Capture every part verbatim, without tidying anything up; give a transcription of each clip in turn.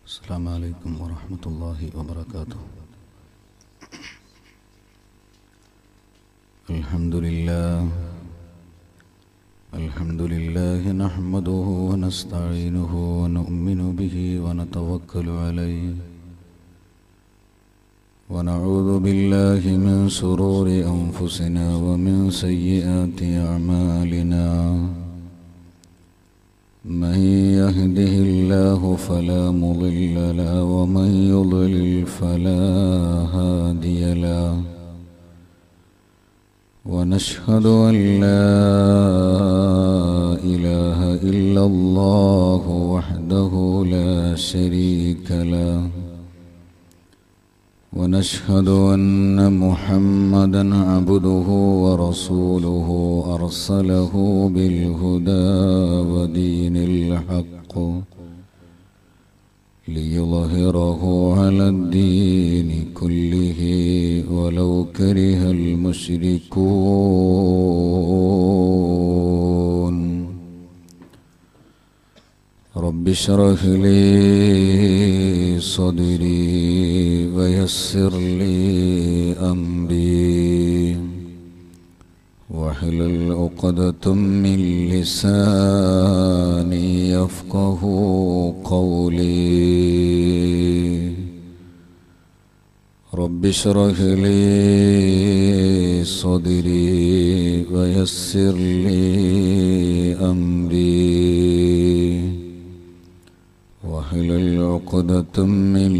السلام عليكم ورحمة الله وبركاته. الحمد لله الحمد لله نحمده ونستعينه ونؤمن به ونتوكل عليه ونعوذ بالله من شرور أنفسنا ومن سيئات أعمالنا. من يهده الله فلا مضل له ومن يضلل فلا هادي له ونشهد أن لا إله إلا الله وحده لا شريك له ونشهد أن محمدًا عبده ورسوله أرسله بالهدى ودين الحق ليظهره على الدين كله ولو كره المشركون. رب اشرح لي صدري ويسر لي أمري واحلل عقدة من لساني يفقه قولي. رب اشرح لي صدري ويسر لي أمري واحلل عقدة من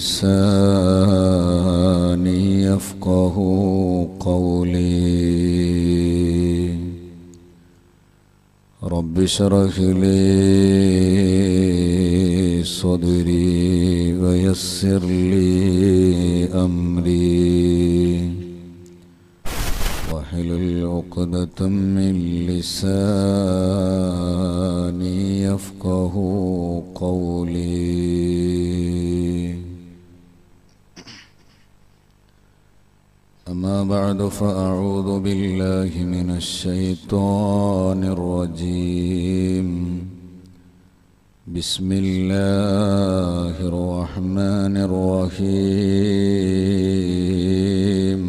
لساني يفقه قولي. رب اشرح لي صدري ويسر لي أمري واحلل عقدة من لساني يفقه قولي. أما بعد فأعوذ بالله من الشيطان الرجيم. بسم الله الرحمن الرحيم.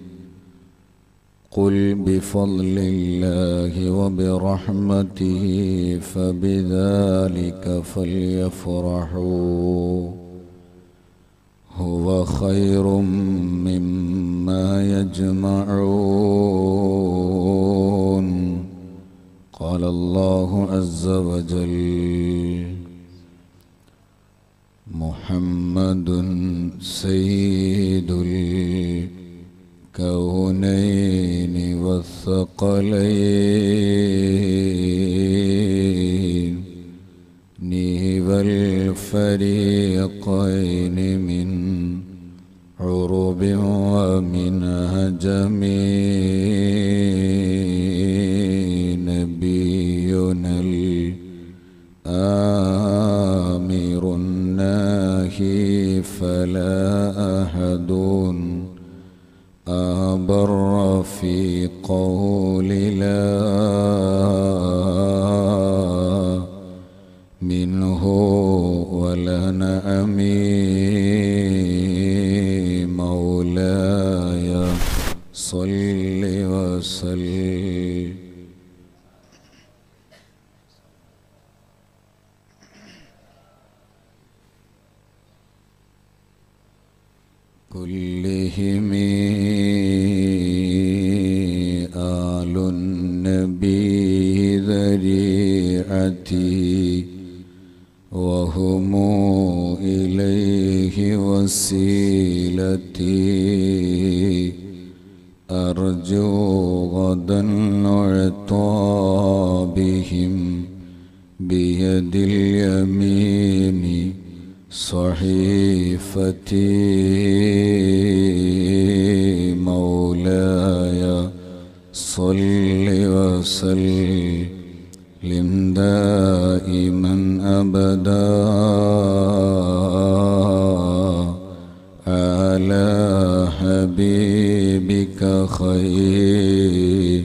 قل بفضل الله وبرحمته فبذلك فليفرحوا هو خير مما يجمعون. قال الله عز وجل: محمد سيد الكونين والثقلين والفريقين من عرب ومن عجم. نبينا الآمر الناهي فلا أحد أبر في قول لا منه ولا نعمي. مولاي صل وسلم. كلهم آل النبي ذريعتي وهم إليه وسيلتي. أرجو غدا أعطى بهم بيد اليمين صحيفتي. مولاي صل وسلم دائما أبدا على حبيبك خير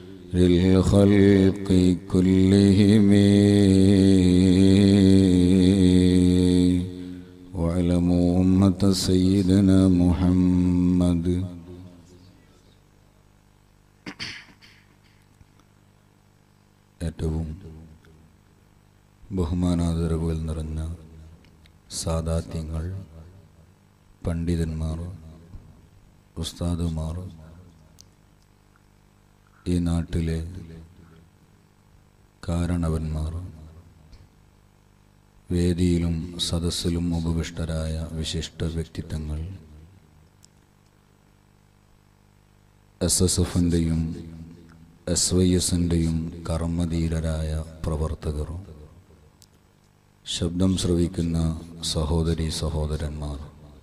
الخلق كلهم. أمة سيدنا محمد ഏറ്റവും ബഹുമാനാദരവുകൾ നിറഞ്ഞ സാദാത്യങ്ങൾ, പണ്ഡിതന്മാർ, ഉസ്താദുമാർ, ഈ നാട്ടിലെ കാരണവന്മാർ, വേദിയിലും സദസ്സിലും ഉപവിഷ്ടരായ വിശിഷ്ട വ്യക്തിത്വങ്ങൾ, എസ് എസ് എഫിൻ്റെയും എസ് വൈ എസിൻ്റെയും കർമ്മധീരരായ പ്രവർത്തകർ, ശബ്ദം ശ്രവിക്കുന്ന സഹോദരി സഹോദരന്മാർ,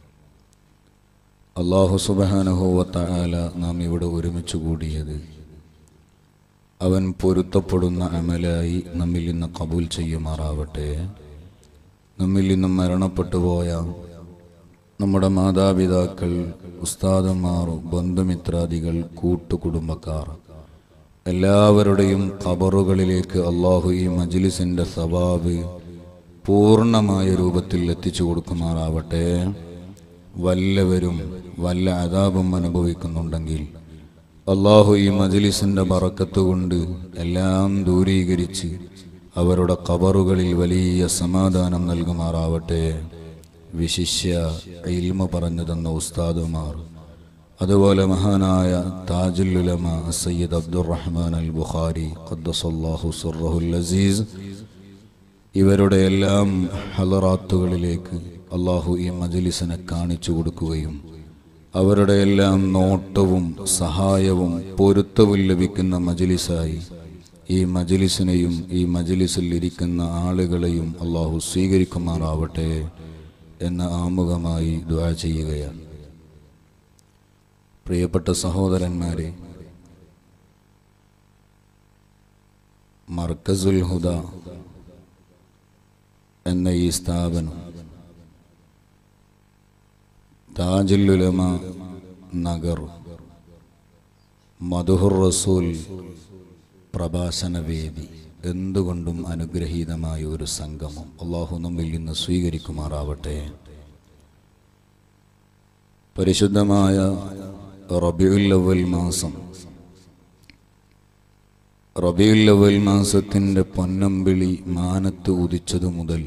അല്ലാഹു സുബ്ഹാനഹു വ തആല നാം ഇവിടെ ഒരുമിച്ച് കൂടിയത് അവൻ പൊരുത്തപ്പെടുന്ന അമലായി നമ്മിൽ നിന്ന് കബൂൽ ചെയ്യുമാറാവട്ടെ. നമ്മിൽ നിന്നും മരണപ്പെട്ടു പോയ നമ്മുടെ മാതാപിതാക്കൾ, ഉസ്താദന്മാർ, ബന്ധുമിത്രാദികൾ, കൂട്ടുകുടുംബക്കാർ എല്ലാവരുടെയും ഖബറുകളിലേക്ക് അല്ലാഹു ഈ മജ്ലിസിൻ്റെ സവാബ് പൂർണ്ണമായ രൂപത്തിൽ എത്തിച്ചു കൊടുക്കുമാറാവട്ടെ. വല്ലവരും വല്ല അദാബും അനുഭവിക്കുന്നുണ്ടെങ്കിൽ അല്ലാഹു ഈ മജ്ലിസിൻ്റെ ബറക്കത്ത് കൊണ്ട് എല്ലാം ദൂരീകരിച്ച് അവരുടെ ഖബറുകളിൽ വലിയ സമാധാനം നൽകുമാറാവട്ടെ. വിശിഷ്യ ഇൽമ പറഞ്ഞു തന്ന ഉസ്താദുമാർ, അതുപോലെ മഹാനായ താജുൽ ഉലമ സയ്യിദ് അബ്ദുറഹ്മാൻ അൽ ബുഖാരി ഖദ്ദസല്ലാഹു സിർറഹുൽ അസീസ്, ഇവരുടെ എല്ലാം ഹലറാത്തുകളിലേക്ക് അല്ലാഹു ഈ മജ്ലിസിനെ കാണിച്ചു കൊടുക്കുകയും അവരുടെ എല്ലാം നോട്ടവും സഹായവും പൊരുത്തവും ലഭിക്കുന്ന മജ്ലിസായി ഈ മജ്ലിസിനെയും ഈ മജ്ലിസിൽ ഇരിക്കുന്ന ആളുകളെയും അല്ലാഹു സ്വീകരിക്കുമാറാവട്ടെ എന്ന ആമുഖമായി ദുആ ചെയ്യുകയാണ്. പ്രിയപ്പെട്ട സഹോദരന്മാരെ, മർക്കസുൽ ഹുദ എന്ന ഈ സ്ഥാപനം താജുൽ ഉലമ നഗർ മദ്ഹുർ റസൂൽ പ്രഭാഷണ വേദി എന്തുകൊണ്ടും അനുഗ്രഹീതമായ ഒരു സംഗമം അല്ലാഹു നമ്മിൽ നിന്ന് സ്വീകരിക്കുമാറാവട്ടെ. പരിശുദ്ധമായ റബീഉൽ അവ്വൽ മാസം, റബീഉൽ അവ്വൽ മാസത്തിൻ്റെ പൊന്നമ്പിളി മാനത്ത് ഉദിച്ചതു മുതൽ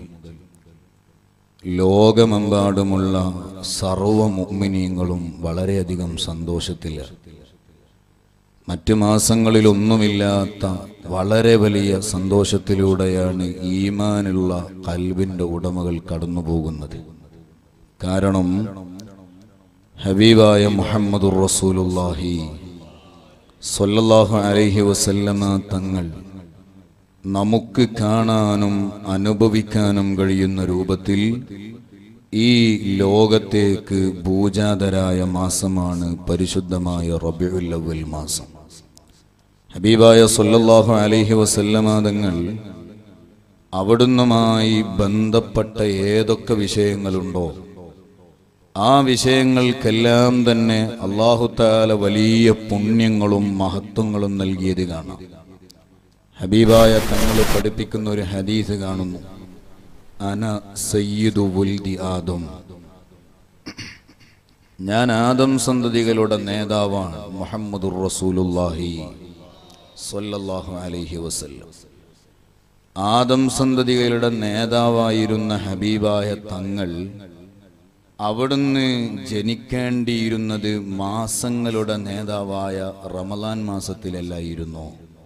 ലോകമെമ്പാടുമുള്ള സർവ്വ മുഅ്മിനീങ്ങളും വളരെയധികം സന്തോഷത്തിലാണ്. മറ്റു മാസങ്ങളിലൊന്നുമില്ലാത്ത വളരെ വലിയ സന്തോഷത്തിലൂടെയാണ് ഈമാനുള്ള ഖൽബിൻ്റെ ഉടമകൾ കടന്നു പോകുന്നത്. കാരണം ഹബീബായ മുഹമ്മദുർ റസൂലുള്ളാഹി സ്വല്ലല്ലാഹു അലൈഹി വസല്ലമ തങ്ങൾ നമുക്ക് കാണാനും അനുഭവിക്കാനും കഴിയുന്ന രൂപത്തിൽ ഈ ലോകത്തേക്ക് ഭൂജാതരായ മാസമാണ് പരിശുദ്ധമായ റബീഉൽ അവ്വൽ മാസം. ഹബീബായ സ്വല്ലല്ലാഹു അലൈഹി വസല്ലമ തങ്ങൾ അവിടുന്നുമായി ബന്ധപ്പെട്ട ഏതൊക്കെ വിഷയങ്ങളുണ്ടോ ആ വിഷയങ്ങൾക്കെല്ലാം തന്നെ അല്ലാഹു തആല വലിയ പുണ്യങ്ങളും മഹത്വങ്ങളും നൽകിയത് കാണാം. ഹബീബായ തങ്ങൾ പഠിപ്പിക്കുന്ന ഒരു ഹദീസ് കാണുന്നു, അന സയ്യിദു വൽദി ആദം, ഞാൻ ആദം സന്തതികളുടെ നേതാവാണ് മുഹമ്മദുർ റസൂലുള്ളാഹി സ്വല്ലല്ലാഹു അലൈഹി വസല്ലം. ആദം സന്തതികളുടെ നേതാവായിരുന്ന ഹബീബായ തങ്ങൾ അവിടുന്ന് ജനിക്കേണ്ടിയിരുന്നത് മാസങ്ങളുടെ നേതാവായ റമളാൻ മാസത്തിലല്ലായിരുന്നു.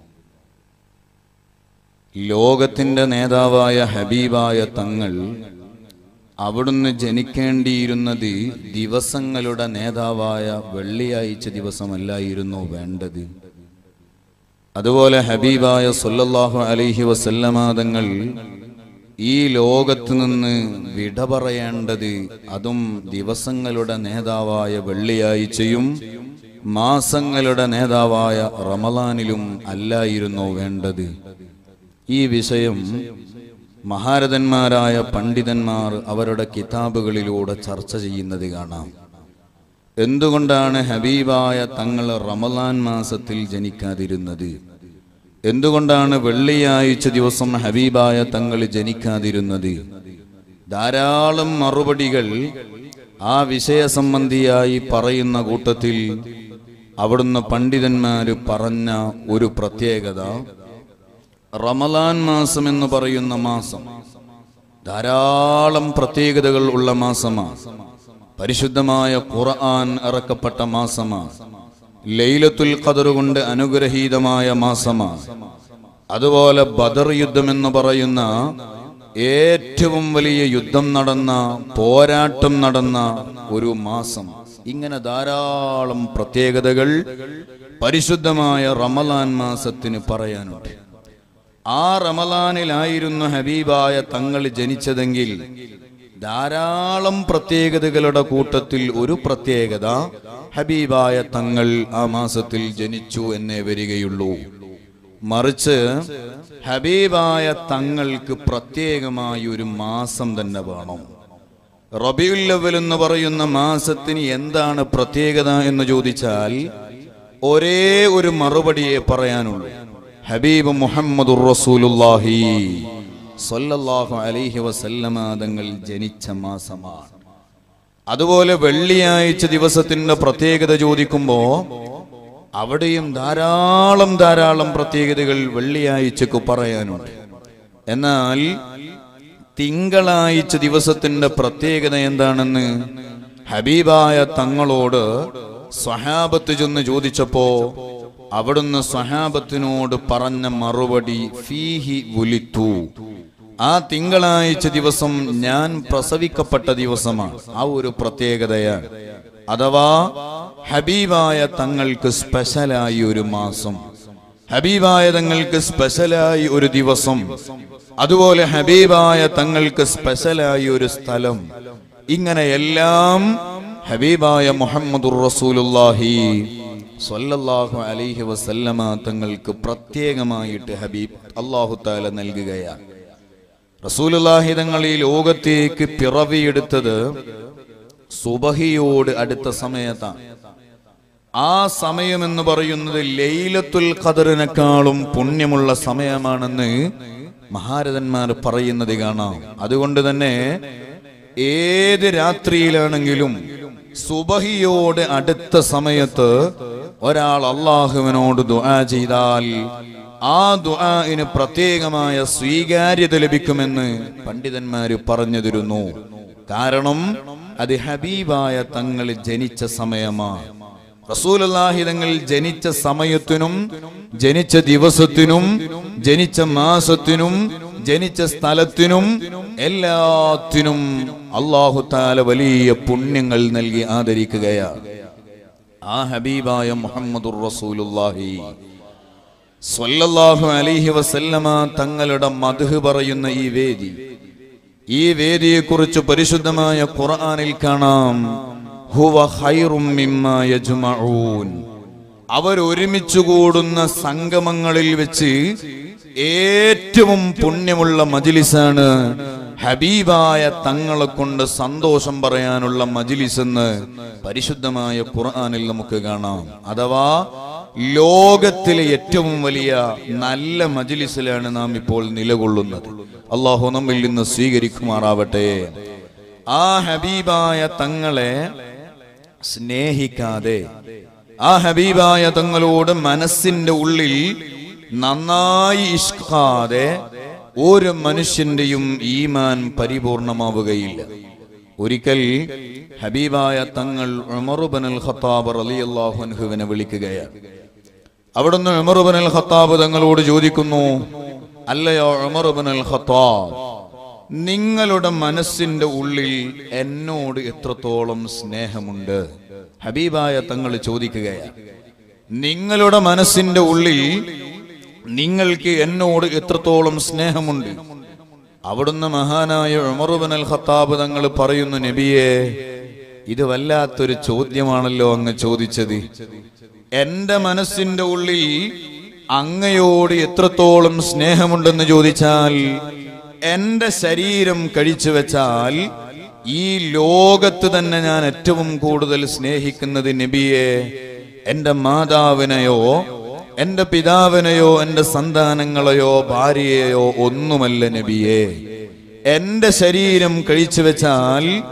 ലോകത്തിൻ്റെ നേതാവായ ഹബീബായ തങ്ങൾ അവിടുന്ന് ജനിക്കേണ്ടിയിരുന്നത് ദിവസങ്ങളുടെ നേതാവായ വെള്ളിയാഴ്ച ദിവസമല്ലായിരുന്നു വേണ്ടത്. അതുപോലെ ഹബീബായ സ്വല്ലല്ലാഹു അലൈഹി വസല്ലമ തങ്ങൾ ഈ ലോകത്ത് നിന്ന് വിട പറയേണ്ടത് അതും ദിവസങ്ങളുടെ നേതാവായ വെള്ളിയാഴ്ചയും മാസങ്ങളുടെ നേതാവായ റമളാനിലും അല്ലായിരുന്നു വേണ്ടത്. ഈ വിഷയം മഹാരഥന്മാരായ പണ്ഡിതന്മാർ അവരുടെ കിതാബുകളിലൂടെ ചർച്ച ചെയ്യുന്നത് കാണാം. എന്തുകൊണ്ടാണ് ഹബീബായ തങ്ങൾ റമളാൻ മാസത്തിൽ ജനിക്കാതിരുന്നത്? എന്തുകൊണ്ടാണ് വെള്ളിയാഴ്ച ദിവസം ഹബീബായ തങ്ങൾ ജനിക്കാതിരുന്നത്? ധാരാളം മറുപടികൾ ആ വിഷയ സംബന്ധിയായി പറയുന്ന കൂട്ടത്തിൽ അവിടുന്ന് പണ്ഡിതന്മാര് പറഞ്ഞ ഒരു പ്രത്യേകത, റമളാൻ മാസം എന്ന് പറയുന്ന മാസം ധാരാളം പ്രത്യേകതകൾ ഉള്ള മാസമാണ്. പരിശുദ്ധമായ ഖുർആൻ ഇറക്കപ്പെട്ട മാസമാണ്. ലൈലത്തുൽ ഖദർ കൊണ്ട് അനുഗ്രഹീതമായ മാസമാണ്. അതുപോലെ ബദർ യുദ്ധം എന്ന് പറയുന്ന ഏറ്റവും വലിയ യുദ്ധം നടന്ന, പോരാട്ടം നടന്ന ഒരു മാസം. ഇങ്ങനെ ധാരാളം പ്രത്യേകതകൾ പരിശുദ്ധമായ റമളാൻ മാസത്തിന് പറയാനുണ്ട്. ആ റമളാനിലായിരുന്നു ഹബീബായ തങ്ങൾ ജനിച്ചതെങ്കിൽ ധാരാളം പ്രത്യേകതകളുടെ കൂട്ടത്തിൽ ഒരു പ്രത്യേകത, ഹബീബായ തങ്ങൾ ആ മാസത്തിൽ ജനിച്ചു എന്നേ വരികയുള്ളൂ. മറിച്ച് ഹബീബായ തങ്ങൾക്ക് പ്രത്യേകമായി ഒരു മാസം തന്നെ വേണം. റബീഉൽ അവ്വൽ എന്ന് പറയുന്ന മാസത്തിന് എന്താണ് പ്രത്യേകത എന്ന് ചോദിച്ചാൽ ഒരേ ഒരു മറുപടിയെ പറയാനുള്ളൂ. ഹബീബ് മുഹമ്മദുർ റസൂലുള്ളാഹി സ്വല്ലല്ലാഹു അലൈഹി വസല്ലമ തങ്ങൾ ജനിച്ച മാസമാണ്. അതുപോലെ വെള്ളിയാഴ്ച ദിവസത്തിന്റെ പ്രത്യേകത ചോദിക്കുമ്പോ അവിടെയും ധാരാളം ധാരാളം പ്രത്യേകതകൾ വെള്ളിയാഴ്ചക്ക് പറയാനുണ്ട്. എന്നാൽ തിങ്കളാഴ്ച ദിവസത്തിന്റെ പ്രത്യേകത എന്താണെന്ന് ഹബീബായ തങ്ങളോട് സ്വഹാബത്ത് ചെന്ന് ചോദിച്ചപ്പോ അവിടുന്ന് സ്വഹാബത്തിനോട് പറഞ്ഞ മറുപടി ഫീഹി വുലിത്തു, ആ തിങ്കളാഴ്ച ദിവസം ഞാൻ പ്രസവിക്കപ്പെട്ട ദിവസമാണ്. ആ ഒരു പ്രത്യേകതയാണ്. അഥവാ ഹബീബായ തങ്ങൾക്ക് സ്പെഷ്യലായി ഒരു മാസം, ഹബീബായ തങ്ങൾക്ക് സ്പെഷ്യലായി ഒരു ദിവസം, അതുപോലെ ഹബീബായ തങ്ങൾക്ക് സ്പെഷ്യലായി ഒരു സ്ഥലം. ഇങ്ങനെയെല്ലാം ഹബീബായ മുഹമ്മദുർ റസൂലുള്ളാഹി സ്വല്ലല്ലാഹു അലൈഹി വസല്ലമ തങ്ങൾക്ക് പ്രത്യേകമായിട്ട് ഹബീബ് അല്ലാഹു തആല നൽകുകയാണ്. റസൂലുള്ളാഹി തങ്ങൾ ഈ ലോകത്തേക്ക് പിറവിയെടുത്തത് സുബഹിയോട് അടുത്ത സമയത്താണ്. ആ സമയം എന്ന് പറയുന്നത് ലൈലത്തുൽ ഖദറിനേക്കാളും പുണ്യമുള്ള സമയമാണെന്ന് മഹാരഥന്മാർ പറയുന്നത് കാണാം. അതുകൊണ്ട് തന്നെ ഏത് രാത്രിയിലാണെങ്കിലും സുബഹിയോട് അടുത്ത സമയത്ത് ഒരാൾ അള്ളാഹുവിനോട് ദുആ ചെയ്താൽ ആ ദുആഇന് പ്രത്യേകമായ സ്വീകാര്യത ലഭിക്കുമെന്ന് പണ്ഡിതന്മാര് പറഞ്ഞു തരുന്നു. കാരണം അത് ഹബീബായ തങ്ങൾ ജനിച്ച സമയമാണ്. റസൂലുള്ളാഹി തങ്ങൾ ജനിച്ച സമയത്തിനും ജനിച്ച ദിവസത്തിനും ജനിച്ച മാസത്തിനും ജനിച്ച സ്ഥലത്തിനും എല്ലാത്തിനും അല്ലാഹു തആല വലിയ പുണ്യങ്ങൾ നൽകി ആദരിക്കുകയാണ്. ആ ഹബീബായ മുഹമ്മദുർ റസൂലുള്ളാഹി സ്വല്ലല്ലാഹു അലൈഹി വസല്ലമ തങ്ങളുടെ മദ്ഹ് പറയുന്ന ഈ വേദി, ഈ വേദിയെക്കുറിച്ച് പരിശുദ്ധമായ ഖുർആനിൽ കാണാം, ഹുവ ഖൈറും മിമ്മാ യജ്മഊൻ, അവർ ഒരുമിച്ച് കൂടുന്ന സംഗമങ്ങളിൽ വെച്ച് ഏറ്റവും പുണ്യമുള്ള മജ്ലിസാണ് ഹബീബായ തങ്ങളെ കൊണ്ട് സന്തോഷം പറയാനുള്ള മജ്ലിസ് എന്ന് പരിശുദ്ധമായ ഖുർആനിൽ നമുക്ക് കാണാം. അഥവാ ലോകത്തിലെ ഏറ്റവും വലിയ നല്ല മജ്ലിസിലാണ് നാം ഇപ്പോൾ നിലകൊള്ളുന്നത്. അല്ലാഹു നമ്മിൽ നിന്ന് സ്വീകരിക്കുമാറാവട്ടെ. ആ ഹബീബായ തങ്ങളെ സ്നേഹിക്കാതെ, ആ ഹബീബായ തങ്ങളോട് മനസ്സിന്റെ ഉള്ളിൽ നന്നായി ഇഷ്കാതെ ഒരു മനുഷ്യന്റെയും ഈമാൻ പരിപൂർണമാവുകയില്ല. ഒരിക്കൽ ഹബീബായ തങ്ങൾ ഉമർ ഇബ്നുൽ ഖത്താബ് റളിയല്ലാഹു അൻഹുവിനെ വിളിക്കുകയാണ്. അവിടുന്ന് ഉമർ ഇബ്നുൽ ഖത്താബ് തങ്ങളോട് ചോദിക്കുന്നു, അല്ലയോ ഉമർ ഇബ്നുൽ ഖത്താബ്, നിങ്ങളുടെ മനസ്സിന്റെ ഉള്ളിൽ എന്നോട് എത്രത്തോളം സ്നേഹമുണ്ട്? ഹബീബായ തങ്ങൾ ചോദിക്കുകയാണ്, നിങ്ങളുടെ മനസ്സിന്റെ ഉള്ളിൽ നിങ്ങൾക്ക് എന്നോട് എത്രത്തോളം സ്നേഹമുണ്ട്? അവിടുന്ന് മഹാനായ ഉമർ ഇബ്നുൽ ഖത്താബ് തങ്ങൾ പറയുന്നു, നബിയേ, ഇത് വല്ലാത്തൊരു ചോദ്യമാണല്ലോ അങ്ങ് ചോദിച്ചത്. എന്റെ മനസ്സിന്റെ ഉള്ളിൽ അങ്ങയോട് എത്രത്തോളം സ്നേഹമുണ്ടെന്ന് ചോദിച്ചാൽ, എന്റെ ശരീരം കഴിച്ചു വെച്ചാൽ ഈ ലോകത്ത് തന്നെ ഞാൻ ഏറ്റവും കൂടുതൽ സ്നേഹിക്കുന്നത് നബിയെ എന്റെ മാതാവിനെയോ എന്റെ പിതാവിനെയോ എന്റെ സന്താനങ്ങളെയോ ഭാര്യയെയോ ഒന്നുമല്ല നബിയെ. എന്റെ ശരീരം കഴിച്ചു വെച്ചാൽ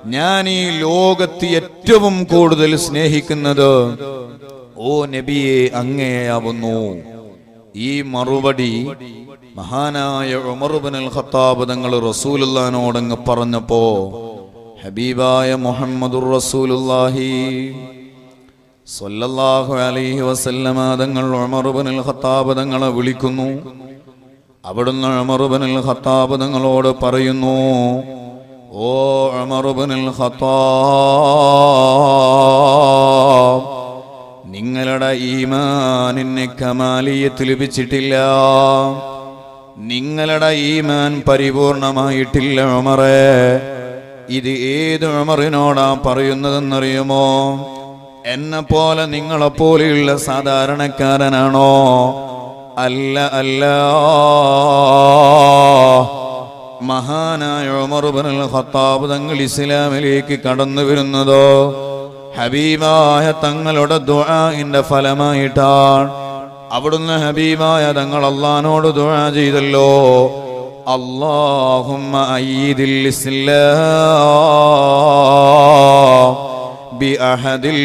ഞാൻ ഈ ലോകത്ത് ഏറ്റവും കൂടുതൽ സ്നേഹിക്കുന്നത് ഓ നബിയെ അങ്ങേയാവുന്നു. ഈ മറുപടി മഹാനായ ഉമർ ഇബ്നുൽ ഖത്താബ് തങ്ങൾ റസൂലുള്ളാഹിനോടങ്ങ് പറഞ്ഞപ്പോ ഹബീബായ മുഹമ്മദുർ റസൂലുള്ളാഹി സ്വല്ലല്ലാഹു അലൈഹി വസല്ലമ തങ്ങൾ ഉമർ ഇബ്നുൽ ഖത്താബ് തങ്ങളെ വിളിക്കുന്നു. അവിടുന്ന് ഉമർ ഇബ്നുൽ ഖത്താബ് തങ്ങളോട് പറയുന്നു, ഓ ഉമർ ഇബ്നുൽ ഖത്താബ്, നിങ്ങളുടെ ഈമാനിന് കമാലിയത്ത് ലഭിച്ചിട്ടില്ല, നിങ്ങളുടെ ഈമാൻ പരിപൂർണമായിട്ടില്ല ഉമറേ. ഇത് ഏത് ഉമറിനോടാ പറയുന്നതെന്നറിയുമോ? എന്നെ പോലെ നിങ്ങളെപ്പോലെയുള്ള സാധാരണക്കാരനാണോ? അല്ല അല്ല, മഹാനായ ഉമർ ഇബ്നുൽ ഖത്താബ് തങ്ങൾ ഇസ്ലാമിലേക്ക് കടന്നു വരുന്നതോ ഹബീബായ തങ്ങളുടെ ദുആഇന്റെ ഫലമായിട്ടാണ്. അവിടുന്ന് ഹബീബായ തങ്ങൾ അല്ലാഹുവോട് ദുആ ചെയ്തല്ലോ, അല്ലാഹുമ്മ അയ്യിദിൽ ഇസ്ലാം ബി അഹദിൽ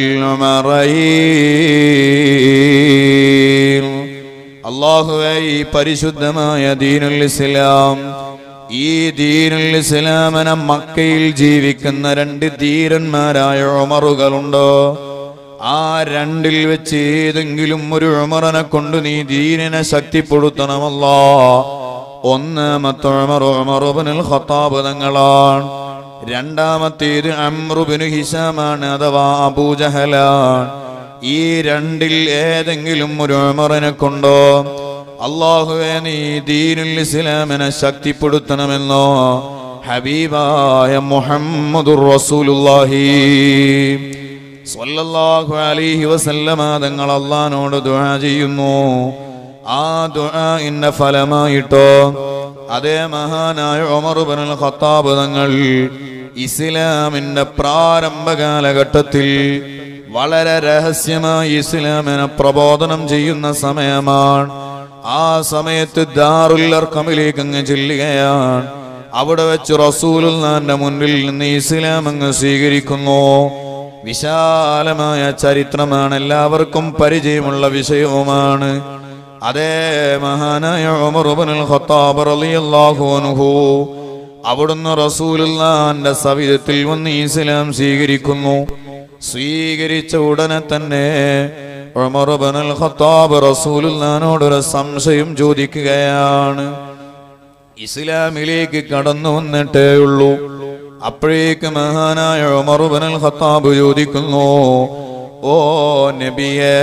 ഉമറൈൻ. അല്ലാഹുവേ, ഈ പരിശുദ്ധമായ ദീനുൽ ഇസ്ലാം, ഈ ദീനുൽ ഇസ്ലാമിനെ മക്കയിൽ ജീവിക്കുന്ന രണ്ട് ധീരന്മാരായ ഉമറുകളുണ്ട്. ആ രണ്ടിൽ വെച്ച് ഏതെങ്കിലും ഒരു ഉമറിനെ കൊണ്ട് നീ ദീനിനെ ശക്തിപ്പെടുത്തണമല്ലോ. ഒന്നാമത്തെ ഉമർ ഉമർ ഇബ്നുൽ ഖത്താബ് തങ്ങളാണ്. രണ്ടാമത്തേത് അംർ ഇബ്നു ഹിശാമാണ്, അഥവാ അബൂജഹലാണ്. ഈ രണ്ടിൽ ഏതെങ്കിലും ഒരു ഉമറിനെ കൊണ്ടോ അല്ലാഹുവേ നീ ദീനുൽ ഇസ്ലാമിനെ ശക്തിപ്പെടുത്തണമെന്നോ ഹബീബായ മുഹമ്മദുർ റസൂലുള്ളാഹി സ്വല്ലല്ലാഹു അലൈഹി വസല്ലമ തങ്ങൾ അല്ലാഹുവോട് ദുആ ചെയ്യുന്നു. ആ ദുആഇന്റെ ഫലമായിട്ടോ അതേ മഹാനായ ഉമർ ഇബ്നുൽ ഖത്താബ് തങ്ങൾ ഇസ്ലാമിന്റെ പ്രാരംഭ കാലഘട്ടത്തിൽ വളരെ രഹസ്യമായി ഇസ്ലാമിനെ പ്രബോധനം ചെയ്യുന്ന സമയമാണ്. ആ സമയത്ത് ദാറുൽ അർഖമിലേക്ക് അങ്ങ് ചെല്ലുകയാണ്. അവിടെ വെച്ച് റസൂലുള്ളാഹിന്റെ മുന്നിൽ നിന്ന് ഇസ്ലാം അങ്ങ് സ്വീകരിക്കുന്നു. വിശാലമായ ചരിത്രമാണ്, എല്ലാവർക്കും പരിചയമുള്ള വിഷയവുമാണ്. അതേ മഹാനായ ഉമർ ഇബ്നുൽ ഖത്താബ് റളിയല്ലാഹു അൻഹു അവിടുന്ന് റസൂലുള്ളാഹിന്റെ സവിധത്തിൽ വന്ന് ഇസ്ലാം സ്വീകരിക്കുന്നു. സ്വീകരിച്ച ഉടനെ തന്നെ ഉമർ ഇബ്നുൽ ഖത്താബ് റസൂലുള്ളാഹിനോട് ഒരു സംശയം ചോദിക്കുകയാണ്. ഇസ്ലാമിലേക്ക് കടന്നു വന്നിട്ടേ ഉള്ളൂ. അപ്പോഴേക്ക് മഹാനായ ഉമർ ഇബ്നുൽ ഖത്താബ് ചോദിക്കുന്നു, ഓ നബിയേ,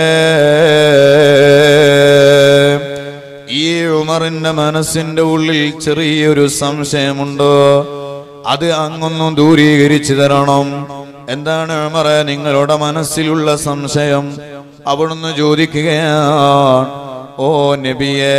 ഈ ഉമറിന്റെ മനസ്സിന്റെ ഉള്ളിൽ ചെറിയൊരു സംശയമുണ്ട്, അത് അങ്ങൊന്നും ദൂരീകരിച്ചു തരണം. എന്താണ് ഉമറേ നിങ്ങളുടെ മനസ്സിലുള്ള സംശയം? അവിടുന്ന് ചോദിക്കുകയാണ്, ഓ നബിയേ,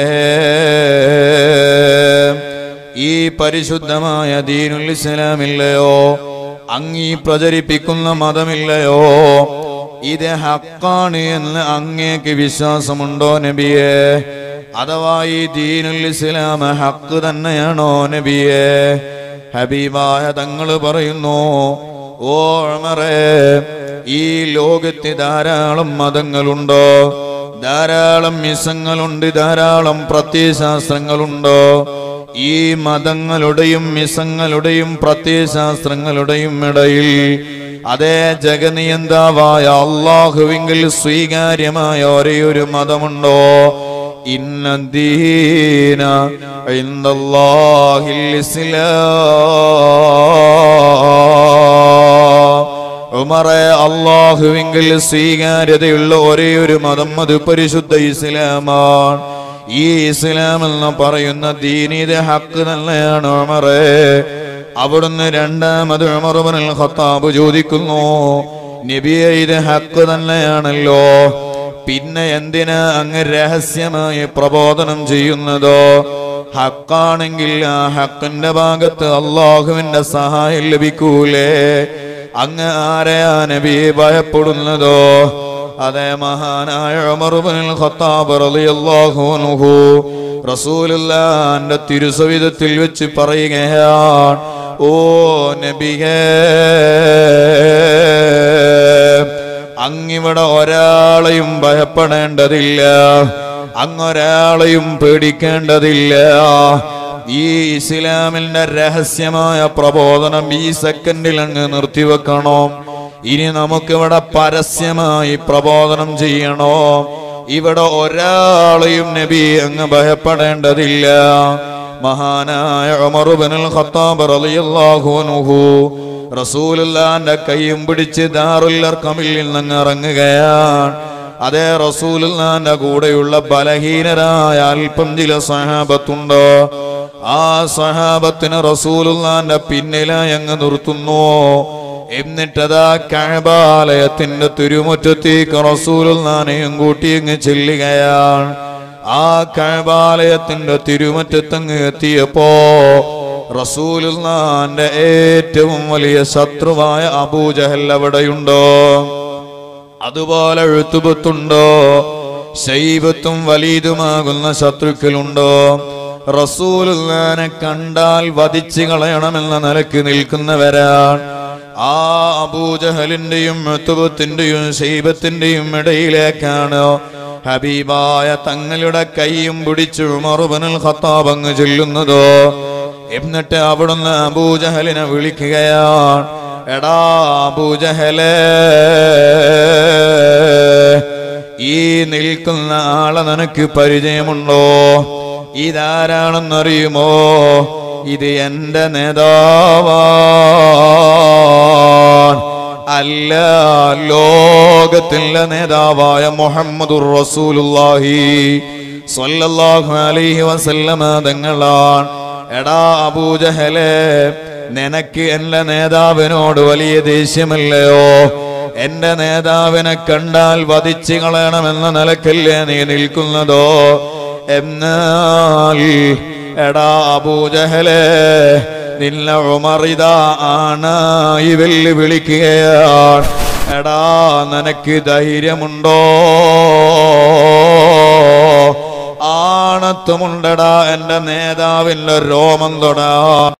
ഈ പരിശുദ്ധമായ ദീനുൽ ഇസ്ലാമില്ലയോ, അങ്ങീ പ്രചരിപ്പിക്കുന്ന മതമില്ലയോ, ഇത് ഹക്കാണ് എന്ന് അങ്ങേക്ക് വിശ്വാസമുണ്ടോ നബിയേ? അഥവാ ഈ ദീനുൽ ഇസ്ലാം ഹക്ക് തന്നെയാണോ നബിയേ? ഹബീബായ തങ്ങള് പറയുന്നു, ഓ ഉമറേ, ഈ ലോകത്ത് ധാരാളം മതങ്ങളുണ്ടോ, ധാരാളം മിസങ്ങളുണ്ട്, ധാരാളം പ്രത്യയശാസ്ത്രങ്ങളുണ്ടോ. ഈ മതങ്ങളുടെയും മിസങ്ങളുടെയും പ്രത്യയശാസ്ത്രങ്ങളുടെയും ഇടയിൽ അതേ ജഗനിയന്താവായ അല്ലാഹുവിങ്കിൽ സ്വീകാര്യമായ ഒരേ ഒരു മതമുണ്ടോ? ഇന്നദ്ദീന ഇൻദല്ലാഹിൽ ഇസ്ലാം. ഉമറേ, അല്ലാഹുവിങ്കിൽ സ്വീകാര്യതയുള്ള ഒരേ ഒരു മതം അത് പരിശുദ്ധ ഇസ്ലാമാണ്. ഈ ഇസ്ലാം എന്ന് പറയുന്ന ദീനിന്റെ ഹക്ക് തന്നെയാണ് ഉമറേ. അവിടുന്ന് രണ്ടാമത് ഉമർ ഇബ്നുൽ ഖത്താബ് ചോദിക്കുന്നു, നബിയെ, ഇത് ഹക്ക് തന്നെയാണല്ലോ, പിന്നെ എന്തിനാ അങ്ങ് രഹസ്യമായി പ്രബോധനം ചെയ്യുന്നതോ? ഹക്കാണെങ്കിൽ ആ ഹക്കിന്റെ ഭാഗത്ത് അല്ലാഹുവിന്റെ സഹായം ലഭിക്കൂലേ? അങ്ങ് ആരെയാ നബിയെ ഭയപ്പെടുന്നതോ? അതേ മഹാനായ ഉമർ ഇബ്നുൽ ഖത്താബ് റളിയല്ലാഹു അൻഹു റസൂലുള്ളാഹിന്റെ തിരുസവിധത്തിൽ വെച്ച് പറയുകയാണ്, ഓ നബിയേ, അങ്ങിവിടെ ഒരാളെയും ഭയപ്പെടേണ്ടതില്ല, അങ്ങൊരാളെയും പേടിക്കേണ്ടതില്ല. ഈ ഇസ്ലാമിന്റെ രഹസ്യമായ പ്രബോധനം ഈ സെക്കൻഡിൽ അങ്ങ് നിർത്തിവെക്കണോ? ഇനി നമുക്കിവിടെ പരസ്യമായി പ്രബോധനം ചെയ്യണോ? ഇവിടെ ഒരാളെയും നബി അങ്ങ് ഭയപ്പെടേണ്ടതില്ല. മഹാനായ ഉമർ ഇബ്നുൽ ഖത്താബ് റളിയല്ലാഹു അൻഹു റസൂലുള്ളാഹിന്റെ കൈയും പിടിച്ച് ദാറുൽ അർഖമിൽ നിന്ന് ഇറങ്ങുകയാണ്. അതേ റസൂലുള്ളാഹിന്റെ കൂടെയുള്ള ബലഹീനരായ അല്പം ചില സഹാബത്തുണ്ട്. ആ സഹാബത്തിന് റസൂലുള്ളാഹിന്റെ പിന്നിലായി അങ്ങ് നിർത്തുന്നു. എന്നിട്ടതാ കഅബാലയത്തിന്റെ തിരുമുറ്റത്തേക്ക് റസൂലുള്ളാഹിനെയും കൂട്ടി അങ്ങ് ചെല്ലുകയാണ്. ആ കഅബാലയത്തിന്റെ തിരുമുറ്റത്തങ്ങ് എത്തിയപ്പോ റസൂലുള്ളാഹിന്റെ ഏറ്റവും വലിയ ശത്രുവായ അബൂജഹൽ അവിടെയുണ്ടോ? അതുപോലെ ഉത്ബത്തുണ്ടോ? ശൈബത്തും വലീദുമാകുന്ന ശത്രുക്കളുണ്ടോ? റസൂലുള്ളാഹിനെ കണ്ടാൽ വധിച്ചു കളയണമെന്ന നിലക്ക് നിൽക്കുന്നവരാണ്. ആ അബൂജഹലിന്റെയും ഉത്ബത്തിന്റെയും ശൈബത്തിന്റെയും ഇടയിലേക്കാണ് ഹബീബായ തങ്ങളുടെ കൈയും പിടിച്ച് ഉമർ ഇബ്നുൽ ഖത്താബ് അങ്ങ് ചെല്ലുന്നതോ. എന്നിട്ട് അവിടുന്ന് അബൂജഹലിനെ വിളിക്കുകയാണ്. എടാ അബൂജഹലേ, ഈ നിൽക്കുന്ന ആളെ നിനക്ക് പരിചയമുണ്ടോ? ഇതാരാണെന്നറിയുമോ? ഇത് എന്റെ നേതാവാണ്. അല്ല, ലോകത്തിലെ നേതാവായ മുഹമ്മദുർ റസൂലുള്ളാഹി സ്വല്ലല്ലാഹു അലൈഹി വസല്ലമ തങ്ങളാണ്. എടാ അബൂജഹലേ, നിനക്ക് എന്റെ നേതാവിനോട് വലിയ ദേഷ്യമല്ലയോ? എന്റെ നേതാവിനെ കണ്ടാൽ വധിച്ചു കളയണമെന്ന നിലക്കല്ലേ നീ നിൽക്കുന്നതോ? എന്നാൽ എടാ അബൂജഹലേ, നിന്നെ ഉമറിതാ ആണായി വെല്ലു വിളിക്കുകയാണ്. എടാ നിനക്ക് ധൈര്യമുണ്ടോ? ആണത്തുമുണ്ടടാ എന്റെ നേതാവിന്റെ രോമം തൊടാ.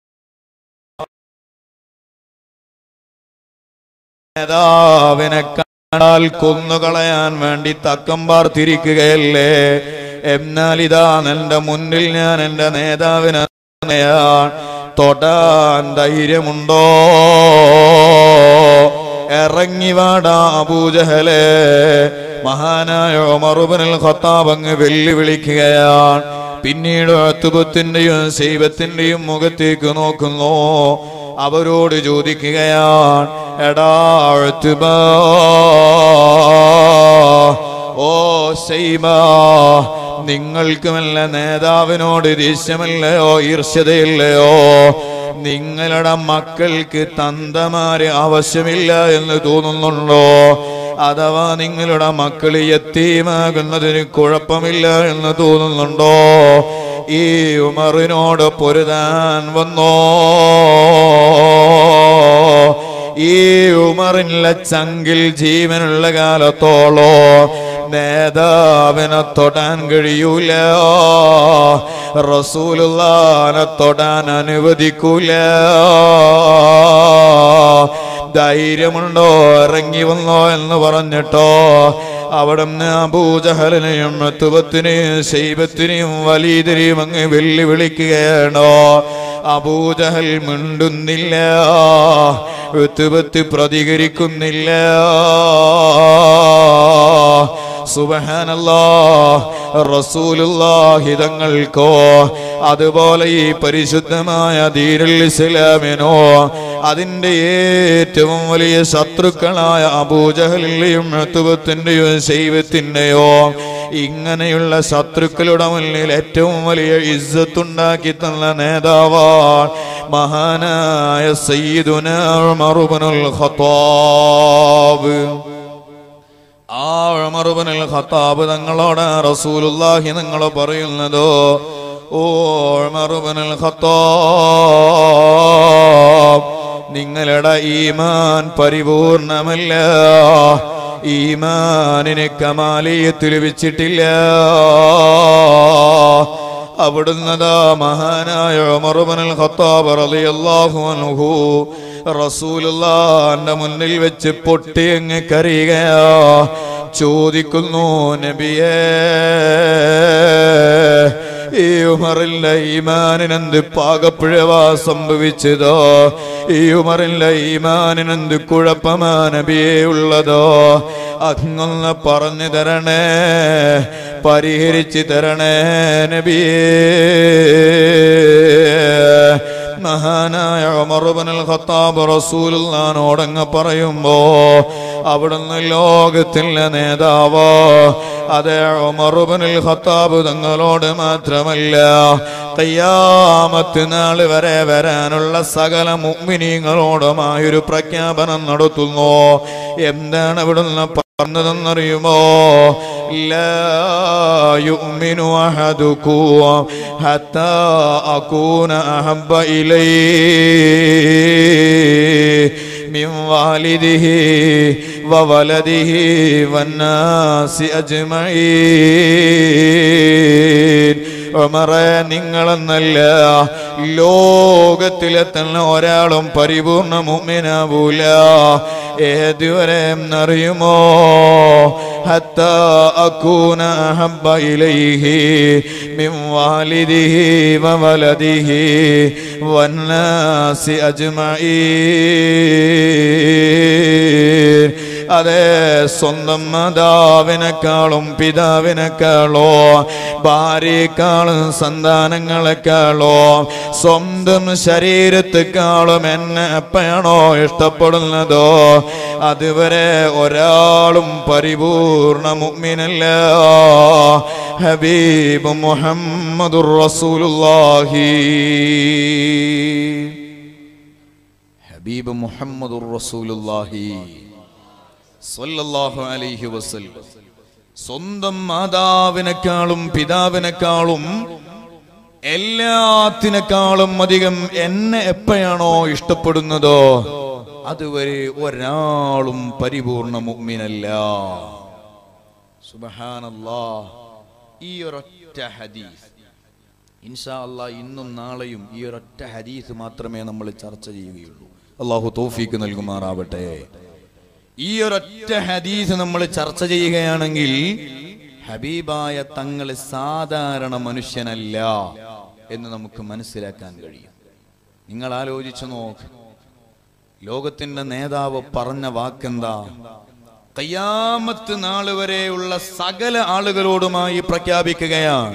നേതാവിനെ കണ്ടാൽ കൊന്നുകളയാൻ വേണ്ടി തക്കം പാർത്തിരിക്കുകയല്ലേ? എന്നാൽ ഇതാ എന്റെ മുന്നിൽ ഞാൻ എന്റെ നേതാവിനെ തൊടാൻ ധൈര്യമുണ്ടോ? ഇറങ്ങി വാടാ അബൂജഹലേ. മഹാനായ ഉമർ ഇബ്നുൽ ഖത്താബ് അങ്ങ് വെല്ലുവിളിക്കുകയാണ്. പിന്നീട് ഉത്ബത്തിന്റെയും ശൈബത്തിന്റെയും മുഖത്തേക്ക് നോക്കുന്നു. അവരോട് ചോദിക്കുകയാണ്. എടാ ഉത്ബ, ഓ ശൈബ, നിങ്ങൾക്ക് വല്ല നേതാവിനോട് ദേഷ്യമല്ലയോ, ഈർഷ്യതയില്ലയോ? നിങ്ങളുടെ മക്കൾക്ക് തന്തമാരെ ആവശ്യമില്ല എന്ന് തോന്നുന്നുണ്ടോ? അഥവാ നിങ്ങളുടെ മക്കൾ യത്തീമാകുന്നതിന് കുഴപ്പമില്ല എന്ന് തോന്നുന്നുണ്ടോ? ഈ ഉമറിനോട് പൊരുതാൻ വന്നോ? ഈ ഉമറിന്റെ ചങ്കിൽ ജീവനുള്ള കാലത്തോളോ നേതാവിനെ തൊടാൻ കഴിയൂല, റസൂലുള്ളാഹിനെ തൊടാൻ അനുവദിക്കൂല. ധൈര്യമുണ്ടോ? ഇറങ്ങി വന്നോ എന്ന് പറഞ്ഞിട്ടോ അവിടുന്ന് അബൂജഹലിനെയും ഉത്ബത്തിനെയും ശൈബത്തിനെയും വലീദിനെയും അങ്ങ് വെല്ലുവിളിക്കുകയാണോ? അബൂജഹൽ മിണ്ടുന്നില്ല, ഉത്ബത്ത് പ്രതികരിക്കുന്നില്ല. സുബ്ഹാനല്ലാഹ്, റസൂലുള്ളാഹി തങ്ങൾക്കോ അതുപോലെ ഈ പരിശുദ്ധമായ ദീനുൽ ഇസ്ലാമിനോ അതിന്റെ ഏറ്റവും വലിയ ശത്രുക്കളായ അബൂജഹലിന്റെയും ഉത്ബത്തിന്റെയോ ശൈബത്തിന്റെയോ ഇങ്ങനെയുള്ള ശത്രുക്കളുടെ മുന്നിൽ ഏറ്റവും വലിയ ഇസ്സത്തുണ്ടാക്കി തന്ന നേതാവാണ് മഹാനായ സയ്യിദുനാ ഉമർ ഇബ്നുൽ ഖത്താബ്. ആ ഉമർ ഇബ്നുൽ ഖത്താബ് തങ്ങളോട് റസൂലുള്ളാഹി നിങ്ങൾ പറയുന്നതോ, ഓ ഉമർ ഇബ്നുൽ ഖത്താബ്, നിങ്ങളുടെ ഈമാൻ പരിപൂർണമല്ല, ഈമാനിന് കമാലിയത്ത് ലഭിച്ചിട്ടില്ല. അവിടുന്നതാ മഹാനായ ഉമർ ഇബ്നുൽ ഖത്താബ് റളിയല്ലാഹു അൻഹു റസൂലുള്ളാഹിന്റെ മുന്നിൽ വെച്ച് പൊട്ടി അങ്ങ് കരയുകയാ. ചോദിക്കുന്നു, നബിയേ, ഈ ഉമറിന്റെ ഈമാനിനെന്ത് പാകപ്പിഴവാ സംഭവിച്ചതോ? ഈ ഉമറിന്റെ ഈമാനിനെന്ത് കുഴപ്പമാ നബിയേ ഉള്ളതോ? അങ്ങൊന്ന് പറഞ്ഞു തരണേ, പരിഹരിച്ചു തരണേ നബിയേ. മഹാനായ ഉമർ ഇബ്നുൽ ഖത്താബ് റസൂലുള്ളാഹിനോടങ്ങ് പറയുമ്പോ അവിടുന്ന് ലോകത്തിലെ നേതാവോ അതേ ഉമർ ഇബ്നുൽ ഖത്താബ് തങ്ങളോട് മാത്രമല്ല ഖിയാമത്ത് നാൾ വരെ വരാനുള്ള സകല മുഅ്മിനീങ്ങളോടുമായൊരു പ്രഖ്യാപനം നടത്തുന്നു. എന്താണ് അവിടുന്ന് പറഞ്ഞതെന്നറിയുമോ? ലാ യുഅ്മിനു അഹദുകും ഹത്താ അകൂന അഹബ്ബ ഇലൈഹി മിൻ വാലിദിഹി വവലദിഹി വന്നാസി അജ്മഈൻ. ഉമറേ, നിങ്ങളെന്നല്ല ലോകത്തിലെ തന്നെ ഒരാളും പരിപൂർണ മുഅ്മിനാവൂല. ഏതുവരെ എന്നറിയുമോ? ഹത്താ അകൂന അഹബ്ബ ഇലൈഹി മിൻ വാലിദിഹി വവലദിഹി വന്നാസി അജ്മഈൻ. അതെ, സ്വന്തം മാതാവിനെക്കാളും പിതാവിനെക്കാളോ ഭാര്യയെക്കാളും സന്താനങ്ങളെക്കാളോ സ്വന്തം ശരീരത്തെക്കാളും എന്നെ എപ്പോഴാണോ ഇഷ്ടപ്പെടുന്നതോ അതുവരെ ഒരാളും പരിപൂർണ മുഅ്മിനല്ല. ഹബീബ് മുഹമ്മദുർ റസൂലുള്ളാഹി ഹബീബ് മുഹമ്മദുർ റസൂലുള്ളാഹി സ്വല്ലല്ലാഹു അലൈഹി വസല്ലം സ്വന്തം മാതാവിനെക്കാളും പിതാവിനെക്കാളും എല്ലാത്തിനേക്കാളും അധികം എന്നെ എപ്പോഴാണോ ഇഷ്ടപ്പെടുന്നതോ അതുവരെ ഒരാളും പരിപൂർണ മുഅ്മിനല്ല. സുബ്ഹാനല്ലാഹ്. ഈ ഒരൊറ്റ ഹദീസ് ഇൻഷാ അല്ലാഹ് ഇന്നും നാളെയും ഈ ഒരൊറ്റ ഹദീസ് മാത്രമേ നമ്മൾ ചർച്ച ചെയ്യുകയുള്ളൂ. അല്ലാഹു തൗഫീഖ് നൽകുമാറാവട്ടെ. ഈ ഒരൊറ്റ ഹദീസ് നമ്മൾ ചർച്ച ചെയ്യുകയാണെങ്കിൽ ഹബീബായ തങ്ങൾ സാധാരണ മനുഷ്യനല്ല എന്ന് നമുക്ക് മനസ്സിലാക്കാൻ കഴിയും. നിങ്ങൾ ആലോചിച്ചു നോക്ക്, ലോകത്തിന്റെ നേതാവ് പറഞ്ഞ വാക്കെന്താ? ഖിയാമത്ത് നാൾ വരെയുള്ള സകല ആളുകളോടുമായി പ്രഖ്യാപിക്കുകയാണ്,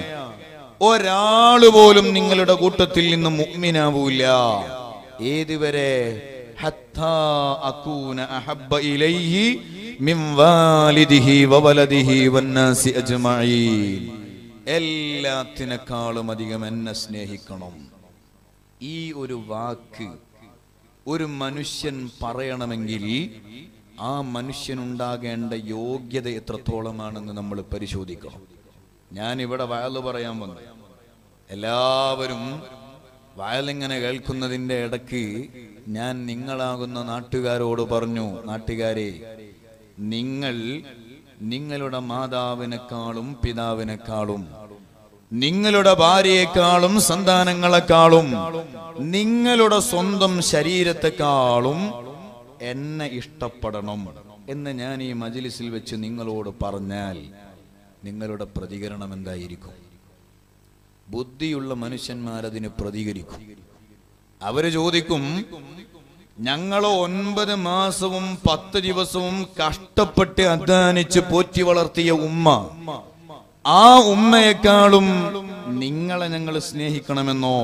ഒരാള് പോലും നിങ്ങളുടെ കൂട്ടത്തിൽ നിന്ന് മുഅ്മിനാവൂല. ഏതുവരെ? ഹത്താ അകൂന അഹബ്ബ ഇലൈഹി മിൻ വാലിദിഹി വവലദിഹി വന്നാസി അജ്മഈൻ. എല്ലാത്തിനേക്കാളും അധികം എന്നെ സ്നേഹിക്കണം. ഈ ഒരു വാക്ക് ഒരു മനുഷ്യൻ പറയണമെങ്കിൽ ആ മനുഷ്യനുണ്ടാകേണ്ട യോഗ്യത എത്രത്തോളമാണെന്ന് നമ്മൾ പരിശോധിക്കണം. ഞാൻ ഇവിടെ വയല് പറയാൻ വന്നു. എല്ലാവരും വയലിങ്ങനെ കേൾക്കുന്നതിൻ്റെ ഇടയ്ക്ക് ഞാൻ നിങ്ങളാകുന്ന നാട്ടുകാരോട് പറഞ്ഞു, നാട്ടുകാരെ, നിങ്ങൾ നിങ്ങളുടെ മാതാവിനേക്കാളും പിതാവിനേക്കാളും നിങ്ങളുടെ ഭാര്യയെക്കാളും സന്താനങ്ങളെക്കാളും നിങ്ങളുടെ സ്വന്തം ശരീരത്തെക്കാളും എന്നെ ഇഷ്ടപ്പെടണം എന്ന് ഞാൻ ഈ മജ്ലിസിൽ വെച്ച് നിങ്ങളോട് പറഞ്ഞാൽ നിങ്ങളുടെ പ്രതികരണം എന്തായിരിക്കും? ബുദ്ധിയുള്ള മനുഷ്യന്മാരതിന് പ്രതികരിക്കും. അവര് ചോദിക്കും, ഞങ്ങളോ ഒൻപത് മാസവും പത്ത് ദിവസവും കഷ്ടപ്പെട്ട് അധ്വാനിച്ച് പോറ്റി വളർത്തിയ ഉമ്മ, ആ ഉമ്മയെക്കാളും നിങ്ങളെ ഞങ്ങൾ സ്നേഹിക്കണമെന്നോ?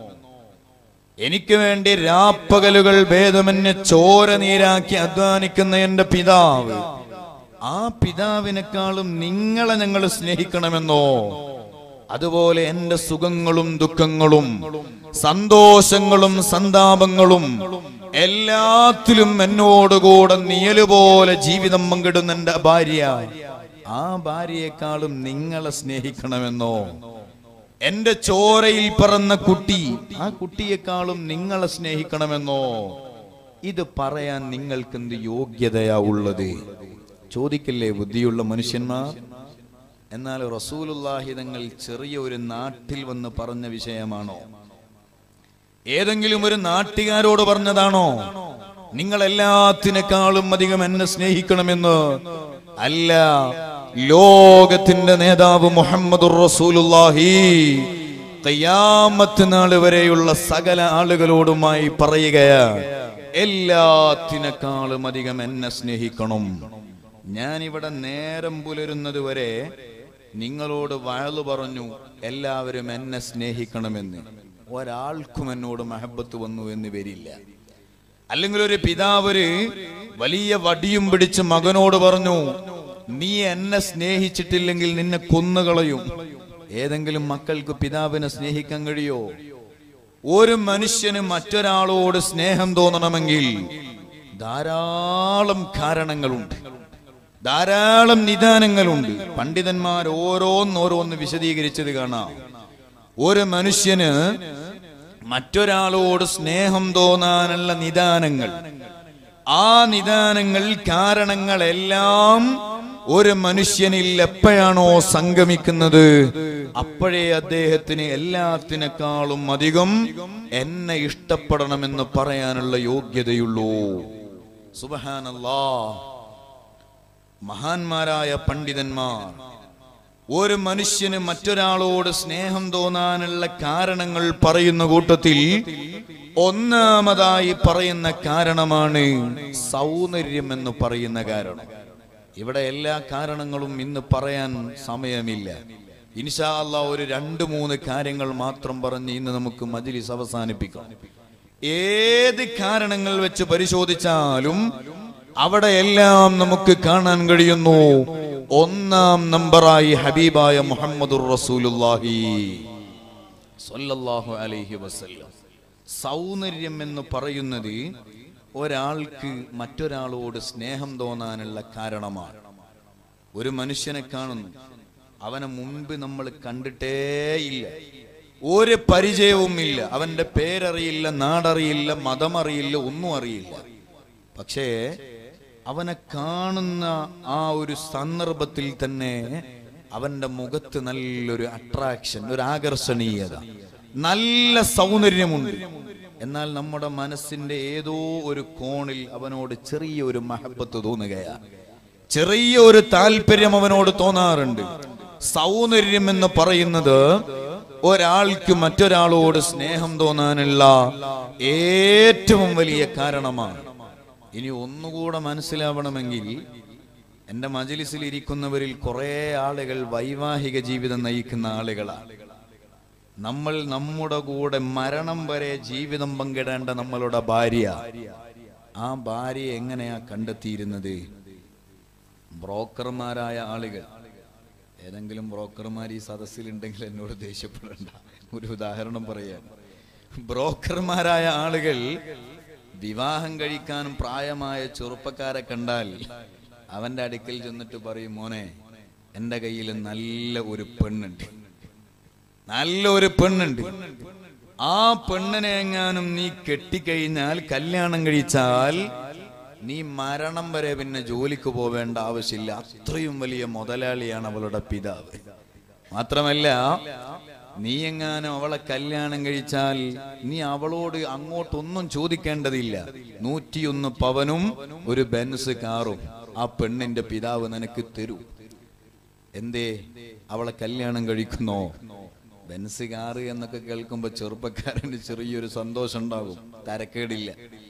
എനിക്ക് വേണ്ടി രാപ്പകലുകൾ ഭേദമന്യേ ചോര നീരാക്കി അധ്വാനിക്കുന്ന എന്റെ പിതാവ്, ആ പിതാവിനേക്കാളും നിങ്ങളെ ഞങ്ങൾ സ്നേഹിക്കണമെന്നോ? അതുപോലെ എന്റെ സുഖങ്ങളും ദുഃഖങ്ങളും സന്തോഷങ്ങളും സന്താപങ്ങളും എല്ലാത്തിലും എന്നോടുകൂടെ നിഴലുപോലെ ജീവിതം പങ്കിടുന്ന എന്റെ ഭാര്യ, ആ ഭാര്യയെക്കാളും നിങ്ങളെ സ്നേഹിക്കണമെന്നോ? എന്റെ ചോരയിൽ പറന്ന കുട്ടി, ആ കുട്ടിയെക്കാളും നിങ്ങളെ സ്നേഹിക്കണമെന്നോ? ഇത് പറയാൻ നിങ്ങൾക്കെന്ത് യോഗ്യതയാ ഉള്ളത്? ചോദിക്കില്ലേ ബുദ്ധിയുള്ള മനുഷ്യന്മാർ? എന്നാൽ റസൂലുള്ളാഹി തങ്ങൾ ചെറിയ ഒരു നാട്ടിൽ വന്ന് പറഞ്ഞ വിഷയമാണോ? ഏതെങ്കിലും ഒരു നാട്ടുകാരോട് പറഞ്ഞതാണോ നിങ്ങൾ എല്ലാത്തിനേക്കാളും അധികം എന്നെ സ്നേഹിക്കണമെന്ന്? അല്ല, ലോകത്തിന്റെ നേതാവ് മുഹമ്മദുർ റസൂലുള്ളാഹി ഖിയാമത്ത് നാൾ വരെയുള്ള സകല ആളുകളോടുമായി പറയുകയാണ്, എല്ലാത്തിനേക്കാളും അധികം എന്നെ സ്നേഹിക്കണം. ഞാനിവിടെ നേരം പുലരുന്നത് വരെ നിങ്ങളോട് വഅള് പറഞ്ഞു എല്ലാവരും എന്നെ സ്നേഹിക്കണമെന്ന്. ഒരാൾക്കും എന്നോട് മഹബത്ത് വന്നു എന്ന് വരില്ല. അല്ലെങ്കിൽ ഒരു പിതാവ് ഒരു വലിയ വടിയും പിടിച്ച് മകനോട് പറഞ്ഞു നീ എന്നെ സ്നേഹിച്ചിട്ടില്ലെങ്കിൽ നിന്നെ കൊന്നുകളയും. ഏതെങ്കിലും മക്കൾക്ക് പിതാവിനെ സ്നേഹിക്കാൻ കഴിയോ? ഒരു മനുഷ്യന് മറ്റൊരാളോട് സ്നേഹം തോന്നണമെങ്കിൽ ധാരാളം കാരണങ്ങളുണ്ട്, ധാരാളം നിദാനങ്ങളുണ്ട്. പണ്ഡിതന്മാർ ഓരോന്നോരോന്ന് വിശദീകരിച്ചത് കാണാം. ഒരു മനുഷ്യന് മറ്റൊരാളോട് സ്നേഹം തോന്നാനുള്ള നിദാനങ്ങൾ, ആ നിദാനങ്ങൾ കാരണങ്ങളെല്ലാം ഒരു മനുഷ്യനിൽ എപ്പോഴാണോ സംഗമിക്കുന്നത് അപ്പോഴേ അദ്ദേഹത്തിന് എല്ലാത്തിനേക്കാളും അധികം എന്നെ ഇഷ്ടപ്പെടണമെന്ന് പറയാനുള്ള യോഗ്യതയുള്ളൂ. സുബ്ഹാനല്ലാഹ്. മഹാന്മാരായ പണ്ഡിതന്മാർ ഒരു മനുഷ്യന് മറ്റൊരാളോട് സ്നേഹം തോന്നാനുള്ള കാരണങ്ങൾ പറയുന്ന കൂട്ടത്തിൽ ഒന്നാമതായി പറയുന്ന കാരണമാണ് സൗന്ദര്യം എന്ന് പറയുന്ന കാരണം. ഇവിടെ എല്ലാ കാരണങ്ങളും ഇന്ന് പറയാൻ സമയമില്ല. ഇൻഷാ അല്ലാഹ് ഒരു രണ്ട് മൂന്ന് കാര്യങ്ങൾ മാത്രം പറഞ്ഞ് ഇന്ന് നമുക്ക് മജ്‌ലിസ് അവസാനിപ്പിക്കാം. ഏത് കാരണങ്ങൾ വെച്ച് പരിശോധിച്ചാലും അവിടെ എല്ലാം നമുക്ക് കാണാൻ കഴിയുന്നു ഒന്നാം നമ്പറായി ഹബീബായ മുഹമ്മദുർ റസൂലുള്ളാഹി സ്വല്ലല്ലാഹു അലൈഹി വസല്ലം. സൗന്ദര്യം എന്ന് പറയുന്നത് ഒരാൾക്ക് മറ്റൊരാളോട് സ്നേഹം തോന്നാനുള്ള കാരണമാണ്. ഒരു മനുഷ്യനെ കാണുന്നു, അവനെ മുൻപ് നമ്മൾ കണ്ടിട്ടേയില്ല, ഒരു പരിചയവും ഇല്ല, അവന്റെ പേരറിയില്ല, നാടറിയില്ല, മതമറിയില്ല, ഒന്നും അറിയില്ല. പക്ഷേ അവനെ കാണുന്ന ആ ഒരു സന്ദർഭത്തിൽ തന്നെ അവന്റെ മുഖത്ത് നല്ലൊരു അട്രാക്ഷൻ, ഒരു ആകർഷണീയത, നല്ല സൗന്ദര്യമുണ്ട്. എന്നാൽ നമ്മുടെ മനസ്സിന്റെ ഏതോ ഒരു കോണിൽ അവനോട് ചെറിയ ഒരു മഹബത്ത് തോന്നുകയാണ്, ചെറിയ ഒരു താല്പര്യം അവനോട് തോന്നാറുണ്ട്. സൗന്ദര്യം എന്ന് പറയുന്നത് ഒരാൾക്ക് മറ്റൊരാളോട് സ്നേഹം തോന്നാനുള്ള ഏറ്റവും വലിയ കാരണമാണ്. ഇനി ഒന്നുകൂടെ മനസ്സിലാവണമെങ്കിൽ എന്റെ മജ്‌ലിസിൽ ഇരിക്കുന്നവരിൽ കുറെ ആളുകൾ വൈവാഹിക ജീവിതം നയിക്കുന്ന ആളുകളാണ്. നമ്മൾ നമ്മുടെ കൂടെ മരണം വരെ ജീവിതം പങ്കിടേണ്ട നമ്മളുടെ ഭാര്യ, ആ ഭാര്യയെ എങ്ങനെയാ കണ്ടെത്തിയിരുന്നത്? ബ്രോക്കർമാരായ ആളുകൾ, ഏതെങ്കിലും ബ്രോക്കർമാർ ഈ സദസ്സിലുണ്ടെങ്കിൽ എന്നോട് ദേഷ്യപ്പെടേണ്ട, ഒരു ഉദാഹരണം പറയാൻ. ബ്രോക്കർമാരായ ആളുകൾ വിവാഹം കഴിക്കാനും പ്രായമായ ചെറുപ്പക്കാരെ കണ്ടാൽ അവന്റെ അടുക്കൽ ചെന്നിട്ട് പറയും, മോനെ എന്റെ കയ്യിൽ നല്ല ഒരു പെണ്ണുണ്ട്, നല്ല ഒരു പെണ്ണുണ്ട്, ആ പെണ്ണിനെ എങ്ങാനും നീ കെട്ടിക്കഴിഞ്ഞാൽ, കല്യാണം കഴിച്ചാൽ നീ മരണം വരെ പിന്നെ ജോലിക്ക് പോവേണ്ട ആവശ്യമില്ല, അത്രയും വലിയ മുതലാളിയാണ് അവളുടെ പിതാവ്. മാത്രമല്ല നീ എങ്ങാനും അവളെ കല്യാണം കഴിച്ചാൽ നീ അവളോട് അങ്ങോട്ടൊന്നും ചോദിക്കേണ്ടതില്ല, നൂറ്റിയൊന്ന് പവനും ഒരു ബെൻസ് കാറും ആ പെണ്ണിന്റെ പിതാവ് നിനക്ക് തരൂ. എന്തേ? അവളെ കല്യാണം കഴിക്കുന്നോ? ബെൻസ് കാറ് എന്നൊക്കെ കേൾക്കുമ്പോ ചെറുപ്പക്കാരന് ചെറിയൊരു സന്തോഷം ഉണ്ടാകും, തരക്കേടില്ല.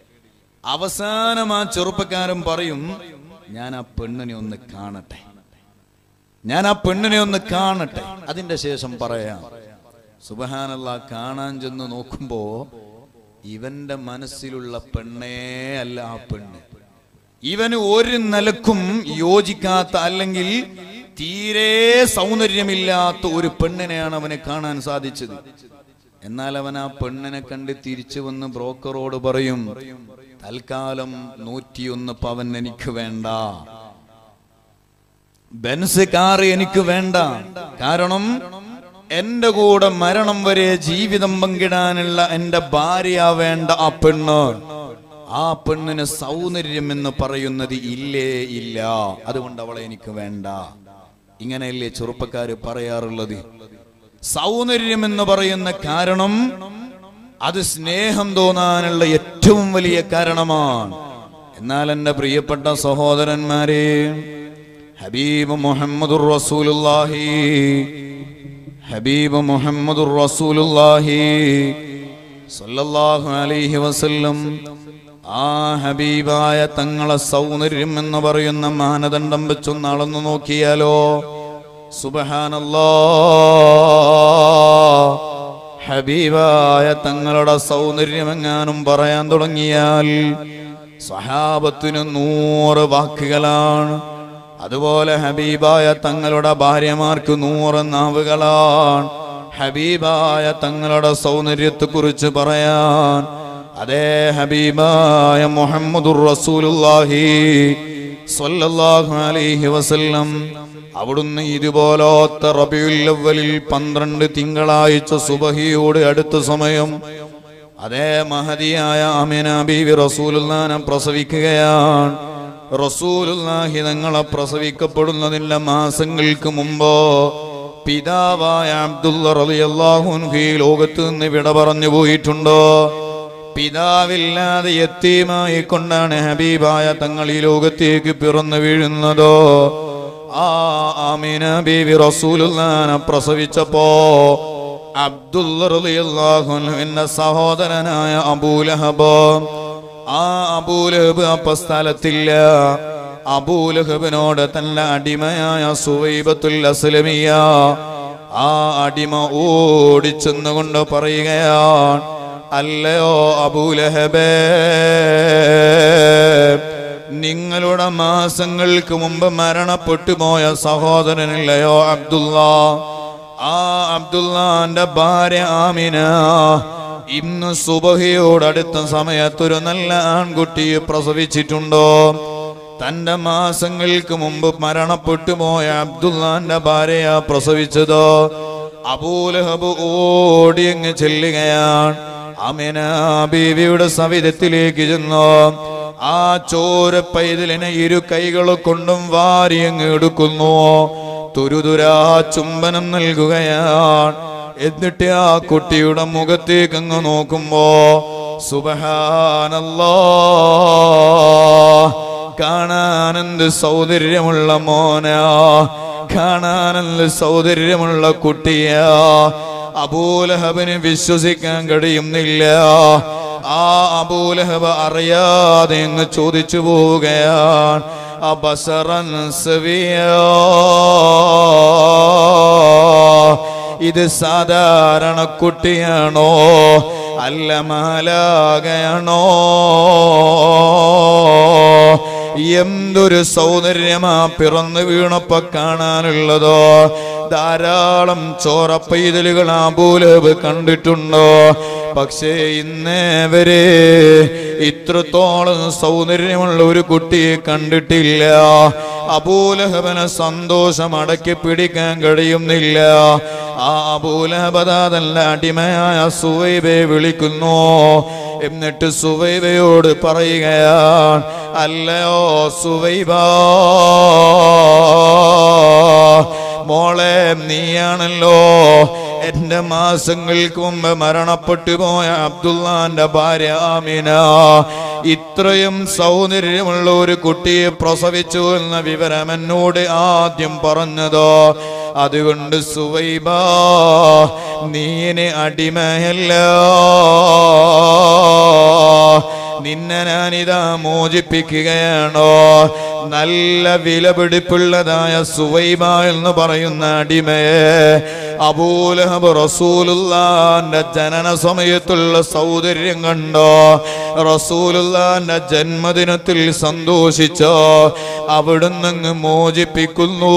അവസാനം ആ ചെറുപ്പക്കാരൻ പറയും, ഞാൻ ആ പെണ്ണിനെ ഒന്ന് കാണട്ടെ, ഞാൻ ആ പെണ്ണിനെ ഒന്ന് കാണട്ടെ, അതിന്റെ ശേഷം പറയാം. സുബ്ഹാനല്ലാഹ്. കാണാൻ ചെന്ന് നോക്കുമ്പോ ഇവന്റെ മനസ്സിലുള്ള പെണ്ണേ അല്ല ആ പെണ്ണ്. ഇവന് ഒരു നിലക്കും യോജിക്കാത്ത, അല്ലെങ്കിൽ തീരെ സൗന്ദര്യമില്ലാത്ത ഒരു പെണ്ണിനെയാണ് അവന് കാണാൻ സാധിച്ചത്. എന്നാൽ അവൻ ആ പെണ്ണിനെ കണ്ട് തിരിച്ചു വന്ന് ബ്രോക്കറോട് പറയും, തൽക്കാലം നൂറ്റിയൊന്ന് പവൻ എനിക്ക് വേണ്ട, ബെൻസ് കാർ എനിക്ക് വേണ്ട, കാരണം എന്റെ കൂടെ മരണം വരെ ജീവിതം പങ്കിടാനുള്ള എന്റെ ഭാര്യ വേണ്ട ആ പെണ്ണ്, ആ പെണ്ണിന് സൗന്ദര്യം എന്ന് പറയുന്നത് ഇല്ലേ ഇല്ല, അതുകൊണ്ട് അവളെ എനിക്ക് വേണ്ട. ഇങ്ങനെയല്ലേ ചെറുപ്പക്കാര് പറയാറുള്ളത്? സൗന്ദര്യം എന്ന് പറയുന്ന കാരണം അത് സ്നേഹം തോന്നാനുള്ള ഏറ്റവും വലിയ കാരണമാണ്. എന്നാൽ എൻ്റെ പ്രിയപ്പെട്ട സഹോദരന്മാരെ, ഹബീബ് മുഹമ്മദുർ റസൂലുള്ളാഹി ഹബീബ് മുഹമ്മദുർ റസൂലുള്ളാഹി സല്ലല്ലാഹു അലൈഹി വസല്ലം ആ ഹബീബായ തങ്ങളെ സൗന്ദര്യം എന്ന് പറയുന്ന മാനദണ്ഡം വെച്ചൊന്ന് അളന്നു നോക്കിയാലോ, സുബ്ഹാനല്ലാഹ്, ഹബീബായ തങ്ങളുടെ സൗന്ദര്യം എങ്ങാനും പറയാൻ തുടങ്ങിയാൽ സ്വഹാബത്തിന് നൂറ് വാക്കുകളാണ്. അതുപോലെ ഹബീബായ തങ്ങളുടെ ഭാര്യമാർക്ക് നൂറ് നാവുകളാണ്. ഹബീബായ തങ്ങളുടെ സൗന്ദര്യത്തെ കുറിച്ച് പറയാൻ അതേ ഹബീബായ മുഹമ്മദുർ റസൂലുള്ളാഹി സ്വല്ലല്ലാഹു അലൈഹി വസല്ലം അവിടുന്ന് ഇതുപോലത്തെ റബീഉൽ അവ്വലിൽ പന്ത്രണ്ട് തിങ്കളാഴ്ച സുബഹിയോട് അടുത്ത സമയം അതേ മഹദിയായ ആമിന ബീവി റസൂലുള്ളാഹിനെ പ്രസവിക്കുകയാണ്. റസൂലുള്ളാഹി തങ്ങളെ പ്രസവിക്കപ്പെടുന്നതിന്റെ മാസങ്ങൾക്ക് മുമ്പ് പിതാവായ അബ്ദുള്ള റളിയല്ലാഹു അൻഹു ഈ ലോകത്ത് നിന്ന് വിട പറഞ്ഞു പോയിട്ടുണ്ടോ? പിതാവില്ലാതെ യതീമായി കൊണ്ടാണ് ഹബീബായ തങ്ങൾ ഈ ലോകത്തേക്ക് പിറന്നു വീഴുന്നതോ. ആ ആമിന ബീവി റസൂലുള്ളാഹിനെ പ്രസവിച്ചപ്പോ അബ്ദുള്ള റളിയല്ലാഹു അൻഹുവിന്റെ സഹോദരനായ അബൂലഹബ്, ആ അബൂലഹബ് അപ്പ സ്ഥലത്തില്ല. അബൂലഹബിനോട് തന്റെ അടിമയായ സുവൈബത്തുൽ അസ്ലമിയ ആ അടിമ ഓടിച്ചെന്നുകൊണ്ട് പറയുകയാണ്, അല്ലയോ അബൂലഹബേ, നിങ്ങളുടെ മാസങ്ങൾക്ക് മുമ്പ് മരണപ്പെട്ടു പോയ സഹോദരനില്ലയോ അബ്ദുള്ള, ആ അബ്ദുള്ളാന്റെ ഭാര്യ ആമിന ഇന്ന് സുബഹിയോടടുത്ത സമയത്തൊരു നല്ല ആൺകുട്ടിയെ പ്രസവിച്ചിട്ടുണ്ടോ? തന്റെ മാസങ്ങൾക്ക് മുമ്പ് മരണപ്പെട്ടു പോയ അബ്ദുള്ളാന്റെ ഭാര്യ പ്രസവിച്ചതോ? അബൂലഹബ് ഓടിയങ്ങ് ചെല്ലുകയാണ്. ആമിന ബീവിയുടെ സവിധത്തിലേക്ക് ചെന്നു ആ ചോര പൈതലിനെ ഇരു കൈകളെ കൊണ്ടും വാരിയങ്ങ് എടുക്കുന്നു. തുരുതുരാ ചുംബനം നൽകുകയാണ്. എന്നിട്ട് ആ കുട്ടിയുടെ മുഖത്തേക്ക് അങ്ങ് നോക്കുമ്പോ സുബ്ഹാനല്ലാഹ്, കാണാനെന്ത് സൗന്ദര്യമുള്ള മോനാ, കാണാനെന്ത് സൗന്ദര്യമുള്ള കുട്ടിയാ. അബൂലഹബിന് വിശ്വസിക്കാൻ കഴിയുന്നില്ല. ആ അബൂലഹബ് അറിയാതെ അങ്ങ് ചോദിച്ചു പോവുകയാണ്, അബസറൻ സവിയാ, ഇത് സാധാരണ കുട്ടിയാണോ അല്ല മാലാകയാണോ? എന്തൊരു സൗന്ദര്യമാ പിറന്നു വീണപ്പോ കാണാനുള്ളതോ. ധാരാളം ചോരപ്പൈതലുകൾ അബൂലഹബ് കണ്ടിട്ടുണ്ടോ? പക്ഷേ ഇന്നേ വരെ ഇത്രത്തോളം സൗന്ദര്യമുള്ള ഒരു കുട്ടിയെ കണ്ടിട്ടില്ല. അബൂലഹബിനെ സന്തോഷം അടക്കി പിടിക്കാൻ കഴിയുന്നില്ല. ആ അബൂലഹബ് തന്റെ അടിമയായ സുവൈബയെ വിളിക്കുന്നു. എന്നിട്ട് സുവൈബയോട് പറയുകയാണ്, അല്ലയോ സുവൈബ, മോളെ, നീയാണല്ലോ എന്റെ മാസങ്ങൾക്ക് മുമ്പ് മരണപ്പെട്ടു പോയ അബ്ദുള്ളാന്റെ ഭാര്യ ആമിന ഇത്രയും സൗന്ദര്യമുള്ള ഒരു കുട്ടിയെ പ്രസവിച്ചു എന്ന വിവരം എന്നോട് ആദ്യം പറഞ്ഞതോ. അതുകൊണ്ട് സുവൈബ, നീനെ അടിമയല്ല, നിന്നെ ഞാനിതാ മോചിപ്പിക്കുകയാണോ. നല്ല വിലപിടിപ്പുള്ളതായ സുവൈബ എന്ന് പറയുന്ന അടിമയെ അബൂലഹബ് റസൂലുള്ളാന്റെ ജനന സമയത്തുള്ള സൗന്ദര്യം കണ്ടോ, റസൂലുള്ളാന്റെ ജന്മദിനത്തിൽ സന്തോഷിച്ചോ, അവിടുന്ന് അങ്ങ് മോചിപ്പിക്കുന്നു.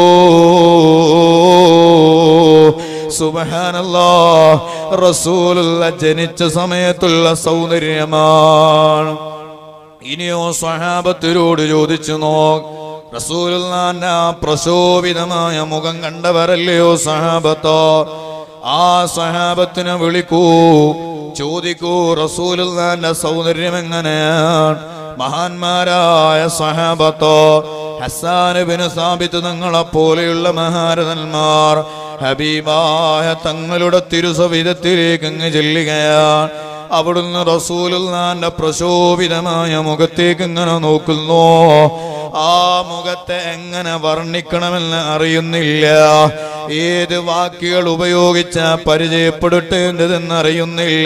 സുബ്ഹാനല്ലാഹ്, റസൂലുള്ള ജനിച്ച സമയത്തുള്ള സൗന്ദര്യമാണ്. ഇനിയോ സ്വഹാബത്തിനോട് ചോദിച്ചു നോക്ക്, റസൂലുള്ളാന്റെ ആ പ്രശോഭിതമായ മുഖം കണ്ടവരല്ലയോ സഹാബത്തോ? ആ സഹാബത്തിനെ വിളിക്കൂ, ചോദിക്കൂ റസൂലുള്ളാന്റെ സൗന്ദര്യം എങ്ങനെയാണ്. മഹാന്മാരായ സഹാബത്തോ ഹസ്സാൻ ഇബ്നു സാബിത്ത് തങ്ങളെ പോലെയുള്ള മഹാരഥന്മാർ ഹബീബായ തങ്ങളുടെ തിരുസവിധത്തിലേക്ക് അങ്ങ് ചെല്ലുകയാണ്. അവിടുന്ന് റസൂലുള്ളാന്റെ പ്രശോഭിതമായ മുഖത്തേക്ക് ഇങ്ങനെ നോക്കുന്നു. ആ മുഖത്തെ എങ്ങനെ വർണ്ണിക്കണമെന്ന് അറിയുന്നില്ല. ഏത് വാക്കുകൾ ഉപയോഗിച്ച പരിചയപ്പെടുത്തേണ്ടതെന്ന് അറിയുന്നില്ല.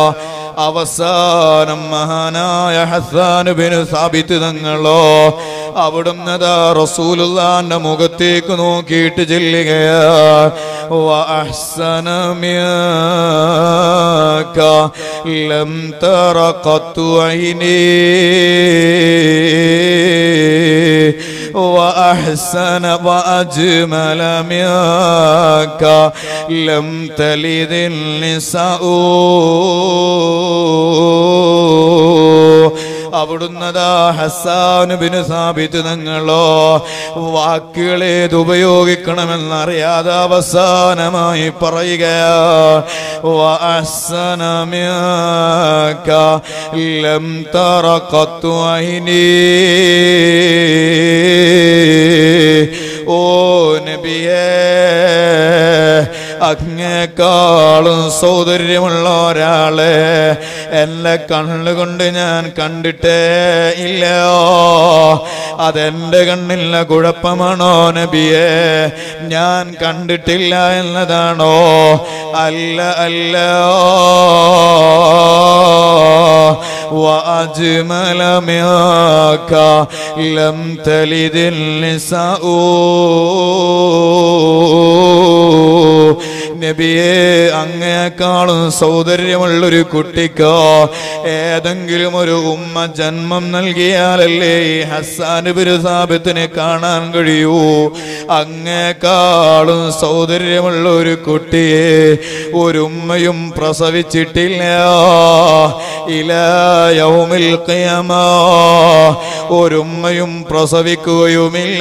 അവസാനം മഹാനായ ഹസ്സാൻ ഇബ്നു സാബിത്ത് തങ്ങളോ അവിടുന്ന് റസൂലുള്ളാന്റെ മുഖത്തേക്ക് നോക്കിയിട്ട് ചെല്ലുകയാ. വഅഹ്സന മിൻക ലം തറ ഖത്തു ഐനി وأحسن وأجمل منك لم تلد النساء. അവിടുന്ന് ഹസ്സാൻ ഇബ്നു സാബിത്ത് തങ്ങളോ വാക്കുകളേത് ഉപയോഗിക്കണമെന്നറിയാതെ അവസാനമായി പറയുകയാ. വഅഹ്സന മിൻക ലം തറ ഖത്തു ഐനി. ഓ നബിയേ, അങ്ങേക്കാളും സൗന്ദര്യമുള്ള ഒരാളെ എന്റെ കണ്ണുകൊണ്ട് ഞാൻ കണ്ടിട്ടേ ഇല്ല. അതെന്റെ കണ്ണിലെ കുഴപ്പമാണോ നബിയെ? ഞാൻ കണ്ടിട്ടില്ല എന്നതാണോ? അല്ല അല്ല. وأجمل منك لم تلد النساء. നബിയെ, അങ്ങേക്കാളും സൗന്ദര്യമുള്ളൊരു കുട്ടിക്കോ ഏതെങ്കിലും ഒരു ഉമ്മ ജന്മം നൽകിയാലല്ലേ ഈ ഹസ്സാൻ ഇബ്നു സാബിത്തിനെ കാണാൻ കഴിയൂ. അങ്ങേക്കാളും സൗന്ദര്യമുള്ള ഒരു കുട്ടിയെ ഒരു ഉമ്മയും പ്രസവിച്ചിട്ടില്ല. ഇലാ യൗമിൽ ഖിയാമ ഒരു ഉമ്മയും പ്രസവിക്കുകയുമില്ല.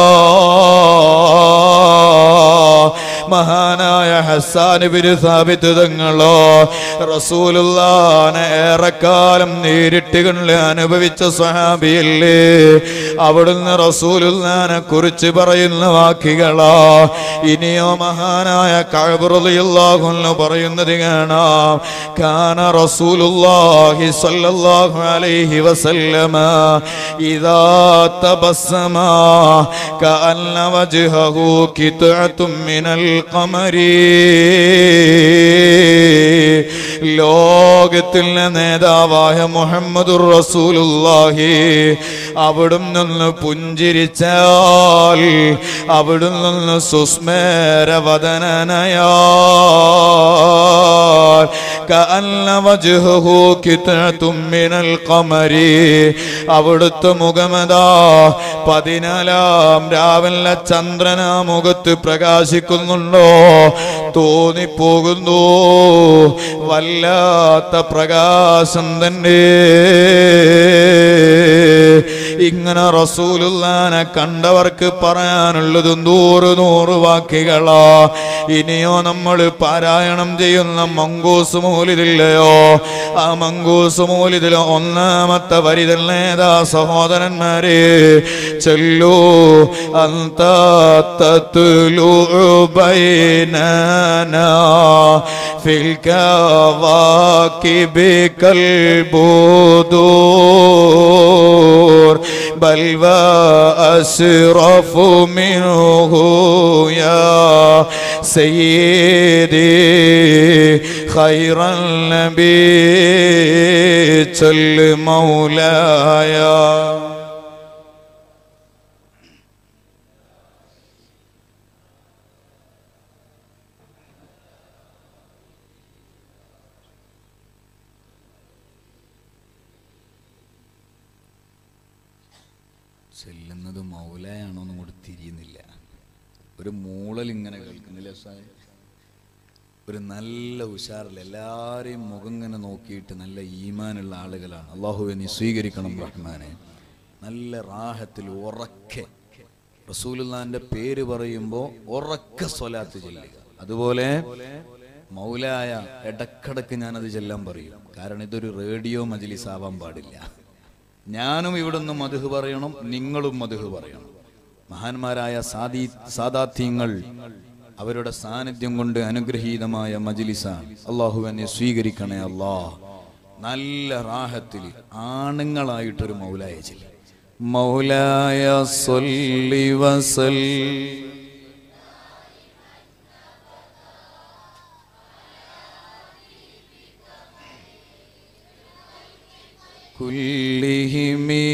മഹാനായ ഹസ്സാൻ ഇബ്നു സാബിത്ത് തങ്ങളോ റസൂലുള്ളാഹിനെ ഏറെക്കാലം നേരിട്ട് കണ്ട് അനുഭവിച്ച സ്വഹാബിയല്ലേ. അവിടുന്ന് റസൂലുള്ളാഹിനെ കുറിച്ച് പറയുന്ന വാക്കുകളാ. ഇനിയോ മഹാനായ കഅബ് റളിയല്ലാഹു അൻഹു പറയുന്നത് കാണാം. കാന റസൂലുള്ളാഹി സ്വല്ലല്ലാഹു അലൈഹി വസല്ലമ ഇദാ തബസ്സമ കഅന്ന വജ്ഹഹു ഖിത്അത്തും മിനൽ ഖമരി. ലോകത്തിലെ നേതാവായ മുഹമ്മദുർ റസൂലുള്ളാഹി അവിടുന്ന് പുഞ്ചിരിച്ചാൽ അവിടുന്ന് സുസ്മേരവദനനയാൽ കഅന്ന വജ്ഹഹു ഖിത്അത്തും മിനൽ ഖമരി. അവിടുത്തെ മുഖമതാ പതിനാലാം രാവിലെ ചന്ദ്രനാ മുഖത്ത് പ്രകാശിക്കുന്നുണ്ടോ തോന്നിപ്പോകുന്നു. വല്ലാത്ത പ്രകാശം തന്നെ. ഇങ്ങനെ റസൂലുള്ളാഹിനെ കണ്ടവർക്ക് പറയാനുള്ളത് നൂറ് നൂറ് വാക്കുകളാ. ഇനിയോ നമ്മൾ പാരായണം ചെയ്യുന്ന മങ്കൂസ് മൗലിദില്ലയോ, ആ മങ്കൂസ് മൗലിദിലെ ഒന്നാമത്തെ വരി തന്നെ ഏതാ സഹോദരന്മാരെ? ചൊല്ലൂ. അന്ത തത്ലു ബൈനനാ ഫിൽ കവാകിബി കൽ ബുദൂർ ബൽ വഅസ്റഫു മിൻഹു യാ സയ്യിദി ഖൈറൻ നബി ചൊല്ല് മൗലായ. ചെല്ലുന്നത് മൗലയാണോ എന്ന് കൂടി തിരിയുന്നില്ല. ഒരു മൂളൽ ഇങ്ങനെ കേൾക്കുന്നില്ല. ഒരു നല്ല ഉഷാറിൽ എല്ലാവരെയും മുഖം ഇങ്ങനെ നോക്കിയിട്ട് നല്ല ഈമാനുള്ള ആളുകളാണ്. അള്ളാഹുവെ നീ സ്വീകരിക്കണം റഹ്മാനെ. നല്ല റാഹത്തിൽ ഉറക്കെ റസൂലുള്ളാഹിന്റെ പേര് പറയുമ്പോൾ ഉറക്കെ സ്വലാത്ത് ചൊല്ലുക. അതുപോലെ മൗലായ ഇടക്കിടക്ക് ഞാനത് ചെല്ലാൻ പറയും. കാരണം ഇതൊരു റേഡിയോ മജ്ലിസ് ആവാൻ പാടില്ല. ഞാനും ഇവിടുന്ന് മദ്ഹ് പറയണം, നിങ്ങളും മദ്ഹ് പറയണം. മഹാന്മാരായ സാദി സാദാത്യങ്ങൾ അവരുടെ സാന്നിധ്യം കൊണ്ട് അനുഗ്രഹീതമായ മജ്ലിസാണ്. അല്ലാഹു എന്നെ സ്വീകരിക്കണേ അല്ലാഹ്. നല്ല റാഹത്തിൽ ആണുങ്ങളായിട്ടൊരു മൗലായ ചൊല്ലി. മൗലായ സ്വല്ലി വസല്ലി കുല്ലിഹിമീ.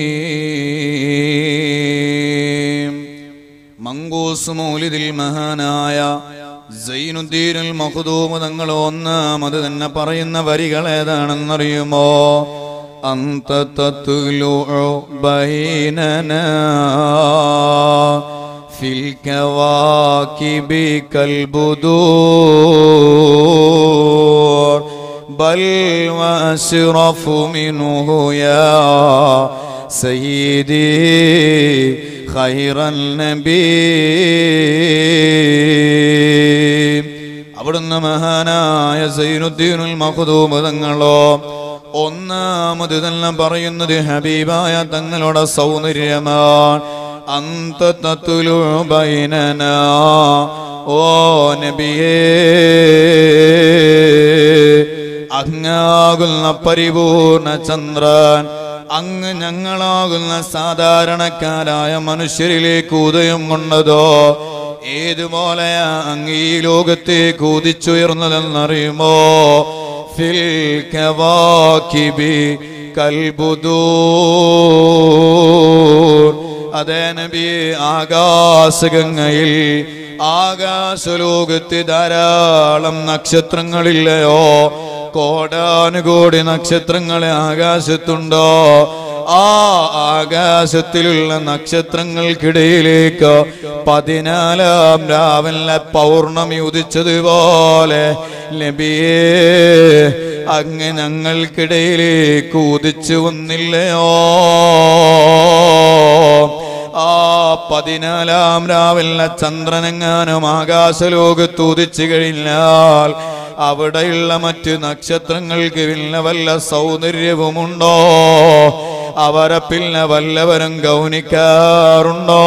മങ്കൂസ് മൗലിദിൽ മഹാനായ സൈനുദ്ദീനുൽ മഖ്ദൂം തങ്ങൾ ഒന്നാമത് തന്നെ പറയുന്ന വരികൾ ഏതാണെന്നറിയുമോ? അന്ത തത്ലുഉ ബൈനനാ ഫിൽ കവാകിബി കൽബുദൂർ ബൽ വഅശ്റഫു മിൻഹു യാ സയ്യിദി ഖൈറൻ നബി. അവിടുന്ന് മഹാനായ സൈനുദ്ദീനുൽ മഖ്ദൂം തങ്ങളോ ഒന്നാമത് തന്നെ പറയുന്നത് ഹബീബായ തങ്ങളുടെ സൗന്ദര്യമാണ്. അന്ത തത്ലുഉ ബൈനനാ, ഓ നബിയേ, അങ്ങാകുന്ന പരിപൂർണ ചന്ദ്രൻ, അങ്ങ് ഞങ്ങളാകുന്ന സാധാരണക്കാരായ മനുഷ്യരിലേക്ക് ഉദയം കൊണ്ടതോ ഏതുപോലെയാ അങ്ങ് ഈ ലോകത്തേക്ക് ഉദിച്ചുയർന്നതെന്നറിയുമോ? ഫിൽ കവാകിബി കൽബുദൂർ. അതേ നബിയെ, ആകാശഗംഗയിൽ ആകാശലോകത്ത് ധാരാളം നക്ഷത്രങ്ങളില്ലയോ? കോടാനുകോടി നക്ഷത്രങ്ങളെ ആകാശത്തുണ്ടോ? ആ ആകാശത്തിലുള്ള നക്ഷത്രങ്ങൾക്കിടയിലേക്ക് പതിനാലാം രാവിലെ പൗർണമി ഉദിച്ചതുപോലെ നബിയേ, അങ്ങ് ഞങ്ങൾക്കിടയിലേക്ക് ഉദിച്ചു വന്നില്ലയോ? ആ പതിനാലാം രാവിലെ ചന്ദ്രനെങ്ങാനും ആകാശലോകത്ത് ഉദിച്ചു കഴിഞ്ഞാൽ അവിടെയുള്ള മറ്റ് നക്ഷത്രങ്ങൾക്ക് പിന്നെ വല്ല സൗന്ദര്യവുമുണ്ടോ? അവരെ പിന്നെ വല്ലവരും ഗൗനിക്കാറുണ്ടോ?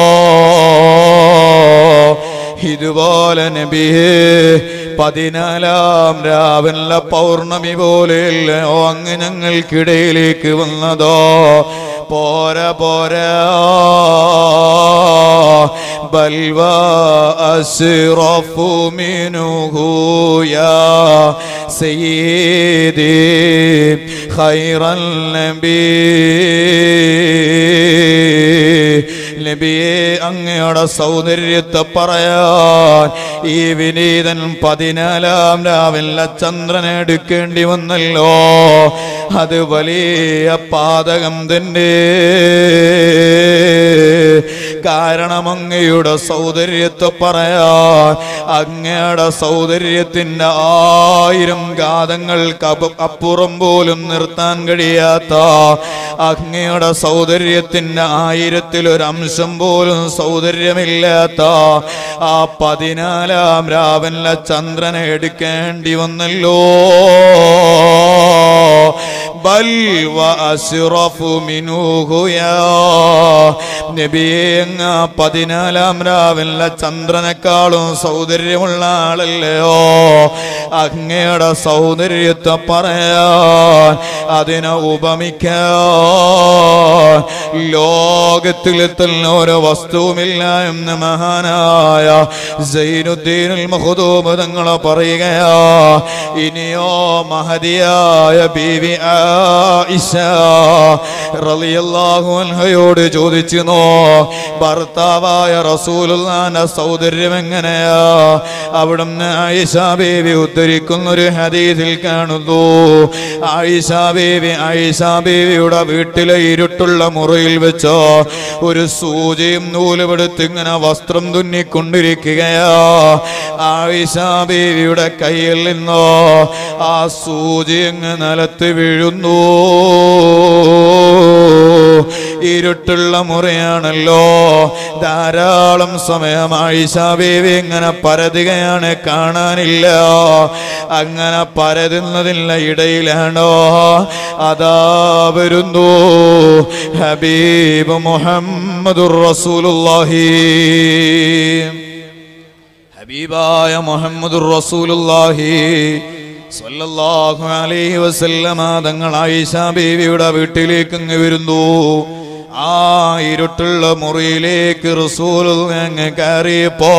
ഇതുപോലെ നബിയേ, പതിനാലാം രാവിലെ പൗർണമി പോലെയല്ലയോ അങ്ങ് ഞങ്ങൾക്കിടയിലേക്ക് വന്നതോ? പോരാ പോരാ, ബൽവ അസ്റഫു മിൻഹു യാ സയ്യിദി ഖൈറൻ നബി. നബിയെ, അങ്ങയുടെ സൗന്ദര്യത്തെ പറയാൻ ഈ വിനീതൻ പതിനാലാം രാവിലെ ചന്ദ്രനെ എടുക്കേണ്ടി വന്നല്ലോ. അത് വലിയ പാതകം തന്നെ. കാരണം അങ്ങയുടെ സൗന്ദര്യത്തെ പറയാൻ അങ്ങയുടെ സൗന്ദര്യത്തിന്റെ ആയിരം ഗാഥങ്ങൾക്ക് അപ്പുറം പോലും നിർത്താൻ കഴിയാത്ത, അങ്ങയുടെ സൗന്ദര്യത്തിന്റെ ആയിരത്തിലൊരു അംശം പോലും സൗന്ദര്യമില്ലാത്ത ആ പതിനാലാം രാവിലെ ചന്ദ്രനെ എടുക്കേണ്ടി വന്നല്ലോ. ബൽ വഅസ്റഫു മിൻഹു യാ നബിയേ, അങ്ങ് പതിനാലാം രാവിലെ ചന്ദ്രനെക്കാളും സൗന്ദര്യമുള്ള ആളല്ലയോ? അങ്ങയുടെ സൗന്ദര്യത്തെ പറയാൻ, അതിനെ ഉപമിക്കാൻ ലോകത്തിലെ തന്നെ ഓരോ വസ്തുവുമില്ല എന്ന് മഹാനായ സൈനുദ്ദീനുൽ മഖ്ദൂം തങ്ങൾ പറയുകയാ. ഇനിയോ മഹദിയായ ബീവി ആയിഷ റളിയല്ലാഹു അൻഹയോട് ചോദിച്ചു, നോ ഭർത്താവായ റസൂലുള്ളാഹിന്റെ സൗന്ദര്യം എങ്ങനെയാ? അവിടുന്ന് ആയിഷ ബീവി ഉദ്ധരിക്കുന്ന ഒരു ഹദീസിൽ കാണുന്നു, ആയിഷ ബീവി ആയിഷ ബീവിയുടെ വീട്ടിലെ ഇരുട്ടുള്ള മുറിയിൽ വെച്ചോ ഒരു സൂചിയും നൂലുമെടുത്ത് ഇങ്ങനെ വസ്ത്രം തുന്നിക്കൊണ്ടിരിക്കുകയാ. ആയിഷ ബീവിയുടെ കയ്യിൽ നിന്നോ ആ സൂചി അങ്ങ് നിലത്ത് വീഴുന്നു. ഇരുട്ടുള്ള മുറിയാണല്ലോ. ധാരാളം സമയം ആയിഷ ബീവി ഇങ്ങനെ പരതുകയാണ്, കാണാനില്ല. അങ്ങനെ പരതുന്നതിനുള്ള ഇടയിലാണോ അതാ വരുന്നു ഹബീബ് മുഹമ്മദുർ റസൂലുള്ളാഹി. ഹബീബായ മുഹമ്മദുർ റസൂലുള്ളാഹി സ്വല്ലല്ലാഹു അലൈഹി വസല്ലമ തങ്ങൾ ആയിഷ ബീവിയുടെ വീട്ടിലേക്ക് അങ്ങ് വരുന്നു. ആ ഇരുട്ടുള്ള മുറിയിലേക്ക് റസൂൽ അങ്ങ് കയറിയപ്പോ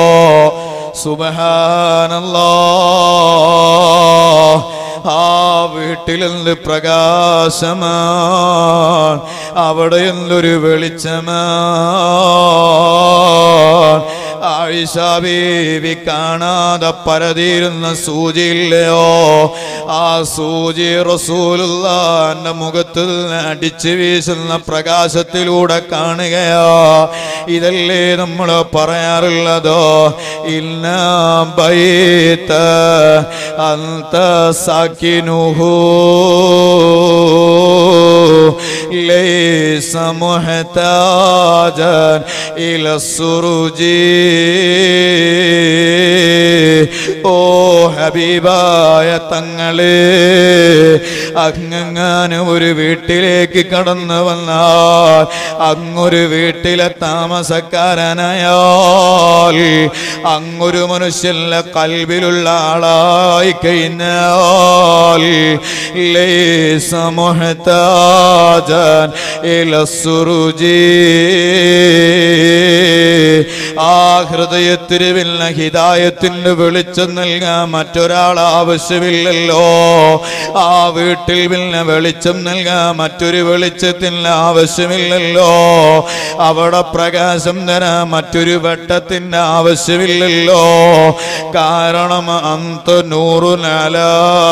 സുബ്ഹാനല്ലാഹ്, ആ വീട്ടിൽ നിന്ന് പ്രകാശമാണ്, അവിടെ നിന്നൊരു വെളിച്ചമാണ്. ആയിഷ ബീവി കാണാതെ പരതിയിരുന്ന സൂചിയില്ലയോ, ആ സൂചി റസൂലുള്ളാഹിന്റെ മുഖത്ത് അടിച്ചു വീശുന്ന പ്രകാശത്തിലൂടെ കാണുകയോ. ഇതല്ലേ നമ്മൾ പറയാറുള്ളതോ, ഇന്നാ ബൈത അൻത സാകിനുഹു ലൈസ മുഹ്താജൻ ഇല സുറുജി. ഓ ഹബീബായ തങ്ങളെ, അങ്ങങ്ങാനും ഒരു വീട്ടിലേക്ക് കടന്നു വന്നാൽ, അങ്ങൊരു വീട്ടിലെ താമസക്കാരനായാൽ, അങ്ങൊരു മനുഷ്യന്റെ കൽബിലുള്ള ആളായി കഴിഞ്ഞാൽ, ലൈസ മുഹ്താജൻ ഇല സുറുജി, ആ ഹൃദയത്തിന് പിന്നെ ഹിദായത്തിന് വെളിച്ചം നൽകാൻ മറ്റൊരാൾ ആവശ്യമില്ലല്ലോ. ആ വീട്ടിൽ പിന്നെ വെളിച്ചം നൽകാൻ മറ്റൊരു വെളിച്ചത്തിന് ആവശ്യമില്ലല്ലോ. അവിടെ പ്രകാശം തരാൻ മറ്റൊരു വെട്ടത്തിന് ആവശ്യമില്ലല്ലോ. കാരണം അന്ത നൂറുൻ അലാ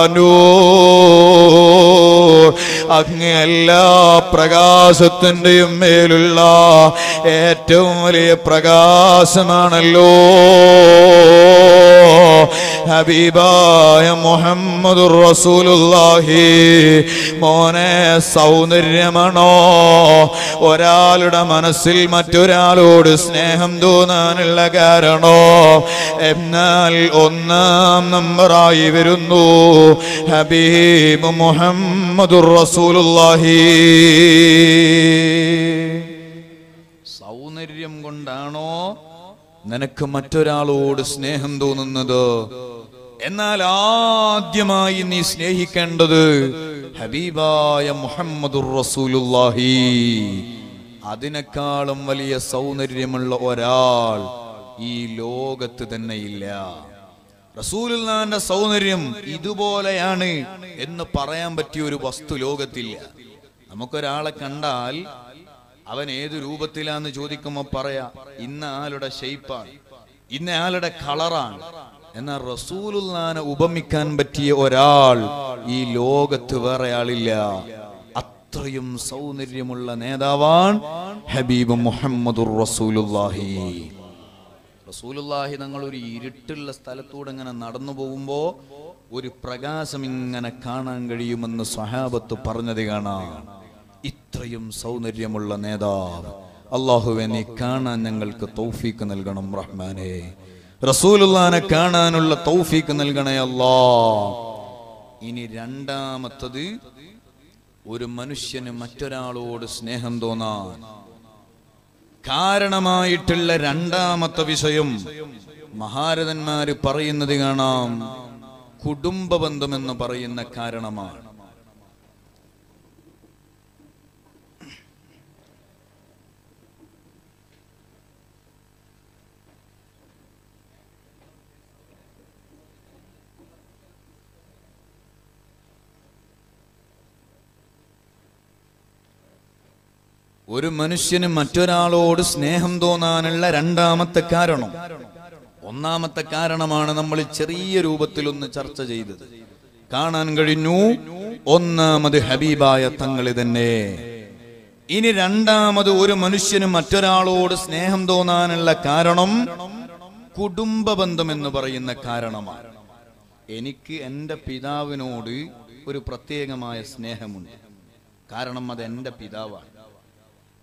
നൂർ, അങ്ങ് എല്ലാ പ്രകാശത്തിന്റെയും മേലുള്ള ഏറ്റവും വലിയ പ്രകാശമാണല്ലോ. ഹബീബായ മുഹമ്മദുർ റസൂലുള്ളാഹി. മോനെ, സൗന്ദര്യമാണോ ഒരാളുടെ മനസ്സിൽ മറ്റൊരാളോട് സ്നേഹം തോന്നാനുള്ള കാരണോ? എന്നാൽ ഒന്നാം നമ്പറായി വരുന്നു ഹബീബ് മുഹമ്മദുർ റസൂലുള്ളാഹി. സൗന്ദര്യം കൊണ്ടാണോ നിനക്ക് മറ്റൊരാളോട് സ്നേഹം തോന്നുന്നത്? എന്നാൽ ആദ്യമായി നീ സ്നേഹിക്കേണ്ടത് ഹബീബായ മുഹമ്മദുർ റസൂലുള്ളാഹി. അതിനേക്കാളും വലിയ സൗന്ദര്യമുള്ള ഒരാൾ ഈ ലോകത്ത് തന്നെ ഇല്ല. റസൂലുള്ളാഹിന്റെ സൗന്ദര്യം ഇതുപോലെയാണ് എന്ന് പറയാൻ പറ്റിയ ഒരു വസ്തു ലോകത്തില്ല. നമുക്കൊരാളെ കണ്ടാൽ അവൻ ഏത് രൂപത്തിലാന്ന് ചോദിക്കുമ്പോ പറയാ ഇന്ന ആളുടെ ഷെയ്പ്പാണ്, ഇന്ന ആളുടെ കളറാണ്. എന്നാൽ റസൂലുള്ളാഹിനെ ഉപമിക്കാൻ പറ്റിയ ഒരാൾ ഈ ലോകത്ത് വേറെ ആളില്ല. അത്രയും സൗന്ദര്യമുള്ള നേതാവാണ് ഹബീബ് മുഹമ്മദുർ റസൂലുള്ളാഹി. റസൂലുള്ളാഹി തങ്ങൾ ഒരു ഇരുട്ടുള്ള സ്ഥലത്തൂടെ ഇങ്ങനെ നടന്നു പോകുമ്പോ ഒരു പ്രകാശം ഇങ്ങനെ കാണാൻ കഴിയുമെന്ന് സ്വഹാബത്ത് പറഞ്ഞത് കാണാം. ഇത്രയും സൗന്ദര്യമുള്ള നേതാവ് അല്ലാഹുവേ, നീ കാണാൻ ഞങ്ങൾക്ക് തൗഫീക്ക് നൽകണം റഹ്മാനേ. റസൂലുള്ളാഹിനെ കാണാനുള്ള തൗഫീക്ക് നൽകണേ അല്ലാ. ഇനി രണ്ടാമത്തത്, ഒരു മനുഷ്യന് മറ്റൊരാളോട് സ്നേഹം തോന്നാൻ കാരണമായിട്ടുള്ള രണ്ടാമത്തെ വിഷയം മഹാരഥന്മാര് പറയുന്നത് കാണാം, കുടുംബ ബന്ധമെന്ന് പറയുന്ന കാരണമാണ്. ഒരു മനുഷ്യന് മറ്റൊരാളോട് സ്നേഹം തോന്നാനുള്ള രണ്ടാമത്തെ കാരണം, ഒന്നാമത്തെ കാരണമാണ് നമ്മൾ ചെറിയ രൂപത്തിൽ ഒന്ന് ചർച്ച ചെയ്തത്, കാണാൻ കഴിഞ്ഞു. ഒന്നാമത് ഹബീബായ തങ്ങൾ തന്നെ. ഇനി രണ്ടാമത്, ഒരു മനുഷ്യന് മറ്റൊരാളോട് സ്നേഹം തോന്നാനുള്ള കാരണം കുടുംബ ബന്ധം എന്ന് പറയുന്ന കാരണമാണ്. എനിക്ക് എൻ്റെ പിതാവിനോട് ഒരു പ്രത്യേകമായ സ്നേഹമുണ്ട്. കാരണം അത് എൻ്റെ പിതാവാണ്.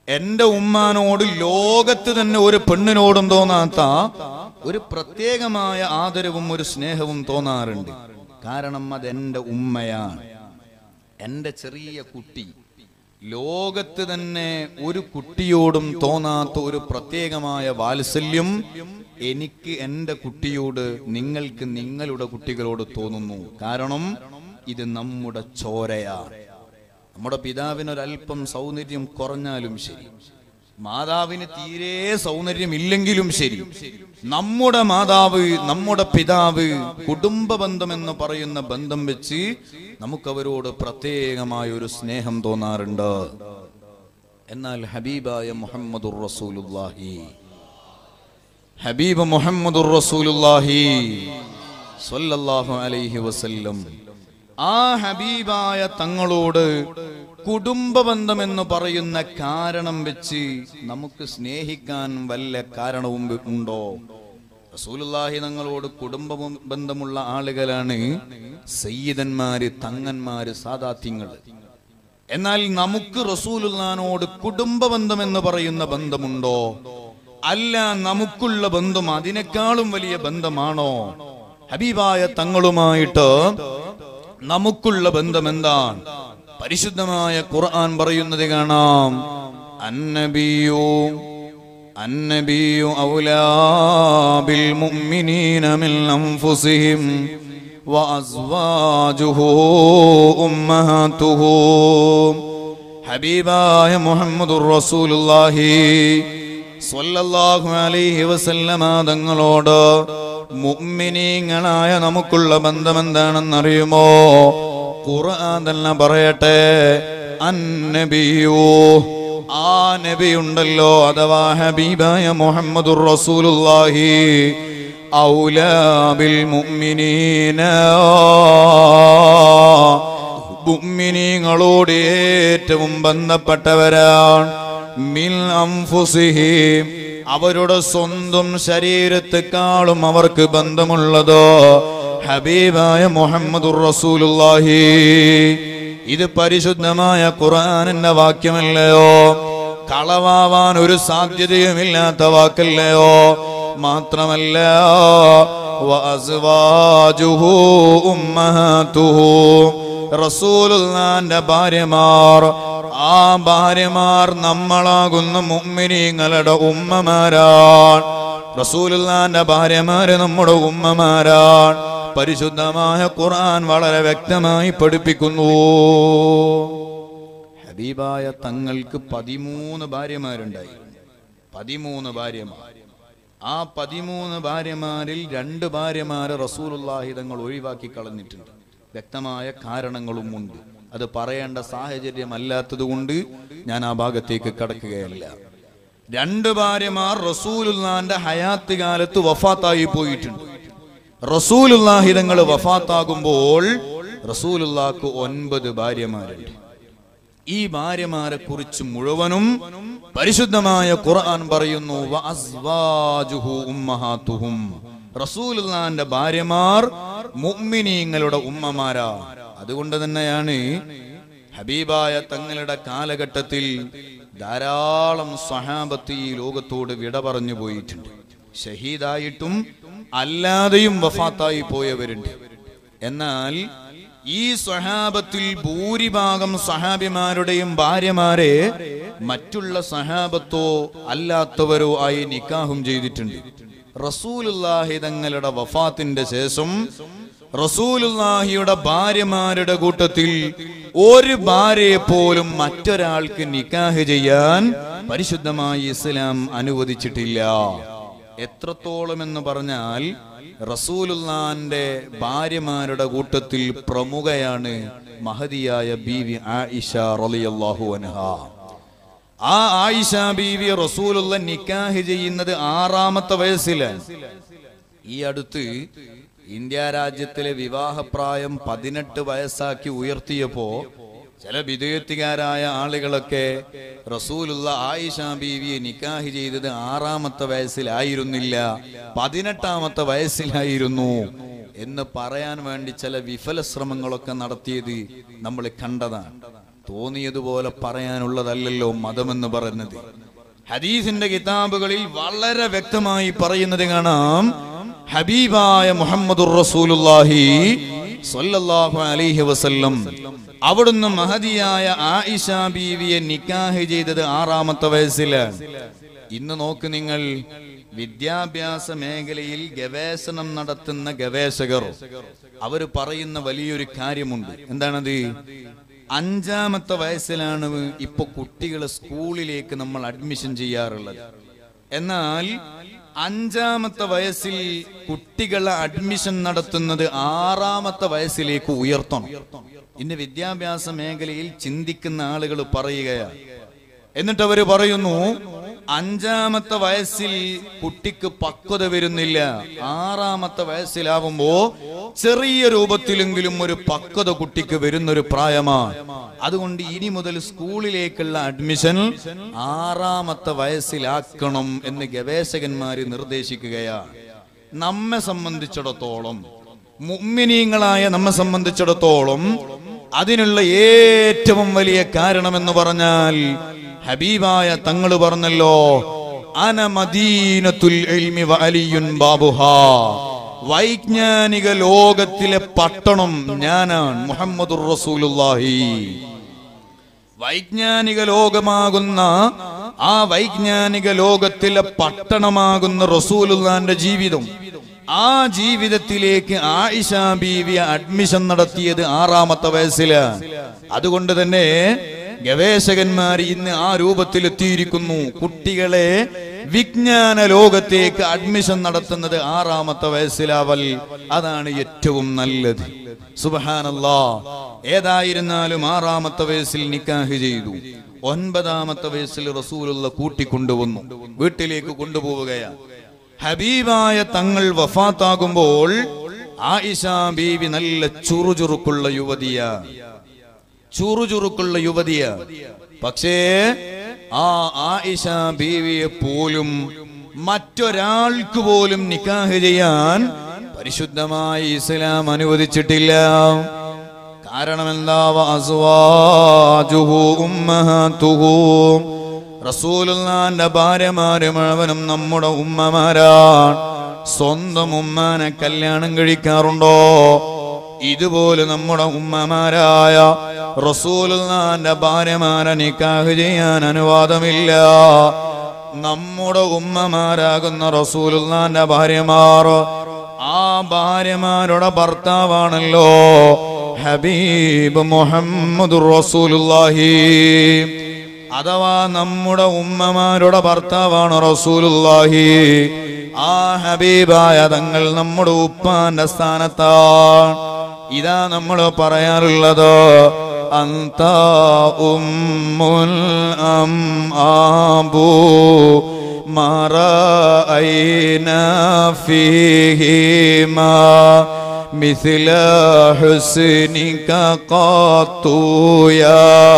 എന്റെ ഉമ്മാനോട് ലോകത്ത് തന്നെ ഒരു പെണ്ണിനോടും തോന്നാത്ത ഒരു പ്രത്യേകമായ ആദരവും ഒരു സ്നേഹവും തോന്നാറുണ്ട്. കാരണം അതെന്റെ ഉമ്മയാണ്. എന്റെ ചെറിയ കുട്ടി, ലോകത്ത് തന്നെ ഒരു കുട്ടിയോടും തോന്നാത്ത ഒരു പ്രത്യേകമായ വാത്സല്യം എനിക്ക് എന്റെ കുട്ടിയോട്, നിങ്ങൾക്ക് നിങ്ങളുടെ കുട്ടികളോട് തോന്നുന്നു. കാരണം ഇത് നമ്മുടെ ചോരയാണ്. നമ്മുടെ പിതാവിനൊരല്പം സൗന്ദര്യം കുറഞ്ഞാലും ശരി, മാതാവിന് തീരെ സൗന്ദര്യം ഇല്ലെങ്കിലും ശരി, നമ്മുടെ മാതാവ്, നമ്മുടെ പിതാവ്, കുടുംബ ബന്ധം എന്ന് പറയുന്ന ബന്ധം വെച്ച് നമുക്കവരോട് പ്രത്യേകമായ ഒരു സ്നേഹം തോന്നാറുണ്ട്. എന്നാൽ ഹബീബായ മുഹമ്മദുർ റസൂലുള്ളാഹി, ഹബീബ് മുഹമ്മദുർ റസൂലുള്ളാഹി സ്വല്ലല്ലാഹു അലൈഹി വസല്ലം, ആ ഹബീബായ തങ്ങളോട് കുടുംബ ബന്ധം എന്ന് പറയുന്ന കാരണം വെച്ച് നമുക്ക് സ്നേഹിക്കാൻ വല്ല കാരണവും ഉണ്ടോ? റസൂലുള്ളാഹി തങ്ങളോട് കുടുംബ ബന്ധമുള്ള ആളുകളാണ് സയ്യിദന്മാര്, തങ്ങന്മാര്, സാദാത്യങ്ങൾ. എന്നാൽ നമുക്ക് റസൂലുള്ളാഹിനോട് കുടുംബ ബന്ധം എന്ന് പറയുന്ന ബന്ധമുണ്ടോ? അല്ല, നമുക്കുള്ള ബന്ധം അതിനേക്കാളും വലിയ ബന്ധമാണോ? ഹബീബായ തങ്ങളുമായിട്ട് നമുക്കുള്ള ബന്ധം എന്താണ്? പരിശുദ്ധമായ ഖുർആൻ പറയുന്നത് കാണാം, അന്നബിയു അന്നബിയു ഔലാ ബിൽ മുഅ്മിനീന മിൻ അൻഫുസിഹിം വഅസ്വാജുഹു ഉമ്മഹാതുഹും. ഹബീബായ മുഹമ്മദുർ റസൂലുള്ളാഹി സ്വല്ലല്ലാഹു അലൈഹി വസല്ലമ തങ്ങളോട് മുഅ്മിനീങ്ങളായ നമുക്കുള്ള ബന്ധം എന്താണെന്നറിയുമോ? ഖുർആൻ തന്നെ പറയട്ടെ, അന്നബിയു, ആ നബി ഉണ്ടല്ലോ, അഥവാ ഹബീബായ മുഹമ്മദുർ റസൂലുള്ളാഹി ഔലാ ബിൽ മുഅ്മിനീന, മുഅ്മിനീങ്ങളോട് ഏറ്റവും ബന്ധപ്പെട്ടവരാണ്. മിൻ അൻഫുസിഹിം, അവരുടെ സ്വന്തം ശരീരത്തെക്കാളും അവർക്ക് ബന്ധമുള്ളതോ ഹബീബായ മുഹമ്മദുർ റസൂലുള്ളാഹി. ഇത് പരിശുദ്ധമായ ഖുർആനിന്റെ വാക്യമല്ലയോ? കളവാവാൻ ഒരു സാധ്യതയുമില്ലാത്ത വാക്കല്ലയോ? മാത്രമല്ല, വഅസ്വാജുഹു ഉമ്മഹാതുഹു, റസൂലുള്ളാഹിന്റെ ഭാര്യമാർ, ആ ഭാര്യമാർ നമ്മളാകുന്ന മുഅ്മിനീങ്ങളുടെ ഉമ്മമാരാണ്. റസൂലുള്ളാഹിന്റെ ഭാര്യമാര് നമ്മുടെ ഉമ്മമാരാണ്. പരിശുദ്ധമായ ഖുർആൻ വളരെ വ്യക്തമായി പഠിപ്പിക്കുന്നു. ഹബീബായ തങ്ങൾക്ക് പതിമൂന്ന് ഭാര്യമാരുണ്ടായിരുന്നു. പതിമൂന്ന് ഭാര്യമാർ. ആ പതിമൂന്ന് ഭാര്യമാരിൽ രണ്ട് ഭാര്യമാരെ റസൂലുള്ളാഹി തങ്ങൾ ഒഴിവാക്കി കളഞ്ഞിട്ടുണ്ട്. വ്യക്തമായ കാരണങ്ങളും ഉണ്ട്. അത് പറയേണ്ട സാഹചര്യമല്ലാത്തത് കൊണ്ട് ഞാൻ ആ ഭാഗത്തേക്ക് കടക്കുകയല്ല. രണ്ട് ഭാര്യമാർ റസൂലുള്ളാഹിന്റെ ഹയാത്ത് കാലത്ത് വഫാത്തായി പോയിട്ടുണ്ട്. റസൂലുള്ളാഹി തങ്ങൾ വഫാത്താകുമ്പോൾ റസൂലുള്ളാഹിക്ക് ഒൻപത് ഭാര്യമാരുണ്ട്. ഈ ഭാര്യമാരെ കുറിച്ച് മുഴുവനും പരിശുദ്ധമായ ഖുർആൻ പറയുന്നു, വഅസ്വാജുഹു ഉമ്മഹാതുഹും, റസൂലുള്ളാഹിന്റെ ഭാര്യമാർ മുഅ്മിനീങ്ങളുടെ ഉമ്മമാരാ. അതുകൊണ്ട് തന്നെയാണ് ഹബീബായ തങ്ങളുടെ കാലഘട്ടത്തിൽ ധാരാളം സ്വഹാബത്ത് ഈ ലോകത്തോട് വിട പറഞ്ഞു പോയിട്ടുണ്ട്. ഷഹീദായിട്ടും അല്ലാതെയും വഫാത്തായി പോയവരുണ്ട്. എന്നാൽ ഈ സ്വഹാബത്തിൽ ഭൂരിഭാഗം സ്വഹാബിമാരുടെയും ഭാര്യമാരെ മറ്റുള്ള സ്വഹാബത്തോ അല്ലാത്തവരോ ആയി നിക്കാഹും ചെയ്തിട്ടുണ്ട്. റസൂലുള്ളാഹി തങ്ങളുടെ വഫാത്തിന്റെ ശേഷം റസൂലുള്ളാഹിയുടെ ഭാര്യമാരുടെ കൂട്ടത്തിൽ ഒരു ഭാര്യയെ പോലും മറ്റൊരാൾക്ക് നിക്കാഹ് ചെയ്യാൻ പരിശുദ്ധമായ ഇസ്ലാം അനുവദിച്ചിട്ടില്ല. എത്രത്തോളം എന്ന് പറഞ്ഞാൽ റസൂലുള്ളാഹിന്റെ ഭാര്യമാരുടെ കൂട്ടത്തിൽ പ്രമുഖയാണ് മഹദിയായ ബീവി ആയിഷ റളിയല്ലാഹു അൻഹാ. ആ ആയിഷ ബീവി റസൂലുള്ള നിക്കാഹ് ചെയ്യുന്നത് ആറാമത്തെ വയസ്സിലാണ്. ഈ അടുത്ത് ഇന്ത്യ രാജ്യത്തിലെ വിവാഹപ്രായം പതിനെട്ട് വയസ്സാക്കി ഉയർത്തിയപ്പോ ചില വിദേഹത്തുകാരായ ആളുകളൊക്കെ റസൂലുള്ള ആയിഷ ബീവിയെ നിക്കാഹ് ചെയ്തത് ആറാമത്തെ വയസ്സിലായിരുന്നില്ല, പതിനെട്ടാമത്തെ വയസ്സിലായിരുന്നു എന്ന് പറയാൻ വേണ്ടി ചില വിഫല ശ്രമങ്ങളൊക്കെ നടത്തിയത് നമ്മൾ കണ്ടതാണ്. തോന്നിയതുപോലെ പറയാനുള്ളതല്ലല്ലോ മതമെന്ന് പറഞ്ഞത്. ഹദീസിന്റെ കിതാബുകളിൽ വളരെ വ്യക്തമായി പറയുന്നത് കാണാം. ഹബീബായ മുഹമ്മദുർ റസൂലുള്ളാഹി സ്വല്ലല്ലാഹു അലൈഹി വസല്ലം അവിടുന്ന് മഹദിയായ ആയിഷ ബീവിയെ നിക്കാഹ് ചെയ്തത് ആറാമത്തെ വയസ്സിലാണ്. ഇന്ന് നോക്ക് നിങ്ങൾ, വിദ്യാഭ്യാസ മേഖലയിൽ ഗവേഷണം നടത്തുന്ന ഗവേഷകർ അവർ പറയുന്ന വലിയൊരു കാര്യമുണ്ട്. എന്താണത്? അഞ്ചാമത്തെ വയസ്സിലാണ് ഇപ്പൊ കുട്ടികളെ സ്കൂളിലേക്ക് നമ്മൾ അഡ്മിഷൻ ചെയ്യാറുള്ളത്. എന്നാൽ അഞ്ചാമത്തെ വയസ്സിൽ കുട്ടികളെ അഡ്മിഷൻ നടത്തുന്നത് ആറാമത്തെ വയസ്സിലേക്ക് ഉയർത്തണം. ഇന്ന് വിദ്യാഭ്യാസ മേഖലയിൽ ചിന്തിക്കുന്ന ആളുകൾ പറയുകയാണ്. എന്നിട്ട് അവര് പറയുന്നു, അഞ്ചാമത്തെ വയസ്സിൽ കുട്ടിക്ക് പക്വത വരുന്നില്ല, ആറാമത്തെ വയസ്സിലാവുമ്പോ ചെറിയ രൂപത്തിലെങ്കിലും ഒരു പക്വത കുട്ടിക്ക് വരുന്നൊരു പ്രായമാണ്. അതുകൊണ്ട് ഇനി മുതൽ സ്കൂളിലേക്കുള്ള അഡ്മിഷൻ ആറാമത്തെ വയസ്സിലാക്കണം എന്ന് ഗവേഷകന്മാര് നിർദ്ദേശിക്കുകയാണ്. നമ്മെ സംബന്ധിച്ചിടത്തോളം, മുഅ്മിനീങ്ങളായ നമ്മെ സംബന്ധിച്ചിടത്തോളം അതിനുള്ള ഏറ്റവും വലിയ കാരണമെന്ന് പറഞ്ഞാൽ ഹബീബായ തങ്ങൾ പറഞ്ഞല്ലോ, അന മദീനത്തുൽ ഇൽമി വ അലിയുൻ ബാബുഹാ, വൈജ്ഞാനിക ലോകത്തിലെ പട്ടണം ഞാനാണ് മുഹമ്മദുർ റസൂലുള്ളാഹി. വൈജ്ഞാനിക ലോകമാകുന്ന ആ വൈജ്ഞാനിക ലോകത്തിലെ പട്ടണമാകുന്ന റസൂലുള്ളാന്റെ ജീവിതം, ആ ജീവിതത്തിലേക്ക് ആയിഷ ബീവി അഡ്മിഷൻ നടത്തിയത് ആറാമത്തെ വയസ്സിലാണ്. അതുകൊണ്ട് തന്നെ ഗവേഷകന്മാർ ഇന്ന് ആ രൂപത്തിലെത്തിയിരിക്കുന്നു. കുട്ടികളെ വിജ്ഞാന ലോകത്തേക്ക് അഡ്മിഷൻ നടത്തുന്നത് ആറാമത്തെ വയസ്സിലാവൽ, അതാണ് ഏറ്റവും നല്ലത്. സുബ്ഹാനല്ലാഹ്. ഏതായിരുന്നാലും ആറാമത്തെ വയസ്സിൽ നിക്കാഹ് ചെയ്തു. ഒൻപതാമത്തെ വയസ്സിൽ റസൂലുള്ള കൂട്ടിക്കൊണ്ടുവന്നു, വീട്ടിലേക്ക് കൊണ്ടുപോവുകയാണ്. ഹബീബായ തങ്ങൾ വഫാത്താകുമ്പോൾ ആയിഷ ബീവി നല്ല ചുറുചുറുക്കുള്ള യുവതിയ ചുറുചുറുക്കുള്ള യുവതിയ പക്ഷേ ആ ആയിഷ ബീവിയെ പോലും മറ്റൊരാൾക്ക് പോലും നിക്കാഹ് ചെയ്യാൻ പരിശുദ്ധമായ ഇസ്ലാം അനുവദിച്ചിട്ടില്ല. കാരണം എന്താ? വഅസ്വാജുഹു ഉമ്മഹാതുഹു, റസൂലുള്ളാഹിന്റെ ഭാര്യമാര് മുഴുവനും നമ്മുടെ ഉമ്മമാരാണ്. സ്വന്തം ഉമ്മാനെ കല്യാണം കഴിക്കാറുണ്ടോ? ഇതുപോലെ നമ്മുടെ ഉമ്മമാരായ റസൂലുള്ളാഹിന്റെ ഭാര്യമാരെ നിക്കാഹ് ചെയ്യാൻ അനുവാദമില്ല. നമ്മുടെ ഉമ്മമാരാകുന്ന റസൂലുള്ളാഹിന്റെ ഭാര്യമാർ, ആ ഭാര്യമാരുടെ ഭർത്താവാണല്ലോ ഹബീബ് മുഹമ്മദുർ റസൂലുള്ളാഹി. അഥവാ നമ്മുടെ ഉമ്മമാരുടെ ഭർത്താവാണ് റസൂലുള്ളാഹി. ആ ഹബീബായ തങ്ങൾ നമ്മുടെ ഉപ്പാന്റെ സ്ഥാനത്താണ്. ഇതാ നമ്മൾ പറയാറുള്ളത്, അന്ത ഉമ്മുൽ അം ആബു മറഅയ്ന ഫീഹിമാ മിസ്ല ഹുസ്നിക ഖത്തു യാ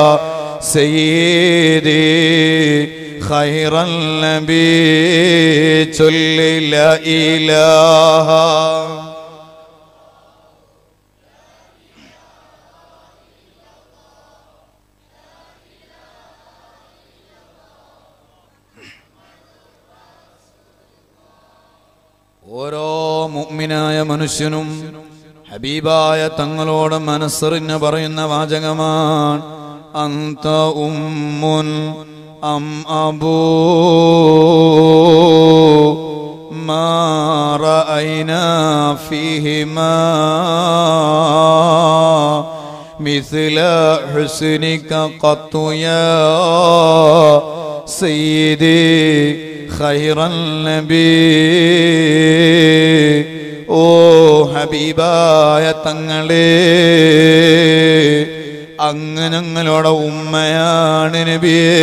സയ്യിദി ഖൈറൻ നബി ചൊല്ലി ലാ ഇലാഹ. ഓരോ മുഅ്മിനായ മനുഷ്യനും ഹബീബായ തങ്ങളോട് മനസ്സറിഞ്ഞ് പറയുന്ന വാചകമാണ്, അന്ത ഉമ്മുൻ അം അബൂ മാ റഅയ്നാ ഫീഹിമാ മിസ്ല ഹുസ്നിക ഖത്തു യാ സയ്യിദി ഖൈറൻ നബി. ഓ ഹബീബായ തങ്ങളെ, അങ്ങ് ഞങ്ങളുടെ ഉമ്മയാണ് നബിയേ.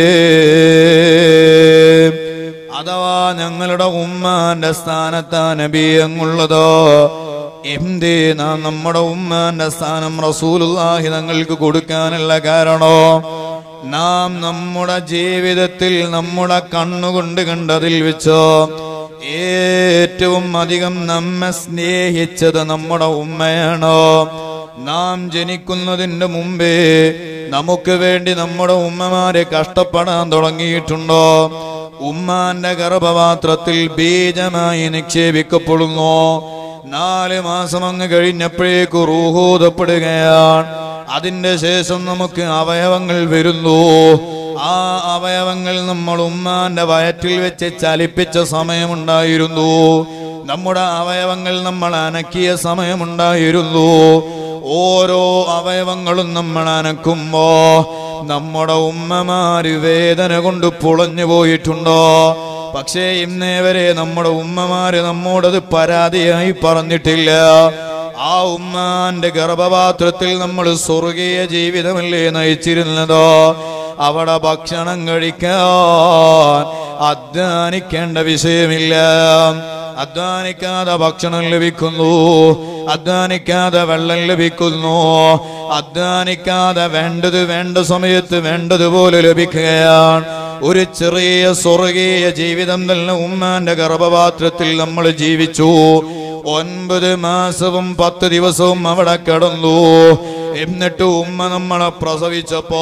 അഥവാ ഞങ്ങളുടെ ഉമ്മാന്റെ സ്ഥാനത്താ നബി എന്നുള്ളതോ? എന്തേ നാം നമ്മുടെ ഉമ്മാന്റെ സ്ഥാനം റസൂലുള്ളാഹി തങ്ങൾക്ക് കൊടുക്കാനുള്ള കാരണോ? നാം നമ്മുടെ ജീവിതത്തിൽ നമ്മുടെ കണ്ണുകൊണ്ട് കണ്ടതിൽ വെച്ചോ ഏറ്റവും അധികം നമ്മെ സ്നേഹിച്ചത് നമ്മുടെ ഉമ്മയാണോ? നാം ജനിക്കുന്നതിന് മുമ്പേ നമുക്ക് വേണ്ടി നമ്മുടെ ഉമ്മമാരെ കഷ്ടപ്പെടാൻ തുടങ്ങിയിട്ടുണ്ടോ? ഉമ്മാന്റെ ഗർഭപാത്രത്തിൽ ബീജമായി നിക്ഷേപിക്കപ്പെടുന്നു. നാല് മാസം അങ്ങ് കഴിഞ്ഞപ്പോഴേക്ക് റൂഹൂതപ്പെടുകയാണ്. അതിന്റെ ശേഷം നമുക്ക് അവയവങ്ങൾ വരുന്നു. ആ അവയവങ്ങൾ നമ്മൾ ഉമ്മാന്റെ വയറ്റിൽ വെച്ച് ചലിപ്പിച്ച സമയമുണ്ടായിരുന്നു. നമ്മുടെ അവയവങ്ങൾ നമ്മൾ അനക്കിയ സമയമുണ്ടായിരുന്നു. ഓരോ അവയവങ്ങളും നമ്മൾ അനക്കുമ്പോ നമ്മുടെ ഉമ്മമാര് വേദന കൊണ്ട് പുളഞ്ഞു പോയിട്ടുണ്ടോ? പക്ഷേ ഇന്നേ വരെ നമ്മുടെ ഉമ്മമാര് നമ്മോടത് പരാതിയായി പറഞ്ഞിട്ടില്ല. ആ ഉമ്മാന്റെ ഗർഭപാത്രത്തിൽ നമ്മൾ സ്വർഗീയ ജീവിതമല്ലേ നയിച്ചിരുന്നതോ? അവിടെ ഭക്ഷണം കഴിക്കാൻ അധ്വാനിക്കേണ്ട വിഷയമില്ല. അധ്വാനിക്കാതെ ഭക്ഷണം ലഭിക്കുന്നു, അധ്വാനിക്കാതെ വെള്ളം ലഭിക്കുന്നു, അധ്വാനിക്കാതെ വേണ്ടത് വേണ്ട സമയത്ത് വേണ്ടതുപോലെ ലഭിക്കുകയാണ്. ഒരു ചെറിയ സ്വർഗീയ ജീവിതം തന്നെ ഉമ്മാന്റെ ഗർഭപാത്രത്തിൽ നമ്മൾ ജീവിച്ചു. ഒൻപത് മാസവും പത്ത് ദിവസവും അവിടെ കിടന്നു. എന്നിട്ട് ഉമ്മ നമ്മളെ പ്രസവിച്ചപ്പോ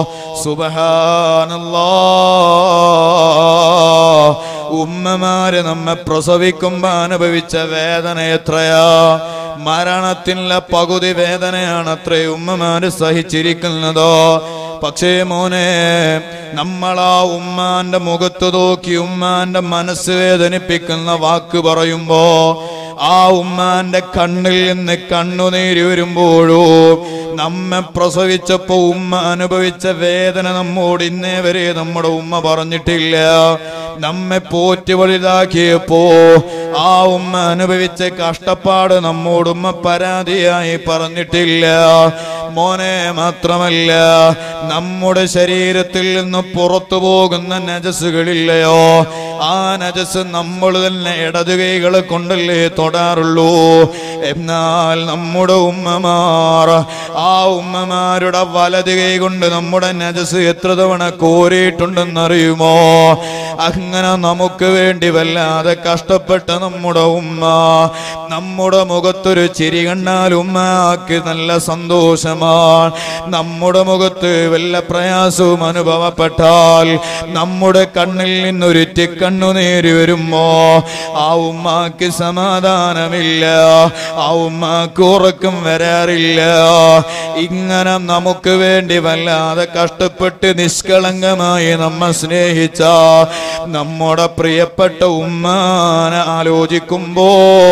സുബ്ഹാനല്ലാഹ്, ഉമ്മമാര് നമ്മെ പ്രസവിക്കുമ്പോ അനുഭവിച്ച വേദന എത്രയാ! മരണത്തിനുള്ള പകുതി വേദനയാണ് അത്രേ ഉമ്മമാര് സഹിച്ചിരിക്കുന്നതോ. പക്ഷേ മോനെ, നമ്മളാ ഉമ്മാന്റെ മുഖത്ത് നോക്കി ഉമ്മാന്റെ മനസ്സ് വേദനിപ്പിക്കുന്ന വാക്ക് പറയുമ്പോ ആ ഉമ്മാന്റെ കണ്ണിൽ നിന്ന് കണ്ണുനീര് വരുമ്പോഴോ നമ്മെ പ്രസവിച്ചപ്പോ ഉമ്മ അനുഭവിച്ച വേദന നമ്മോട് ഇന്നേ വരെ നമ്മുടെ ഉമ്മ പറഞ്ഞിട്ടില്ല. നമ്മെ പോറ്റി വലുതാക്കിയപ്പോ ആ ഉമ്മ അനുഭവിച്ച കഷ്ടപ്പാട് നമ്മോടുമ്മ പരാതിയായി പറഞ്ഞിട്ടില്ല. മോനെ, മാത്രമല്ല നമ്മുടെ ശരീരത്തിൽ നിന്ന് പുറത്തു പോകുന്ന നജസുകളില്ലയോ, ആ നജസ് നമ്മൾ തന്നെ ഇടതു കൈകളെ കൊണ്ടല്ലേ തൊടാറുള്ളൂ. എന്നാൽ നമ്മുടെ ഉമ്മമാർ, ആ ഉമ്മമാരുടെ വലത് കൈ കൊണ്ട് നമ്മുടെ നജസ് എത്ര തവണ കോരിയിട്ടുണ്ടെന്നറിയുമോ? അങ്ങനെ നമുക്ക് വേണ്ടി വല്ലാതെ കഷ്ടപ്പെട്ട നമ്മുടെ ഉമ്മ, നമ്മുടെ മുഖത്തൊരു ചിരി കണ്ടാൽ ഉമ്മക്ക് നല്ല സന്തോഷമാണ്. നമ്മുടെ മുഖത്ത് വല്ല പ്രയാസവും അനുഭവപ്പെട്ടാൽ നമ്മുടെ കണ്ണിൽ നിന്നൊരു കണ്ണുനീര് വരുമ്പോ ആ ഉമ്മക്ക് സമാധാനമില്ല, ആ ഉമ്മക്ക് ഉറക്കം വരാറില്ല. ഇങ്ങനെ നമുക്ക് വേണ്ടി വല്ലാതെ കഷ്ടപ്പെട്ട് നിഷ്കളങ്കമായി നമ്മെ സ്നേഹിച്ച നമ്മുടെ പ്രിയപ്പെട്ട ഉമ്മാനെ ആലോചിക്കുമ്പോ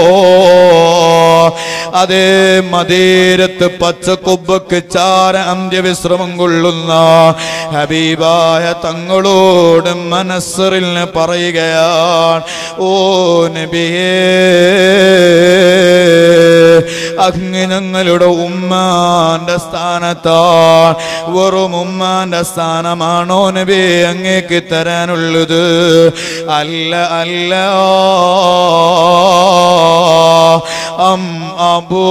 അതേ മദീരത്ത് പച്ചക്കൊമ്പക്ക് ചാര അന്ത്യവിശ്രമം കൊള്ളുന്ന ഹബീബായ തങ്ങളോട് മനസ്സറിൽ പറയുകയാണ്, ഓ നബിയേ, അങ്ങ് ഞങ്ങളുടെ ഉമ്മാന്റെ സ്ഥാനത്താണ്. വെറും ഉമ്മാന്റെ സ്ഥാനമാണോ നബി അങ്ങേക്ക് തരാനുള്ളത്? അല്ല അല്ല, അം അബൂ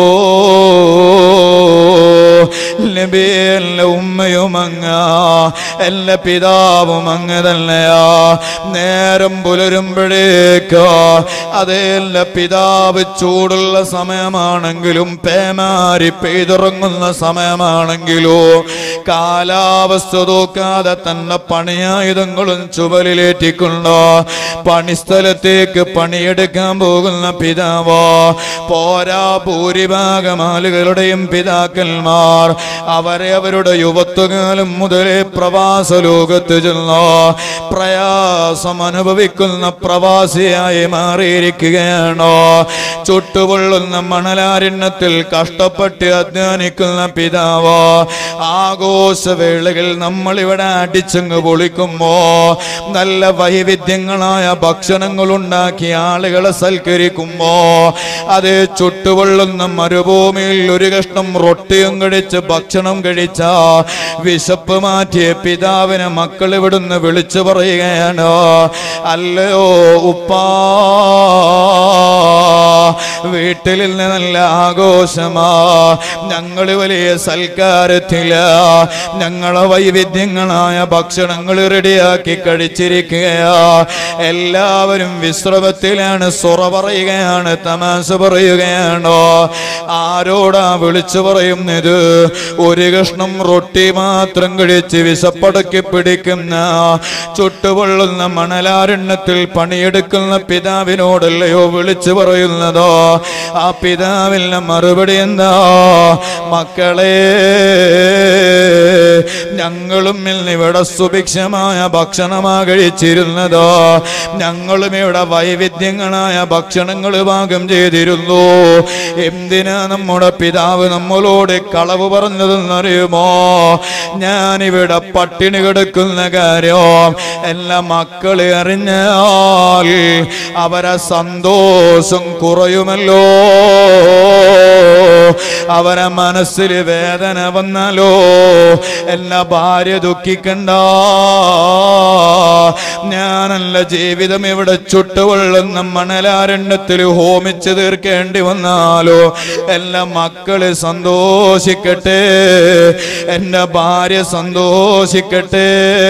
നബി, എല്ലാ ഉമ്മയും അങ്ങ, എല്ലാ പിതാവും അങ്ങ് തന്നെയാ. നേരം പുലരുമ്പോഴേക്ക് അതേ എല്ലാ പിതാവ് ചൂടുള്ള സമയമാണെങ്കിലും പേമാരി പെയ്തിറങ്ങുന്ന സമയമാണെങ്കിലും കാലാവസ്ഥ നോക്കാതെ തന്നെ പണിയായുധങ്ങളും ചുവലിലേറ്റിക്കൊണ്ട് പണിസ്ഥലത്തേക്ക് പണിയെടുക്കാൻ പോകുന്ന പിതാവോ പോരാ, ഭൂരിഭാഗം ആളുകളുടെയും പിതാക്കന്മാർ അവരെ അവരുടെ യുവത്വകാലം മുതലേ പ്രവാസ ലോകത്ത് ചെന്നോ പ്രയാസം അനുഭവിക്കുന്ന പ്രവാസിയായി മാറിയിരിക്കുകയാണോ? ചുട്ടുപൊള്ളുന്ന മണലാരണ്യത്തിൽ കഷ്ടപ്പെട്ട് അധ്വാനിക്കുന്ന പിതാവോ ആഘോഷവേളകൾ നമ്മളിവിടെ അടിച്ചങ്ങ് പൊളിക്കുമ്പോ നല്ല വൈവിധ്യങ്ങളായ ഭക്ഷണങ്ങൾ ഉണ്ടാക്കി ആളുകളെ സൽക്കരിക്കുമ്പോ അതേ ചുട്ടുപൊള്ളുന്ന മരുഭൂമിയിൽ ഒരു കഷ്ണം റൊട്ടിയും കഴിച്ച് ഭക്ഷണം കഴിച്ച വിശപ്പ് മാറ്റിയ പിതാവിനെ മക്കൾ ഇവിടുന്ന് വിളിച്ചു പറയുകയാണ്, അല്ലയോ ഉപ്പാ, വീട്ടിൽ നിന്ന് നല്ല ആഘോഷമാ, ഞങ്ങൾ വലിയ സൽക്കാരത്തില, ഞങ്ങളെ വൈവിധ്യങ്ങളായ ഭക്ഷണങ്ങൾ റെഡിയാക്കി കഴിച്ചിരിക്കുകയാ. എല്ലാവരും വിശ്രമത്തിലാണ്, സുറ പറയുകയാണ്, തമാശ പറയുകയാണോ? ആരോടാ വിളിച്ചു പറയുന്നത്? ഒരു കഷ്ണം റൊട്ടി മാത്രം കഴിച്ച് വിശപ്പടക്കി പിടിക്കുന്ന ചുട്ടുപൊള്ളുന്ന മണലാരണ്യത്തിൽ പണിയെടുക്കുന്ന പിതാവിനോടല്ലയോ വിളിച്ചു പറയുന്നതോ? ആ പിതാവിന്റെ മറുപടി എന്താ? മക്കളെ, ഞങ്ങളും ഇവിടെ സുഭിക്ഷമായ ഭക്ഷണമാ കഴിച്ചിരുന്നതോ, ഞങ്ങളും ഇവിടെ വൈവിധ്യങ്ങളായ ഭക്ഷണങ്ങൾ പാകം ചെയ്തിരുന്നു. എന്തിനാ നമ്മുടെ പിതാവ് നമ്മളോട് കളവ് പറഞ്ഞതെന്നറിയുമോ? ഞാനിവിടെ പട്ടിണി കിടക്കുന്ന കാര്യം എല്ലാ മക്കളെ അറിഞ്ഞാൽ അവരെ സന്തോഷം കുറയുമല്ലോ, അവരെ മനസ്സിൽ വേദന വന്നാലോ, എല്ലാ ഭാര്യ ദുഃഖിക്കണ്ട, ഞാനല്ല ജീവിതം ഇവിടെ ചുട്ടുകൊള്ളുന്ന മണലാരണ്യത്തിൽ ഹോമിച്ച് തീർക്കേണ്ടി വന്നാലോ, എല്ലാ മക്കള് സന്തോഷിക്കട്ടെ, എന്റെ ഭാര്യ സന്തോഷിക്കട്ടെ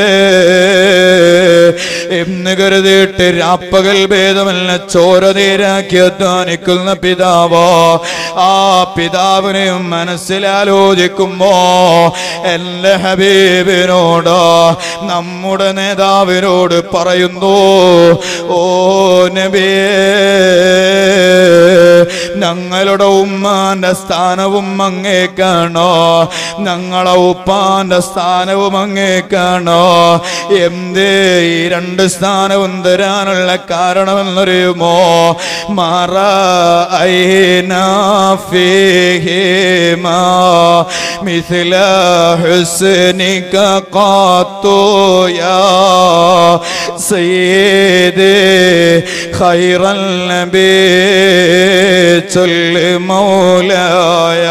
എന്ന് കരുതിയിട്ട് രാപ്പകൽ ഭേദമല്ല ചോര നീരാക്കി അധ്വാനിക്കുന്ന പിതാവോ, ആ പിതാവിനെയും മനസ്സിലാലോചിക്കുമ്പോ എന്റെ ഹബീബിനോട്, നമ്മുടെ നേതാവിനോട് പറയുന്നു, ഓ നബിയേ, ഞങ്ങളുടെ ഉമ്മാന്റെ സ്ഥാനവും അങ്ങേക്കാണോ, ഞങ്ങളെ ഉപ്പാന്റെ സ്ഥാനവും അങ്ങേക്കാണോ? എന്തേ ഈ രണ്ട് സ്ഥാനവും തരാനുള്ള കാരണമെന്നറിയുമോ? മറഅയ്നാ ഫീഹിമാ മിസ്ല ഹുസ്നിക ഖത്തു യാ സയ്യിദി ഖൈറൽ നബി ചൊല്ല് മൗലായ.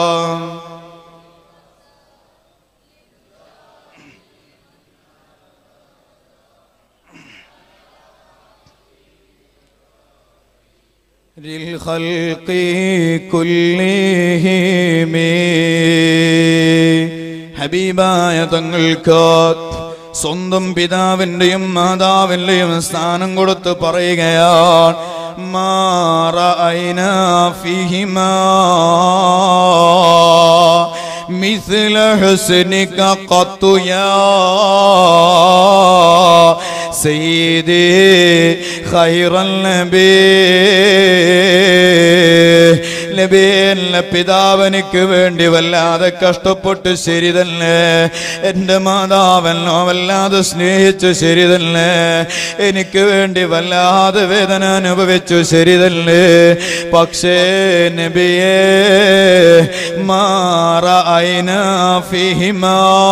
للخلق كلهم ഹബീബായ തങ്ങൾക്ക് സ്വന്തം പിതാവിന്റെയും മാതാവിന്റെയും സ്ഥാനം കൊടുത്ത് പറയുകയാണ്, മാ റഅയ്നാ ഫീഹിമാ മിസ്ല ഹുസ്നിക ഖത്തു യാ സയ്യിദി ഖൈറൽ നബി. നബിയെ, പിതാവനിക്ക് വേണ്ടി വല്ലാതെ കഷ്ടപ്പെട്ട് ശരി തന്നെ, എൻ്റെ മാതാവെന്നോ വല്ലാതെ സ്നേഹിച്ചു ശരി തന്നെ, എനിക്ക് വേണ്ടി വല്ലാതെ വേദന അനുഭവിച്ചു ശരി തന്നെ. പക്ഷേ നബിയേ, മാ റഅയ്നാ ഫീഹിമാ,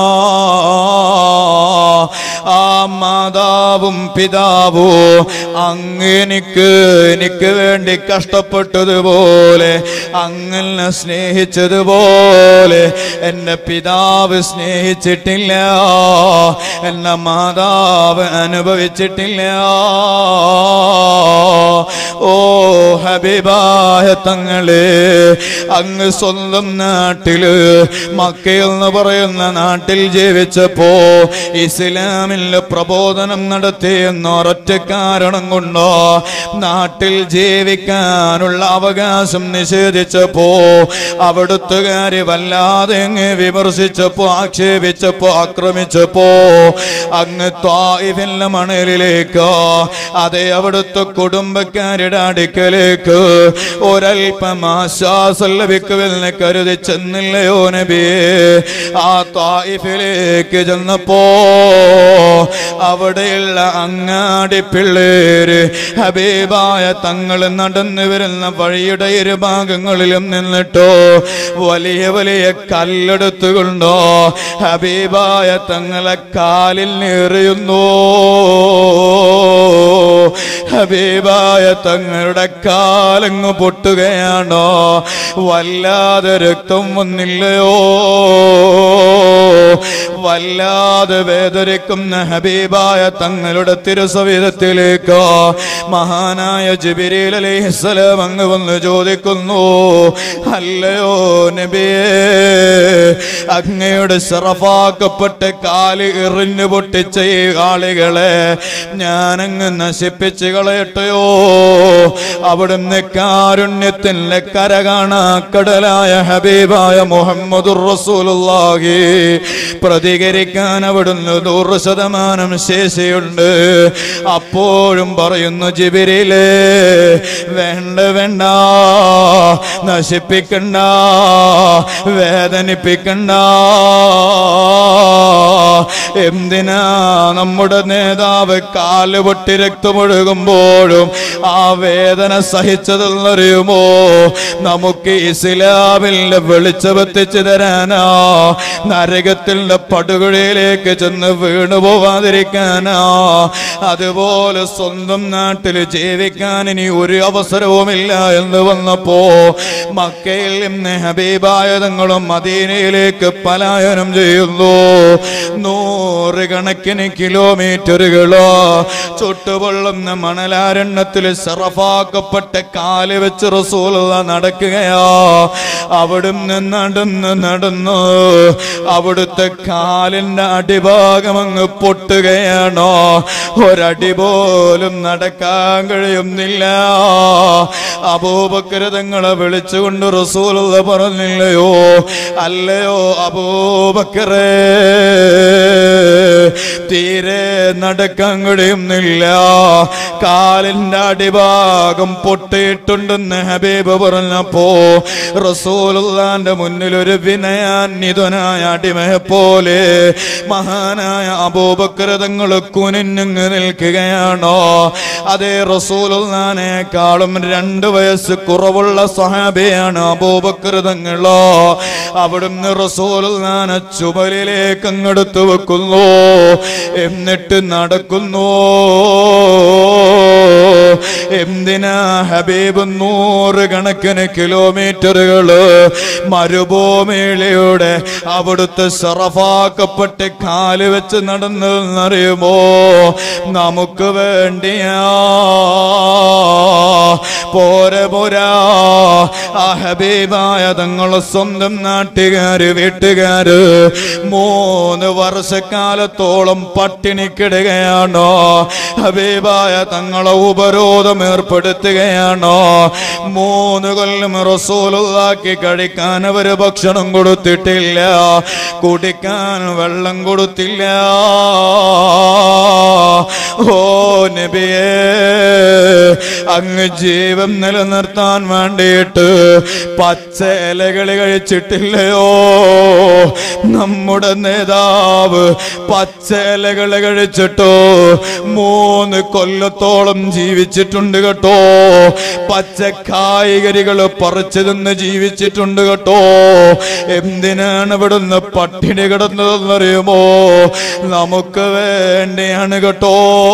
ആ മാതാവും പിതാവും അങ്ങെനിക്ക് എനിക്ക് വേണ്ടി കഷ്ടപ്പെട്ടതുപോലെ, അങ്ങനെ സ്നേഹിച്ചതുപോലെ എന്റെ പിതാവ് സ്നേഹിച്ചിട്ടില്ല, എന്റെ മാതാവ് അനുഭവിച്ചിട്ടില്ല. ഓ ഹബീബായ തങ്ങളെ, അങ്ങ് സ്വന്തം നാട്ടില് മക്കയെന്ന് പറയുന്ന നാട്ടിൽ ജീവിച്ചപ്പോ ഇസ്ലാമിലെ പ്രബോധനം നടത്തിയെന്ന ഒരൊറ്റ കാരണം കൊണ്ടോ നാട്ടിൽ ജീവിക്കാനുള്ള അവകാശം നിഷേധിച്ചപ്പോ, അവിടുത്തുകാര് വല്ലാതെ അങ്ങ് വിമർശിച്ചപ്പോ, ആക്ഷേപിച്ചപ്പോ, ആക്രമിച്ചപ്പോ അങ്ങ് ത്വായിഫിന്റെ മണലിലേക്ക്, അതേ അവിടുത്തെ കുടുംബക്കാരുടെ അടുക്കലേക്ക് ഒരൽപ്പം ആശ്വാസം ലഭിക്കുമെന്ന് കരുതി ചെന്നില്ലയോ നബിയേ? ആ ത്വായിഫിലേക്ക് ചെന്നപ്പോ അവിടെയുള്ള അങ്ങാടി പിള്ളേര് ഹബീബായ തങ്ങൾ നടന്നു വരുന്ന വഴിയുടെ ഇരുഭാഗം ഭാഗങ്ങളിലും നിന്നിട്ടോ വലിയ വലിയ കല്ലെടുത്തുകൊണ്ടോ ഹബീബായ തങ്ങളെ കാലിൽ എറിയുന്നു. ഹബീബായ തങ്ങളുടെ കാലങ്ങ് പൊട്ടുകയാണോ? വല്ലാതെ രക്തം വന്നില്ലയോ? വല്ലാതെ വേദനിക്കുന്ന ഹബീബായ തങ്ങളുടെ തിരുസവിധത്തിലേക്ക് മഹാനായ ജിബ്രീൽ അലൈഹിസ്സലാം അങ്ങ് വന്ന് ചോദിക്കുന്നു, അല്ലയോ നബിയേ, അങ്ങയുടെ ശറഫാക്കപ്പെട്ട കാല് എറിഞ്ഞു പൊട്ടിച്ച ഈ ആളുകളെ ഞാനങ്ങ് നശിപ്പിച്ച് കളയട്ടെയോ? അവിടുന്ന് കാരുണ്യത്തിന്റെ കര കാണാ കടലായ ഹബീബായ മുഹമ്മദുർ റസൂലുള്ളാഹി പ്രതികരിക്കാൻ അവിടുന്ന് നൂറ് ശതമാനം ശേഷിയുണ്ട്. അപ്പോഴും പറയുന്നു, ജിബ്രീലേ, വേണ്ട വേണ്ട, നശിപ്പിക്കണ്ട, വേദനിപ്പിക്കണ്ട. എന്തിനാ നമ്മുടെ നേതാവ് കാല് പൊട്ടി രക്തമൊഴുകുമ്പോഴും ആ വേദന സഹിച്ചതെന്നറിയുമോ? നമുക്ക് ഇസ്ലാമിന്റെ വെളിച്ചമെത്തിച്ചു തരാനാ, നരകത്തിന്റെ പടുകുഴിയിലേക്ക് ചെന്ന് വീണു പോവാതിരിക്കാനാ. അതുപോലെ സ്വന്തം നാട്ടിൽ ജീവിക്കാൻ ഇനി ഒരു അവസരവുമില്ല എന്ന് വന്നപ്പോ മക്കയിൽ നിന്ന് ഹബീബായ തങ്ങളും മദീനയിലേക്ക് പലായനം ചെയ്യുന്നു. നൂറുകണക്കിന് കിലോമീറ്ററുകളോ ചുട്ടുപൊള്ളുന്ന മണലാരണ്യത്തിൽ ശറഫാക്കപ്പെട്ട കാല് വെച്ച് റസൂലുള്ള നടക്കുകയാ. അവിടുന്ന് നടന്ന് നടന്നു അവിടുത്തെ കാലിന്റെ അടിഭാഗം അങ്ങ് പൊട്ടുകയാണോ? ഒരടി പോലും നടക്കാൻ കഴിയുന്നില്ല. അബൂബക്കർ തങ്ങളെ വിളിച്ചുകൊണ്ട് റസൂലുള്ള പറഞ്ഞില്ലയോ, അല്ലയോ അബൂബക്കറേ, തീരെ നടക്കാൻ കഴിയുന്നില്ല, കാലിന്റെ അടിഭാഗം പൊട്ടിയിട്ടുണ്ടെന്ന് ഹബീബ് പറഞ്ഞപ്പോ റസൂലുള്ളാന്റെ മുന്നിൽ ഒരു വിനയാന്വിതനായ അടിമയെ പോലെ മഹാനായ അബൂബക്കർ തങ്ങൾ കുനിഞ്ഞങ്ങ് നിൽക്കുകയാണോ? അതേ റസൂലുള്ളാനേക്കാളും രണ്ടു വയസ്സ് കുറവുള്ള സ്വഹാബിയാണ് അബൂബക്കർ തങ്ങളോ. അവിടുന്ന് റസൂലുള്ളാനെ ചുമലിലേക്ക് അങ്ങെടുത്തു വെക്കുന്നു, എന്നിട്ട് നടക്കുന്നു. എന്തിനാ ഹബീബ് നൂറ് കണക്കിന് കിലോമീറ്ററുകള് മരുഭൂമിയിലൂടെ അവിടുത്തെ ശറഫാക്കപ്പെട്ട് കാല് വെച്ച് നടന്നറിയുമോ? നമുക്ക് വേണ്ടിയാ. പോരെ പോരാ, ആ ഹബീബായ തങ്ങളെ സ്വന്തം നാട്ടുകാര് വീട്ടുകാര് മൂന്ന് വർഷക്കാലത്തോളം പട്ടിണിക്കിടുകയാണോ? ഹബീബായ തങ്ങളെ ഉപരോധം ഏർപ്പെടുത്തുകയാണോ? മൂന്ന് കൊല്ലം റസൂലുള്ളാഹിക്ക് കഴിക്കാൻ അവര് ഭക്ഷണം കൊടുത്തിട്ടില്ല, കുടിക്കാൻ വെള്ളം കൊടുത്തില്ല. ഓ നബിയേ, അങ്ങ് ജീവൻ നിലനിർത്താൻ വേണ്ടിയിട്ട് പച്ച ഇലകൾ കഴിച്ചിട്ടില്ലയോ? നമ്മുടെ നേതാവ് പച്ച ഇലകൾ കഴിച്ചിട്ടോ മൂന്ന് കൊല്ലത്തോളം ജീവിച്ചിട്ടുണ്ട് കേട്ടോ. പച്ച കായ്കറികൾ പറിച്ചു നിന്ന് ജീവിച്ചിട്ടുണ്ട് കേട്ടോ. എന്തിനാണ് ഇവിടുന്ന് പട്ടിണി കിടന്നതെന്നറിയുമോ? നമുക്ക് വേണ്ടിയാണ് കേട്ടോ.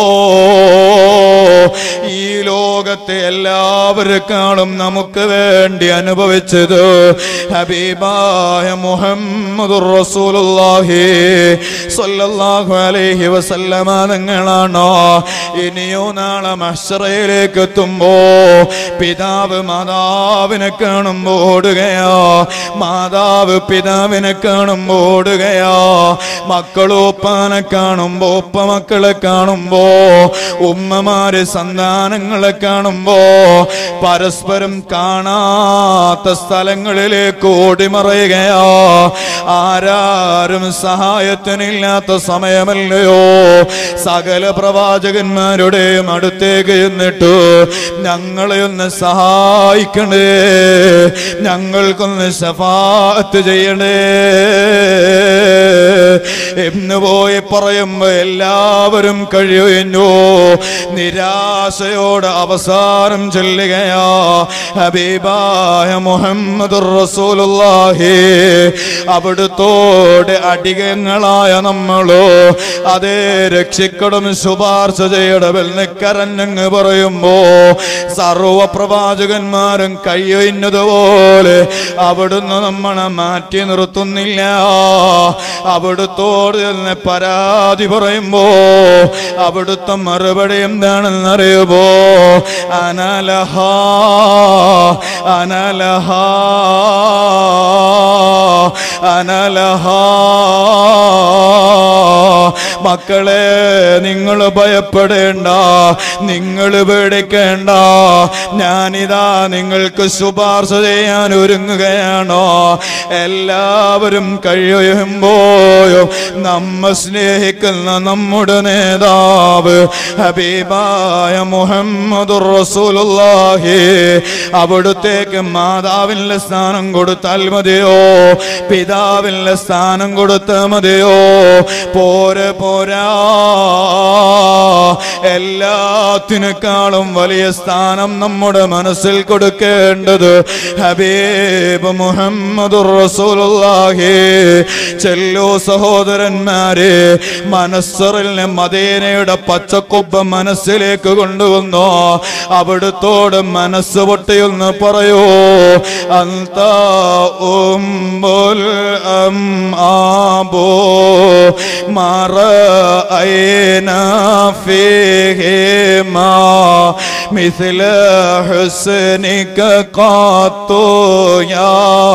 ഈ ലോകത്തെ എല്ലാവർക്കാളും നമുക്ക് വേണ്ടി അനുഭവിച്ചത് ഹബീബായ മുഹമ്മദുർ റസൂലുള്ളാഹി സ്വല്ലല്ലാഹു അലൈഹി വസല്ലമ തങ്ങളാണോ? ഇനിയോ നാളെ മഹ്ശറയിലേക്ക് എത്തുമ്പോ പിതാവ് മാതാവിനെ കാണുമ്പോ ഓടുകയാ, മാതാവ് പിതാവിനെ കാണുമ്പോ ഓടുകയാ, മക്കള് ഉപ്പാനെ കാണുമ്പോ ഉപ്പ മക്കളെ കാണുമ്പോ, ഉമ്മമാര് സന്താനങ്ങളെ കാണുമ്പോ പരസ്പരം കാണാത്ത സ്ഥലങ്ങളിലേക്ക് ഓടിമറയുകയാ. ആരാരും സഹായത്തിനില്ലാത്ത സമയമല്ലയോ? സകല പ്രവാചകന്മാരുടെയും അടുത്തേക്ക് എന്നിട്ട് ഞങ്ങളെ ഒന്ന് സഹായിക്കണേ, ഞങ്ങൾക്കൊന്ന് ശഫാഅത്ത് ചെയ്യണേ. എന്ന് പോയി പറയുമ്പോ എല്ലാവരും കഴിയുന്നു. നിരാശയോടെ അവസാനം ചൊല്ലുകയാ ഹബീബായ മുഹമ്മദുർ റസൂലുള്ളാഹി. അവിടുത്തോട് അടികങ്ങളായ നമ്മളോ അതേ രക്ഷിക്കടും ശുപാർശ ചെയ്യണമെന്ന് കരഞ്ഞങ്ങ് പറയുമ്പോ സർവ പ്രവാചകന്മാരും കഴിയുന്നതുപോലെ അവിടുന്ന് നമ്മളെ മാറ്റി നിർത്തുന്നില്ല. അവിടുത്തോട് തന്നെ പരാതി പറയുമ്പോ അവിടുത്തെ മറുപടി എന്താണെന്നറിയുമോ? അനലഹ അനലഹ അനലഹ. മക്കളെ, നിങ്ങൾ ഭയപ്പെടേണ്ട, നിങ്ങൾ പേടിക്കേണ്ട. ഞാനിതാ നിങ്ങൾക്ക് ശുപാർശ ചെയ്യാൻ ഒരുങ്ങുകയാണോ? എല്ലാവരും കഴിയുമ്പോഴും നമ്മെ സ്നേഹിക്കുന്ന നമ്മുടെ നേതാവ് ഹബീബായ മുഹമ്മദുർ റസൂലുള്ളാഹി അവിടുത്തേക്ക് മാതാവിന്റെ സ്ഥാനം കൊടുത്താൽ മതിയോ? പിതാവിന്റെ സ്ഥാനം കൊടുത്താൽ മതിയോ? പോരെ പോരാ, എല്ലാത്തിനേക്കാളും വലിയ സ്ഥാനം നമ്മുടെ മനസ്സിൽ കൊടുക്കേണ്ടത് ഹബീബ് മുഹമ്മദുർ റസൂലുള്ളാഹി. ചെല്ലു സഹോദരന്മാരെ, മനസ്സറിലെ മദീനയുടെ പച്ചക്കൊമ്പ് മനസ്സിലേക്ക് കൊണ്ടുവന്നു. അവിടുത്തോട് മനസ്സ് പൊട്ടിയൊന്ന് പറയൂ. അന്ത ഉമ്മുൽ അംആബു മറഅയ്നാ ഫീഹിമാ മിസ്ല ഹുസ്നിക ഖാത്തു യാ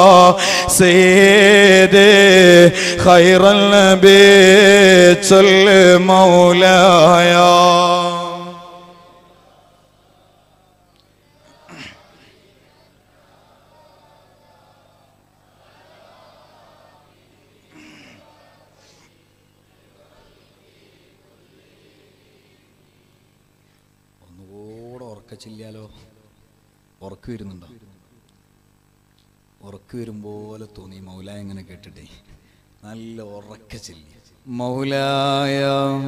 സയ്യിദി ഖൈറൽ നബി സല്ലി മൗലായ. ചില്ലാലോ? ഉറക്ക് വരുന്നുണ്ടോ? ഉറക്ക് വരും പോലെ തോന്നി മൗലായ എങ്ങനെ കേട്ടിട്ടേ. നല്ല ഉറക്ക ചില്ല. മൗലായ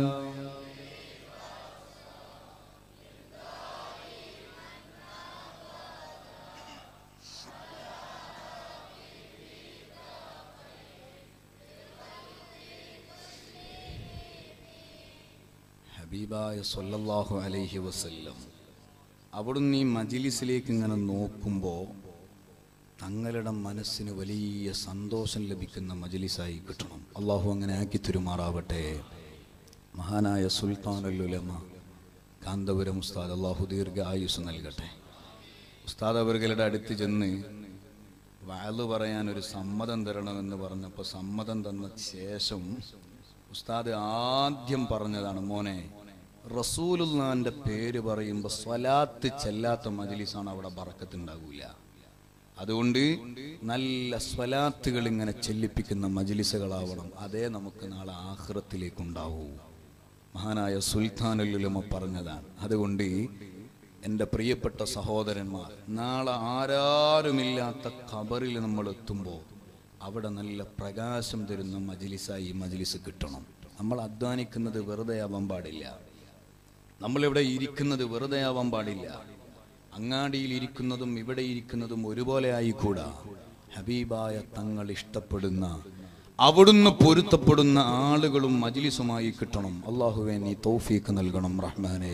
ഹബീബായ സ്വല്ലല്ലാഹു അലൈഹി വസല്ലം അവിടുന്ന് ഈ മജ്ലിസിലേക്ക് ഇങ്ങനെ നോക്കുമ്പോൾ തങ്ങളുടെ മനസ്സിന് വലിയ സന്തോഷം ലഭിക്കുന്ന മജ്ലിസായി കിട്ടണം. അള്ളാഹു അങ്ങനെ ആക്കി തിരുമാറാവട്ടെ. മഹാനായ സുൽത്താനുൽ ഉലമ കാന്തപുരം ഉസ്താദ് അള്ളാഹു ദീർഘ ആയുസ് നൽകട്ടെ. ഉസ്താദ് അവരുടെ അടുത്ത് ചെന്ന് വഅള് പറയാൻ ഒരു സമ്മതം തരണമെന്ന് പറഞ്ഞപ്പോൾ സമ്മതം തന്ന ശേഷം ഉസ്താദ് ആദ്യം പറഞ്ഞതാണ്, മോനെ, റസൂലുള്ളാന്റെ പേര് പറയുമ്പോൾ സ്വലാത്ത് ചെല്ലാത്ത മജ്ലിസാണ് അവിടെ ബറക്കത്തുണ്ടാകൂല. അതുകൊണ്ട് നല്ല സ്വലാത്തുകൾ ഇങ്ങനെ ചെല്ലിപ്പിക്കുന്ന മജ്ലിസുകളാവണം. അതേ നമുക്ക് നാളെ ആഖിറത്തിലേക്കുണ്ടാവൂ. മഹാനായ സുൽത്താനുൽ ഉലമ പറഞ്ഞതാണ്. അതുകൊണ്ട് എൻ്റെ പ്രിയപ്പെട്ട സഹോദരന്മാർ, നാളെ ആരാരുമില്ലാത്ത ഖബറിൽ നമ്മൾ എത്തുമ്പോൾ അവിടെ നല്ല പ്രകാശം തരുന്ന മജ്ലിസായി ഈ മജ്ലിസ് കിട്ടണം. നമ്മൾ അധ്വാനിക്കുന്നത് വെറുതെ ആവാൻ പാടില്ല. നമ്മളിവിടെ ഇരിക്കുന്നത് വെറുതെ ആവാൻ പാടില്ല. അങ്ങാടിയിൽ ഇരിക്കുന്നതും ഇവിടെ ഇരിക്കുന്നതും ഒരുപോലെ ആയിക്കൂടാ. ഹബീബായ തങ്ങൾ ഇഷ്ടപ്പെടുന്ന, അവിടുന്ന് പൊരുത്തപ്പെടുന്ന ആളുകളും മജ്ലിസുമായി കിട്ടണം. അല്ലാഹുവേ, നീ തൗഫീഖ് നൽകണം റഹ്മാനേ.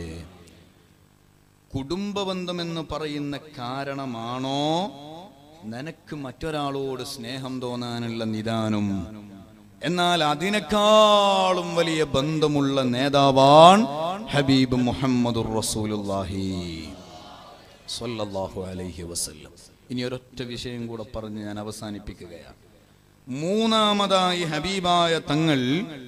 കുടുംബബന്ധം എന്ന് പറയുന്ന കാരണമാണോ നിനക്ക് മറ്റൊരാളോട് സ്നേഹം തോന്നാനുള്ള നിദാനം? എന്നാൽ അതിനേക്കാളും വലിയ ബന്ധമുള്ള നേതാവാൻ ഹബീബ് മുഹമ്മദുർ റസൂലുള്ളാഹി സ്വല്ലല്ലാഹു അലൈഹി വസല്ലം. ഇനി ഒരൊറ്റ വിഷയം കൂടെ പറഞ്ഞ് ഞാൻ അവസാനിപ്പിക്കുകയാണ്. മൂന്നാമതായി ഹബീബായ തങ്ങൾ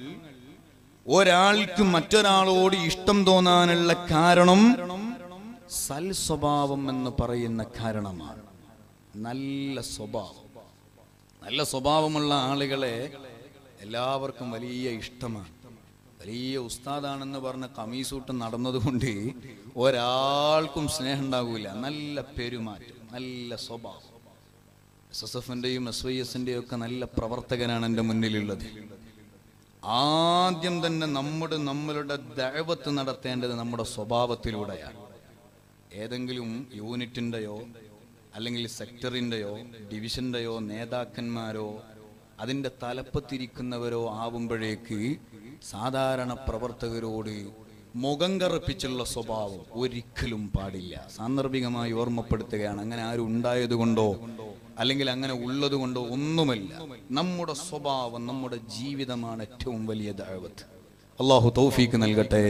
ഒരാൾക്ക് മറ്റൊരാളോട് ഇഷ്ടം തോന്നാനുള്ള കാരണം സൽ സ്വഭാവം എന്ന് പറയുന്ന കാരണമാണ്. നല്ല സ്വഭാവം, നല്ല സ്വഭാവമുള്ള ആളുകളെ എല്ലാവർക്കും വലിയ ഇഷ്ടമാണ്. വലിയ ഉസ്താദാണെന്ന് പറഞ്ഞ കമീസൂട്ട് നടന്നതുകൊണ്ട് ഒരാൾക്കും സ്നേഹം ഉണ്ടാകൂല. നല്ല പെരുമാറ്റം, നല്ല സ്വഭാവം. എസ് എസ് എഫിന്റെയും എസ് വൈ എസിന്റെയും ഒക്കെ നല്ല പ്രവർത്തകനാണ് എൻ്റെ മുന്നിലുള്ളത്. ആദ്യം തന്നെ നമ്മുടെ നമ്മളുടെ ദഅവത്ത് നടത്തേണ്ടത് നമ്മുടെ സ്വഭാവത്തിലൂടെയാണ്. ഏതെങ്കിലും യൂണിറ്റിൻ്റെയോ അല്ലെങ്കിൽ സെക്ടറിൻ്റെയോ ഡിവിഷൻ്റെയോ നേതാക്കന്മാരോ അതിൻ്റെ തലപ്പത്തിരിക്കുന്നവരോ ആവുമ്പോഴേക്ക് സാധാരണ പ്രവർത്തകരോട് മുഖം കറുപ്പിച്ചുള്ള സ്വഭാവം ഒരിക്കലും പാടില്ല. സാന്ദർഭികമായി ഓർമ്മപ്പെടുത്തുകയാണ്. അങ്ങനെ ആരും ഉണ്ടായത് കൊണ്ടോ അല്ലെങ്കിൽ അങ്ങനെ ഉള്ളത് കൊണ്ടോ ഒന്നുമല്ല. നമ്മുടെ സ്വഭാവം, നമ്മുടെ ജീവിതമാണ് ഏറ്റവും വലിയ ദഅവത്ത്. അല്ലാഹു തൗഫീക്ക് നൽകട്ടെ.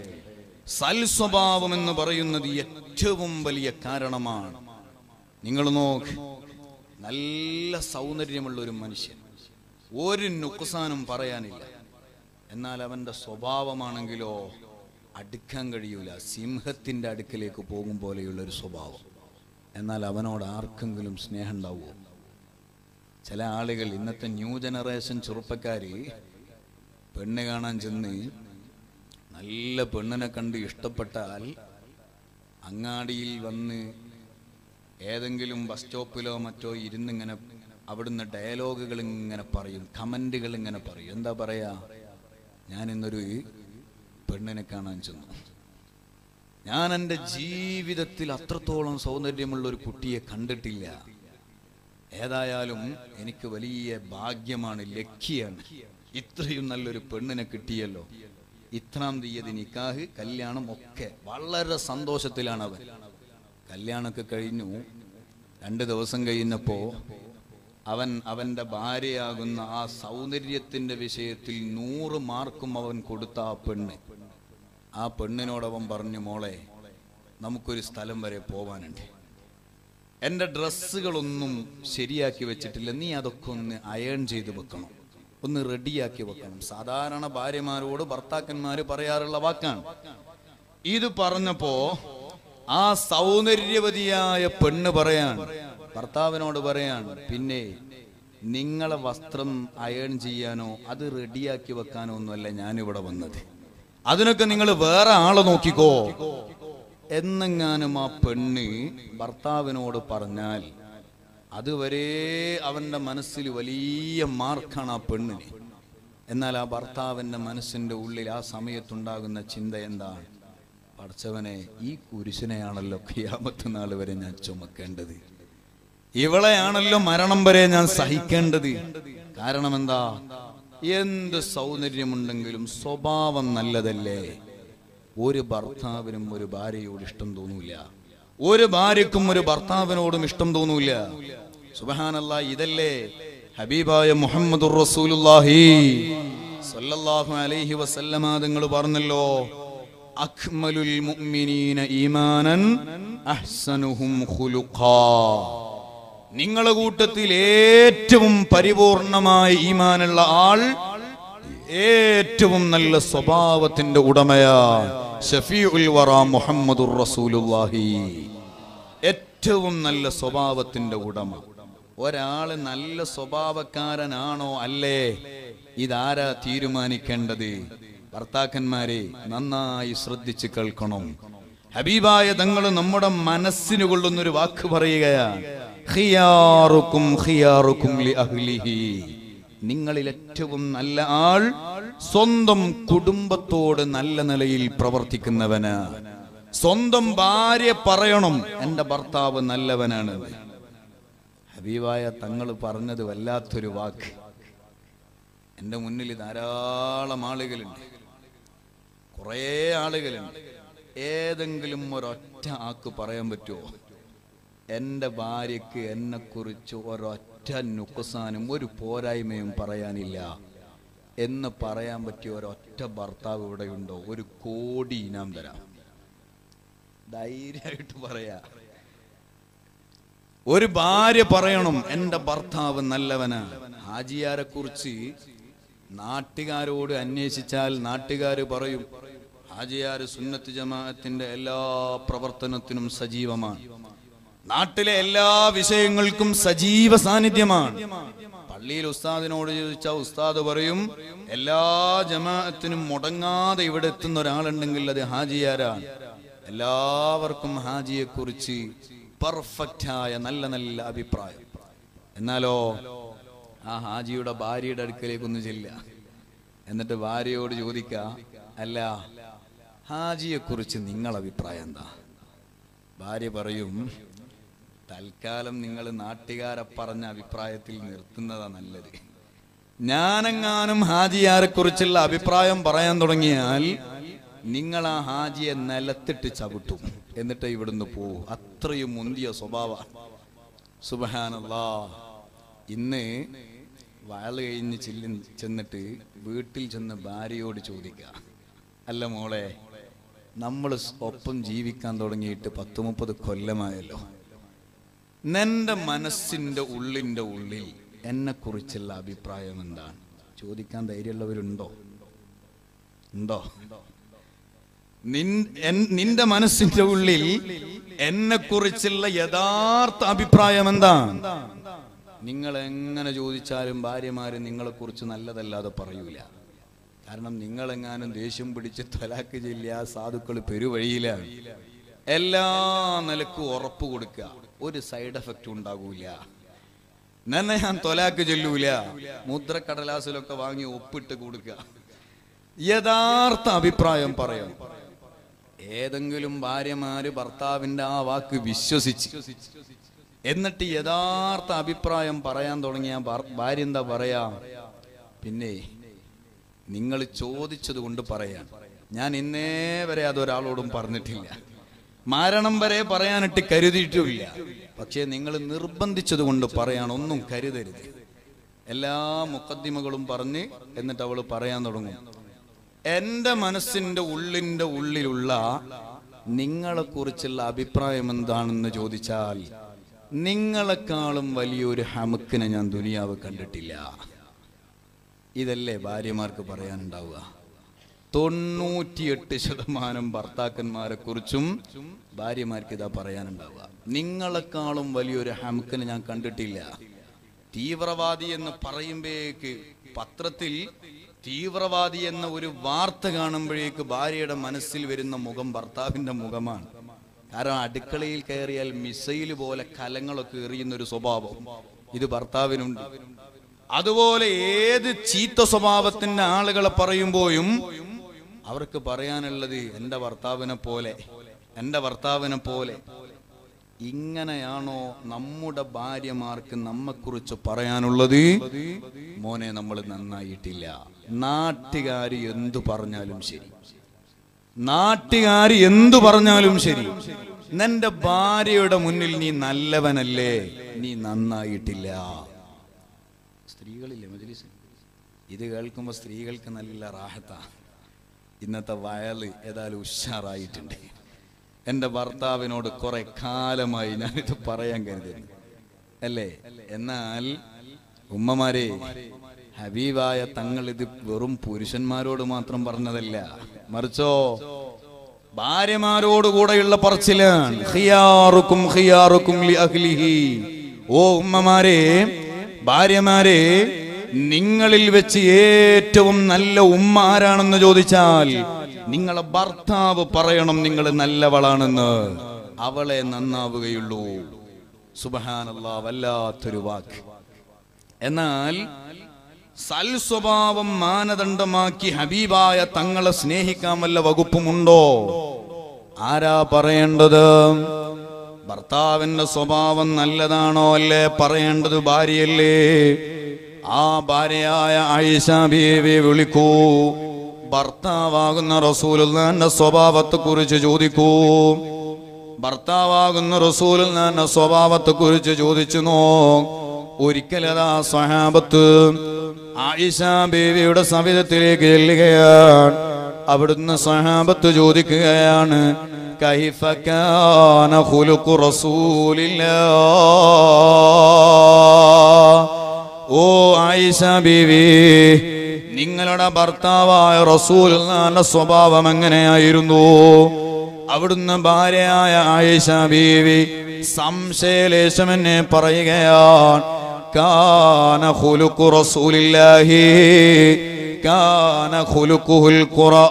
സൽ സ്വഭാവം എന്ന് പറയുന്നത് ഏറ്റവും വലിയ കാരണമാണ്. നിങ്ങൾ നോക്ക്, നല്ല സൗന്ദര്യമുള്ള ഒരു മനുഷ്യൻ, ഒരു നുക്സാനും പറയാനില്ല. എന്നാൽ അവന്റെ സ്വഭാവമാണെങ്കിലോ അടുക്കാൻ കഴിയൂല. സിംഹത്തിന്റെ അടുക്കലേക്ക് പോകും പോലെയുള്ള ഒരു സ്വഭാവം. എന്നാൽ അവനോട് ആർക്കെങ്കിലും സ്നേഹം ഉണ്ടാവുമോ? ചില ആളുകൾ, ഇന്നത്തെ ന്യൂ ജനറേഷൻ ചെറുപ്പക്കാര് പെണ്ണ് കാണാൻ ചെന്ന് നല്ല പെണ്ണിനെ കണ്ട് ഇഷ്ടപ്പെട്ടാൽ അങ്ങാടിയിൽ വന്ന് ഏതെങ്കിലും ബസ് സ്റ്റോപ്പിലോ മറ്റോ ഇരുന്നിങ്ങനെ അവിടുന്ന് ഡയലോഗുകൾ ഇങ്ങനെ പറയും, കമന്റുകൾ ഇങ്ങനെ പറയും. എന്താ പറയാ? ഞാൻ ഇന്നൊരു പെണ്ണിനെ കാണാൻ ചെന്നു, ഞാൻ എൻ്റെ ജീവിതത്തിൽ അത്രത്തോളം സൗന്ദര്യമുള്ള ഒരു കുട്ടിയെ കണ്ടിട്ടില്ല. ഏതായാലും എനിക്ക് വലിയ ഭാഗ്യമാണ്, ലക്കിയാണ്, ഇത്രയും നല്ലൊരു പെണ്ണിനെ കിട്ടിയല്ലോ. ഇത്രാം തീയതി നിക്കാഹ്, കല്യാണം ഒക്കെ വളരെ സന്തോഷത്തിലാണ് അവൻ. കല്യാണമൊക്കെ കഴിഞ്ഞു. രണ്ട് ദിവസം കഴിഞ്ഞപ്പോ അവൻ അവന്റെ ഭാര്യയാകുന്ന ആ സൗന്ദര്യത്തിന്റെ വിഷയത്തിൽ നൂറ് മാർക്കും അവൻ കൊടുത്ത ആ പെണ്ണ്, ആ പെണ്ണിനോടവൻ പറഞ്ഞു, മോളെ നമുക്കൊരു സ്ഥലം വരെ പോവാനുണ്ട്, എൻ്റെ ഡ്രസ്സുകളൊന്നും ശരിയാക്കി വെച്ചിട്ടില്ല, നീ അതൊക്കെ ഒന്ന് അയൺ ചെയ്ത് വെക്കണം, ഒന്ന് റെഡിയാക്കി വെക്കണം. സാധാരണ ഭാര്യമാരോട് ഭർത്താക്കന്മാര് പറയാറുള്ള വാക്കാണ്. ഇത് പറഞ്ഞപ്പോ ആ സൗന്ദര്യവതിയായ പെണ്ണ് പറയാൻ, ഭർത്താവിനോട് പറയാൻ, പിന്നെ നിങ്ങളെ വസ്ത്രം അയൺ ചെയ്യാനോ അത് റെഡിയാക്കി വെക്കാനോ ഒന്നുമല്ല ഞാനിവിടെ വന്നത്, അതിനൊക്കെ നിങ്ങൾ വേറെ ആളെ നോക്കിക്കോ എന്നെങ്ങാനും ആ പെണ്ണ് ഭർത്താവിനോട് പറഞ്ഞാൽ അതുവരെ അവന്റെ മനസ്സിൽ വലിയ മാർക്കാണ് ആ പെണ്ണിന്. എന്നാൽ ആ ഭർത്താവിന്റെ മനസ്സിന്റെ ഉള്ളിൽ ആ സമയത്തുണ്ടാകുന്ന ചിന്ത എന്താണ്? പടച്ചവനെ, ഈ കുരിശിനെയാണല്ലോ ഖിയാമത്ത് നാൾ വരെ ഞാൻ ചുമക്കേണ്ടത്, ഇവളെയാണല്ലോ മരണം വരെ ഞാൻ സഹിക്കേണ്ടത്. കാരണം എന്താ? എന്ത് സൗന്ദര്യമുണ്ടെങ്കിലും സ്വഭാവം നല്ലതല്ലേ. ഒരു ഭർത്താവിനും ഒരു ഭാര്യയോട് ഇഷ്ടം തോന്നൂല, ഒരു ഭാര്യക്കും ഒരു ഭർത്താവിനോടും ഇഷ്ടം തോന്നൂല. സുബ്ഹാനല്ലാഹ്, ഇതല്ലേ ഹബീബായ മുഹമ്മദുർ റസൂലുള്ളാഹി സ്വല്ലല്ലാഹു അലൈഹി വസല്ലമ തങ്ങൾ പറഞ്ഞല്ലോ, അക്മലുൽ മുഅ്മിനീന ഈമാനൻ അഹ്സനുഹും ഖുലുഖാ. നിങ്ങളുടെ കൂട്ടത്തിൽ ഏറ്റവും പരിപൂർണമായ ഈമാനുള്ള ആൾ ഏറ്റവും നല്ല സ്വഭാവത്തിന്റെ ഉടമയാണ് ശഫീഉൽ വറാ മുഹമ്മദുർ റസൂലുള്ളാഹി. ഏറ്റവും നല്ല സ്വഭാവത്തിന്റെ ഉടമ. ഒരാള് നല്ല സ്വഭാവക്കാരനാണോ അല്ലേ, ഇതാരാ തീരുമാനിക്കേണ്ടത്? ഭർത്താക്കന്മാരെ നന്നായി ശ്രദ്ധിച്ച് കേൾക്കണം. ഹബീബായ തങ്ങൾ നമ്മുടെ മനസ്സിന് കൊള്ളുന്നൊരു വാക്ക് പറയുകയാണ്, ഖിയാറുക്കും ഖിയാറുക്കും ലി അഹ്ലിഹി. നിങ്ങളിൽ ഏറ്റവും നല്ല ആൾ സ്വന്തം കുടുംബത്തോട് നല്ല നിലയിൽ പ്രവർത്തിക്കുന്നവന്. സ്വന്തം ഭാര്യ പറയണം, എന്റെ ഭർത്താവ് നല്ലവനാണ്. ഹബീബായ തങ്ങൾ പറഞ്ഞത് വല്ലാത്തൊരു വാക്ക്. എന്റെ മുന്നിൽ ധാരാളം ആളുകളുണ്ട്, കുറേ ആളുകളുണ്ട്. ഏതെങ്കിലും ഒരൊറ്റ ആക്ക് പറയാൻ പറ്റുമോ, എൻ്റെ ഭാര്യക്ക് എന്നെ കുറിച്ച് ഒരൊറ്റ നുക്സാനും ഒരു പോരായ്മയും പറയാനില്ല എന്ന് പറയാൻ പറ്റിയ ഒരൊറ്റ ഭർത്താവ് ഇവിടെയുണ്ടോ? ഒരു കോടി ഇനാം തരാം, ധൈര്യമായിട്ട് പറയാ. ഒരു ഭാര്യ പറയണം, എൻ്റെ ഭർത്താവ് നല്ലവനാണ്. ഹാജിയാരെ കുറിച്ച് നാട്ടുകാരോട് അന്വേഷിച്ചാൽ നാട്ടുകാര് പറയും, ഹാജിയാര് സുന്നത്ത് ജമാഅത്തിന്റെ എല്ലാ പ്രവർത്തനത്തിനും സജീവമാണ്, നാട്ടിലെ എല്ലാ വിഷയങ്ങൾക്കും സജീവ സാന്നിധ്യമാണ്. പള്ളിയിൽ ഉസ്താദിനോട് ചോദിച്ചാൽ ഉസ്താദ് പറയും, എല്ലാ ജമാഅത്തിനും മുടങ്ങാതെ ഇവിടെ എത്തുന്ന ഒരാളുണ്ടെങ്കിൽ അത് ഹാജിയാരാണ്. എല്ലാവർക്കും ഹാജിയെ കുറിച്ച് പെർഫെക്റ്റായ നല്ല നല്ല അഭിപ്രായം. എന്നാലോ ആ ഹാജിയുടെ ഭാര്യയുടെ അടുക്കലേക്കൊന്നും ചെല്ല, എന്നിട്ട് ഭാര്യയോട് ചോദിക്ക, അല്ല ഹാജിയെ കുറിച്ച് നിങ്ങൾ അഭിപ്രായം എന്താ? ഭാര്യ പറയും, തൽക്കാലം നിങ്ങൾ നാട്ടുകാരെ പറഞ്ഞ അഭിപ്രായത്തിൽ നിർത്തുന്നതാ നല്ലത്. ഞാനെങ്ങാനും ഹാജിയാരെ കുറിച്ചുള്ള അഭിപ്രായം പറയാൻ തുടങ്ങിയാൽ നിങ്ങൾ ആ ഹാജിയെ നിലത്തിട്ട് ചവിട്ടും, എന്നിട്ട് ഇവിടുന്ന് പോവും. അത്രയും മുന്തിയ സ്വഭാവ. സുബ്ഹാനല്ലാഹ്. ഇന്ന് വയല് കഴിഞ്ഞ് ചെല്ലി ചെന്നിട്ട് വീട്ടിൽ ചെന്ന് ഭാര്യയോട് ചോദിക്ക, അല്ല മോളെ, നമ്മൾ ഒപ്പം ജീവിക്കാൻ തുടങ്ങിയിട്ട് പത്ത് മുപ്പത് കൊല്ലമായല്ലോ, നിന്റെ മനസ്സിന്റെ ഉള്ളിന്റെ ഉള്ളിൽ എന്നെ കുറിച്ചുള്ള അഭിപ്രായം എന്താണ്? ചോദിക്കാൻ ധൈര്യമുള്ളവരുണ്ടോ? ഉണ്ടോ? നിന്റെ മനസ്സിന്റെ ഉള്ളിൽ എന്നെ കുറിച്ചുള്ള യഥാർത്ഥ അഭിപ്രായം എന്താ? നിങ്ങൾ എങ്ങനെ ചോദിച്ചാലും ഭാര്യമാര് നിങ്ങളെ കുറിച്ച് നല്ലതല്ലാതെ പറയൂല. കാരണം നിങ്ങളെങ്ങാനും ദേഷ്യം പിടിച്ച് തലാക്ക് ചെല്ലിയ സാധുക്കൾ പെരുവഴിയിലാണ്. എല്ലാ നിലക്കും ഉറപ്പ് കൊടുക്കുക, ഒരു സൈഡ് എഫക്റ്റ് ഉണ്ടാകൂല. നന്നെ ഞാൻ തൊലാക്ക് ചൊല്ലൂല, മുദ്രക്കടലാസിലൊക്കെ വാങ്ങി ഒപ്പിട്ട് കൊടുക്കുക. യഥാർത്ഥ അഭിപ്രായം പറയാം. ഏതെങ്കിലും ഭാര്യമാര് ഭർത്താവിന്റെ ആ വാക്ക് വിശ്വസിച്ച് എന്നിട്ട് യഥാർത്ഥ അഭിപ്രായം പറയാൻ തുടങ്ങിയ ഭാര്യ എന്താ പറയാ? പിന്നെ നിങ്ങൾ ചോദിച്ചത് കൊണ്ട് പറയാൻ. ഞാൻ ഇന്നേ വരെ അതൊരാളോടും പറഞ്ഞിട്ടില്ല, മരണം വരെ പറയാനിട്ട് കരുതിയിട്ടുമില്ല. പക്ഷെ നിങ്ങൾ നിർബന്ധിച്ചത് കൊണ്ട് പറയാൻ ഒന്നും കരുതരുത്. എല്ലാ മുഖദ്ദിമകളും പറഞ്ഞ് എന്നിട്ട് അവള് പറയാൻ തുടങ്ങും, എന്റെ മനസ്സിന്റെ ഉള്ളിന്റെ ഉള്ളിലുള്ള നിങ്ങളെ കുറിച്ചുള്ള അഭിപ്രായം എന്താണെന്ന് ചോദിച്ചാൽ നിങ്ങളെക്കാളും വലിയൊരു ഹമുക്കിനെ ഞാൻ ദുനിയാവ് കണ്ടിട്ടില്ല. ഇതല്ലേ ഭാര്യമാർക്ക് പറയാനുണ്ടാവുക. തൊണ്ണൂറ്റിയെട്ട് ശതമാനം ഭർത്താക്കന്മാരെ കുറിച്ചും ഭാര്യമാർക്ക് ഇതാ പറയാനുണ്ടാവുക, നിങ്ങളെക്കാളും വലിയൊരു ഹമുക്കിനെ ഞാൻ കണ്ടിട്ടില്ല. തീവ്രവാദി എന്ന് പറയുമ്പോഴേക്ക് പത്രത്തിൽ തീവ്രവാദി എന്ന ഒരു വാർത്ത കാണുമ്പോഴേക്ക് ഭാര്യയുടെ മനസ്സിൽ വരുന്ന മുഖം ഭർത്താവിന്റെ മുഖമാണ്. കാരണം അടുക്കളയിൽ കയറിയാൽ മിസൈൽ പോലെ കലങ്ങളൊക്കെ എറിയുന്ന ഒരു സ്വഭാവം ഇത് ഭർത്താവിനുണ്ട്. അതുപോലെ ഏത് ചീത്ത സ്വഭാവത്തിന്റെ ആളുകളെ പറയുമ്പോഴും അവർക്ക് പറയാനുള്ളത് എന്റെ ഭർത്താവിനെ പോലെ, എന്റെ ഭർത്താവിനെ പോലെ. ഇങ്ങനെയാണോ നമ്മുടെ ഭാര്യമാർക്ക് നമ്മെക്കുറിച്ച് പറയാനുള്ളത്? മോനെ, നമ്മൾ നന്നായിട്ടില്ല. നാട്ടുകാര് എന്തു പറഞ്ഞാലും ശരി, നാട്ടുകാര് എന്തു പറഞ്ഞാലും ശരി, നിന്റെ ഭാര്യയുടെ മുന്നിൽ നീ നല്ലവനല്ലേ, നീ നന്നായിട്ടില്ല. സ്ത്രീകളില്ലേ മജ്‌ലിസ്? ഇത് കേൾക്കുമ്പോ സ്ത്രീകൾക്ക് നല്ല റാഹത്താ. ഇന്നത്തെ വയല് ഏതായാലും ഉഷാറായിട്ടുണ്ട്. എന്റെ ഭർത്താവിനോട് കുറെ കാലമായി ഞാനിത് പറയാൻ കരുതുന്നു അല്ലേ. എന്നാൽ ഉമ്മമാരെ, ഹബീബായ തങ്ങൾ ഇത് വെറും പുരുഷന്മാരോട് മാത്രം പറഞ്ഞതല്ല, മറിച്ചോ ഭാര്യമാരോടുകൂടെയുള്ള പറച്ചിലാണ്. ഖിയാറുക്കും ഖിയാറുക്കും ലി അഹ്ലിഹി. ഓ ഉമ്മമാരെ, ഭാര്യമാരെ, നിങ്ങളിൽ വെച്ച് ഏറ്റവും നല്ല ഉമ്മ ആരാണെന്ന് ചോദിച്ചാൽ നിങ്ങളെ ഭർത്താവ് പറയണം നിങ്ങൾ നല്ലവളാണെന്ന്. അവളെ നന്നാവുകയുള്ളൂ. സുബ്ഹാനല്ലാഹ്, വല്ലാത്തൊരു വാക്ക്. എന്നാൽ സൽ സ്വഭാവം മാനദണ്ഡമാക്കി ഹബീബായ തങ്ങളെ സ്നേഹിക്കാൻ വല്ല വകുപ്പുമുണ്ടോ? ആരാ പറയേണ്ടത്? ഭർത്താവിന്റെ സ്വഭാവം നല്ലതാണോ അല്ലേ പറയേണ്ടത്? ഭാര്യയല്ലേ. ആ ഭാര്യയായ ആയിഷ ബീവി വിളിക്കൂ, ഭർത്താവാകുന്ന റസൂലുള്ളാഹിന്റെ സ്വഭാവത്തെ കുറിച്ച് ചോദിക്കൂ. ഭർത്താവാകുന്ന റസൂലുള്ളാഹിന്റെ സ്വഭാവത്തെ കുറിച്ച് ചോദിച്ചു നോ. ഒരിക്കലതാ സ്വഹാബത്ത് ആയിഷ ബീവിയുടെ സവിധത്തിലേക്ക് ചെല്ലുകയാണ്. അവിടുന്ന് സ്വഹാബത്ത് ചോദിക്കുകയാണ്, കൈഫ കാന ഖുലുഖു റസൂലില്ലാഹ്. ഓ ആയിഷ ബീവി, നിങ്ങളുടെ ഭർത്താവായ റസൂലുള്ളാഹിന്റെ സ്വഭാവം എങ്ങനെയായിരുന്നു? അവിടുന്ന് ഭാര്യയായ ആയിഷ ബീവി സംശയലേശം എന്നെ പറയുകയാണ്, കാന ഖുലുഖു റസൂലില്ലാഹി കാന ഖുലുഖുൽ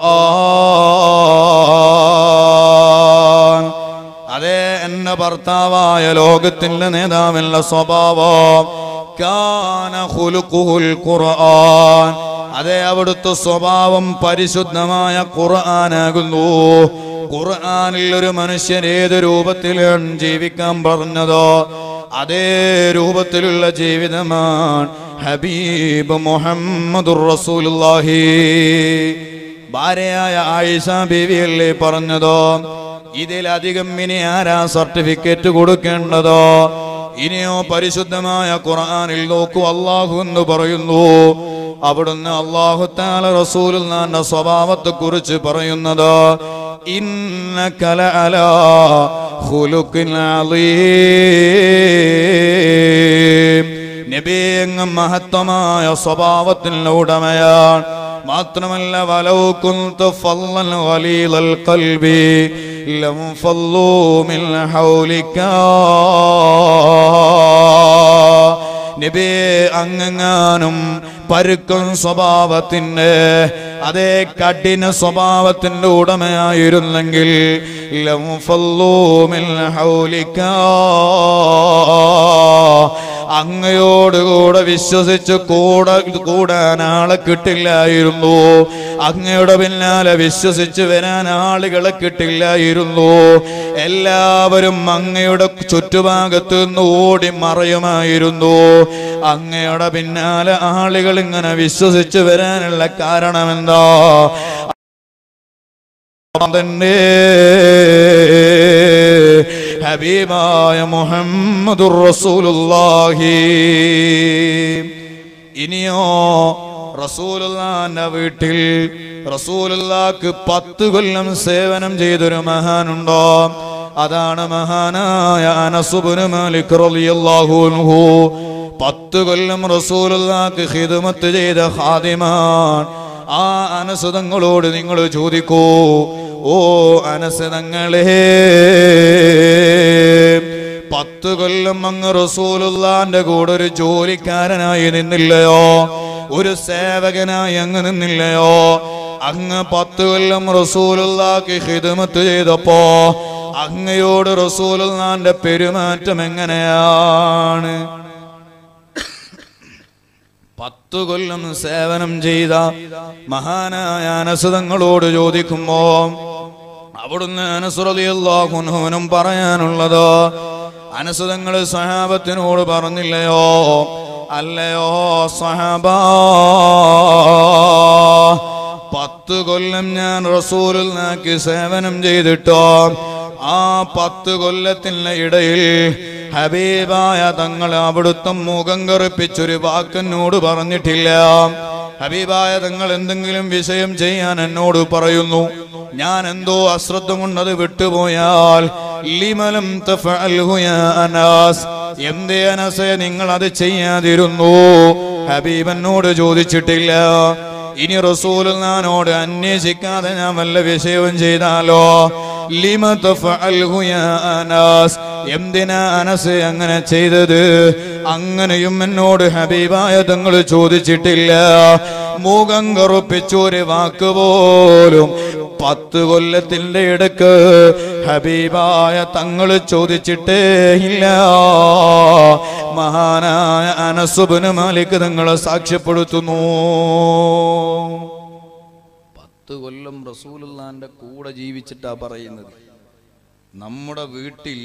ഖുർആൻ. അതേ, എന്റെ ഭർത്താവായ ലോകത്തിന്റെ നേതാവിന്റെ സ്വഭാവം കാന ഖുലുഖുൽ ഖുർആൻ. അതേ അവിടുത്തെ സ്വഭാവം പരിശുദ്ധമായ ഖുർആനാകുന്നു. ഖുർആനിൽ ഒരു മനുഷ്യൻ ഏത് രൂപത്തിലാണ് ജീവിക്കാൻ പറഞ്ഞതോ അതേ രൂപത്തിലുള്ള ജീവിതമാണ് ഹബീബ് മുഹമ്മദുർ റസൂലുള്ളാഹി. ഭാര്യയായ ആയിഷ ബീവിയല്ലേ പറഞ്ഞതോ? ഇതിലധികം ഇനി ആരാ സർട്ടിഫിക്കറ്റ് കൊടുക്കേണ്ടതോ? ഇനിയോ പരിശുദ്ധമായ ഖുർആനിൽ നോക്കൂ, അല്ലാഹു എന്ന് പറയുന്നു. അവിടുന്ന് അല്ലാഹു തആല റസൂലുള്ളാഹിന്റെ സ്വഭാവത്തെ കുറിച്ച് പറയുന്നത് ഇന്നക ലഅലാ ഖുലുഖിൻ അളീം. നബി അങ്ങ് മഹത്തമായ സ്വഭാവത്തിന്റെ ഉടമയാണ്. മാത്രമല്ല വലൗ കുന്തു ഫല്ലൻ ഗലീലൽ ഖൽബി ലം ഫല്ലൂ മിൻ ഹൗലിക. നബി അങ്ങങ്ങാനും പരുക്കൻ സ്വഭാവത്തിന്റെ അതേ കഠിന സ്വഭാവത്തിന്റെ ഉടമയായിരുന്നെങ്കിൽ ലം ഫല്ലൂ മിൻ ഹൗലിക, അങ്ങയോടുകൂടെ വിശ്വസിച്ച് കൂടെ കൂടാൻ ആളെ കിട്ടില്ലായിരുന്നു. അങ്ങയുടെ പിന്നാലെ വിശ്വസിച്ച് വരാൻ ആളുകളെ കിട്ടില്ലായിരുന്നു. എല്ലാവരും അങ്ങയുടെ ചുറ്റുഭാഗത്ത് നിന്ന് ഓടി മറയുമായിരുന്നു. അങ്ങയുടെ പിന്നാലെ ആളുകൾ ഇങ്ങനെ വിശ്വസിച്ച് വരാനുള്ള കാരണമെന്താ? തന്നെ ഹബീബായ മുഹമ്മദുർ റസൂലുള്ളാഹി. ഇനിയോ റസൂലുള്ളാഹിന്റെ വീട്ടിൽ റസൂലുള്ളാഹിക്ക് പത്ത് കൊല്ലം സേവനം ചെയ്തൊരു മഹാനുണ്ടോ? അതാണ് മഹാനായ അനസ് ഇബ്നു മാലിക് റളിയല്ലാഹു അൻഹു. പത്ത് കൊല്ലം റസൂലുള്ളാഹിക്ക് ഖിദ്മത്ത് ചെയ്ത ഖാദിമാൻ. ആ അനസ് തങ്ങളോട് നിങ്ങൾ ചോദിക്കൂ, ഓ അനസ് തങ്ങളെ, പത്ത് കൊല്ലം അങ്ങ് റസൂലുള്ളാഹിന്റെ കൂടെ ഒരു ജോലിക്കാരനായി നിന്നില്ലയോ? ഒരു സേവകനായി അങ്ങ് നിന്നില്ലയോ? അങ്ങ് പത്ത് കൊല്ലം റസൂലുള്ളാഹിക്ക് ഖിദ്മത്ത് ചെയ്തപ്പോ അങ്ങയോട് റസൂലുള്ളാഹിന്റെ പെരുമാറ്റം എങ്ങനെയാണ്? പത്തു കൊല്ലം സേവനം ചെയ്ത മഹാനായ അനസ് തങ്ങളോട് ചോദിക്കുമ്പോ അവിടുന്ന് അനസ് റളിയല്ലാഹു അൻഹുവിനും പറയാനുള്ളത്, അനസ് തങ്ങൾ സഹാബത്തിനോട് പറഞ്ഞില്ലയോ, അല്ലയോ സഹാബാ, പത്ത് കൊല്ലം ഞാൻ റസൂലുള്ളാഹിക്ക് സേവനം ചെയ്തിട്ടോ ആ പത്ത് കൊല്ലത്തിന്റെ ഇടയിൽ ഹബീബായ തങ്ങൾ അവിടുത്തെ മുഖം കറുപ്പിച്ചൊരു വാക്കെന്നോട് പറഞ്ഞിട്ടില്ല. ഹബീബായ തങ്ങൾ എന്തെങ്കിലും വിഷയം ചെയ്യാൻ എന്നോട് പറയുന്നു, ഞാൻ എന്തോ അശ്രദ്ധ കൊണ്ടത് വിട്ടുപോയാൽ ലിമലം തഫഅൽഹു യാ അനാസ്, എന്തേ അനസേ നിങ്ങൾ അത് ചെയ്യാതിരുന്നു? ഹബീബനോട് ചോദിച്ചിട്ടില്ല. ഇനി റസൂലുള്ളാഹിനോട് അന്വേഷിക്കാതെ ഞാൻ വല്ല വിഷയവും ചെയ്താലോ? ലിമ തഫഅൽഹു യാ അനാസ്, എന്തിനാ അനസ് അങ്ങനെ ചെയ്തത്? അങ്ങനെയും എന്നോട് ഹബീബായ തങ്ങൾ ചോദിച്ചിട്ടില്ല. മുഖം കറുപ്പിച്ചൊരു വാക്ക് പോലും പത്ത് കൊല്ലത്തിന്റെ ഇടക്ക് ഹബീബായ തങ്ങൾ ചോദിച്ചിട്ടേ ഇല്ല. മഹാനായ അനസ് ഇബ്നു മാലിക് തങ്ങളെ സാക്ഷ്യപ്പെടുത്തുന്നു. പത്ത് കൊല്ലം റസൂലുള്ളാഹിന്റെ കൂടെ ജീവിച്ചിട്ടാ പറയുന്നത്. നമ്മുടെ വീട്ടിൽ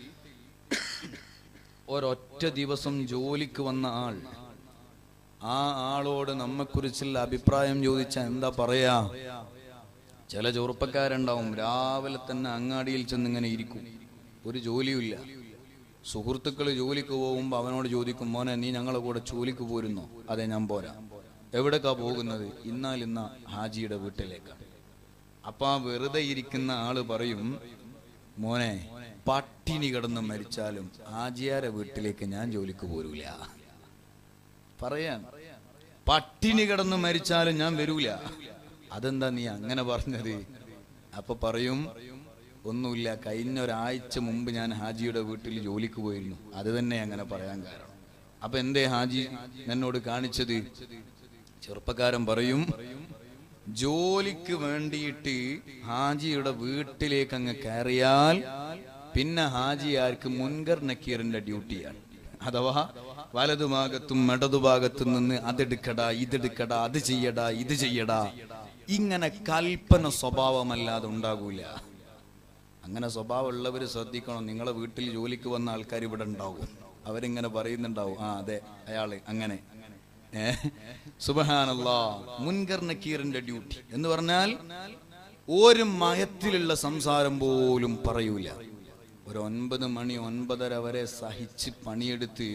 ഒരൊറ്റ ദിവസം ജോലിക്ക് വന്ന ആൾ, ആ ആളോട് നമ്മെക്കുറിച്ചുള്ള അഭിപ്രായം ചോദിച്ചാൽ എന്താ പറയാ? ചില ചെറുപ്പക്കാരുണ്ടാവും, രാവിലെ തന്നെ അങ്ങാടിയിൽ ചെന്നിങ്ങനെ ഇരിക്കും, ഒരു ജോലിയുമില്ല. സുഹൃത്തുക്കൾ ജോലിക്ക് പോകുമ്പോൾ അവനോട് ചോദിക്കും, മോനെ നീ ഞങ്ങളെ കൂടെ ജോലിക്ക് പോരുന്നോ? അതെ ഞാൻ പോരാ. എവിടേക്കാ പോകുന്നത്? ഇന്നാലിന്ന ഹാജിയുടെ വീട്ടിലേക്കാണ്. അപ്പൊ ആ വെറുതെ ഇരിക്കുന്ന ആള് പറയും, മോനെ പട്ടിണി കിടന്ന് മരിച്ചാലും ഹാജിയാരെ വീട്ടിലേക്ക് ഞാൻ ജോലിക്ക് പോരൂല. പറയാൻ പട്ടിണി കിടന്ന് മരിച്ചാലും ഞാൻ വരൂല. അതെന്താ നീ അങ്ങനെ പറഞ്ഞത്? അപ്പൊ പറയും, ഒന്നുമില്ല, കഴിഞ്ഞ ഒരാഴ്ച മുമ്പ് ഞാൻ ഹാജിയുടെ വീട്ടിൽ ജോലിക്ക് പോയിരുന്നു, അത് തന്നെ അങ്ങനെ പറയാൻ കാരണം. അപ്പൊ എന്തേ ഹാജി എന്നോട് കാണിച്ചത്? ചെറുപ്പക്കാരൻ പറയും, ജോലിക്ക് വേണ്ടിയിട്ട് ഹാജിയുടെ വീട്ടിലേക്ക് അങ്ങ് കയറിയാൽ പിന്നെ ഹാജിയാർക്ക് മുൻകർ നക്കീറിന്റെ ഡ്യൂട്ടിയാണ്. അഥവാ വലതുഭാഗത്തും ഇടതുഭാഗത്തും നിന്ന് അതെടുക്കടാ ഇതെടുക്കടാ അത് ചെയ്യടാ ഇത് ചെയ്യടാ, ഇങ്ങനെ കൽപ്പന സ്വഭാവമല്ലാതെ ഉണ്ടാകൂല. അങ്ങനെ സ്വഭാവം ഉള്ളവർ ശ്രദ്ധിക്കണം. നിങ്ങളെ വീട്ടിൽ ജോലിക്ക് വന്ന ആൾക്കാർ ഇവിടെ ഉണ്ടാവും, അവരിങ്ങനെ പറയുന്നുണ്ടാവും, ആ അതെ അയാള് അങ്ങനെ. ഏഹ് സുബ്ഹാനല്ലാഹ്. മുൻകർ നക്കീറിന്റെ ഡ്യൂട്ടി എന്ന് പറഞ്ഞാൽ ഒരു മയത്തിലുള്ള സംസാരം പോലും പറയൂല. ഒരു ഒൻപത് മണി ഒൻപതര വരെ സഹിച്ച് പണിയെടുത്ത്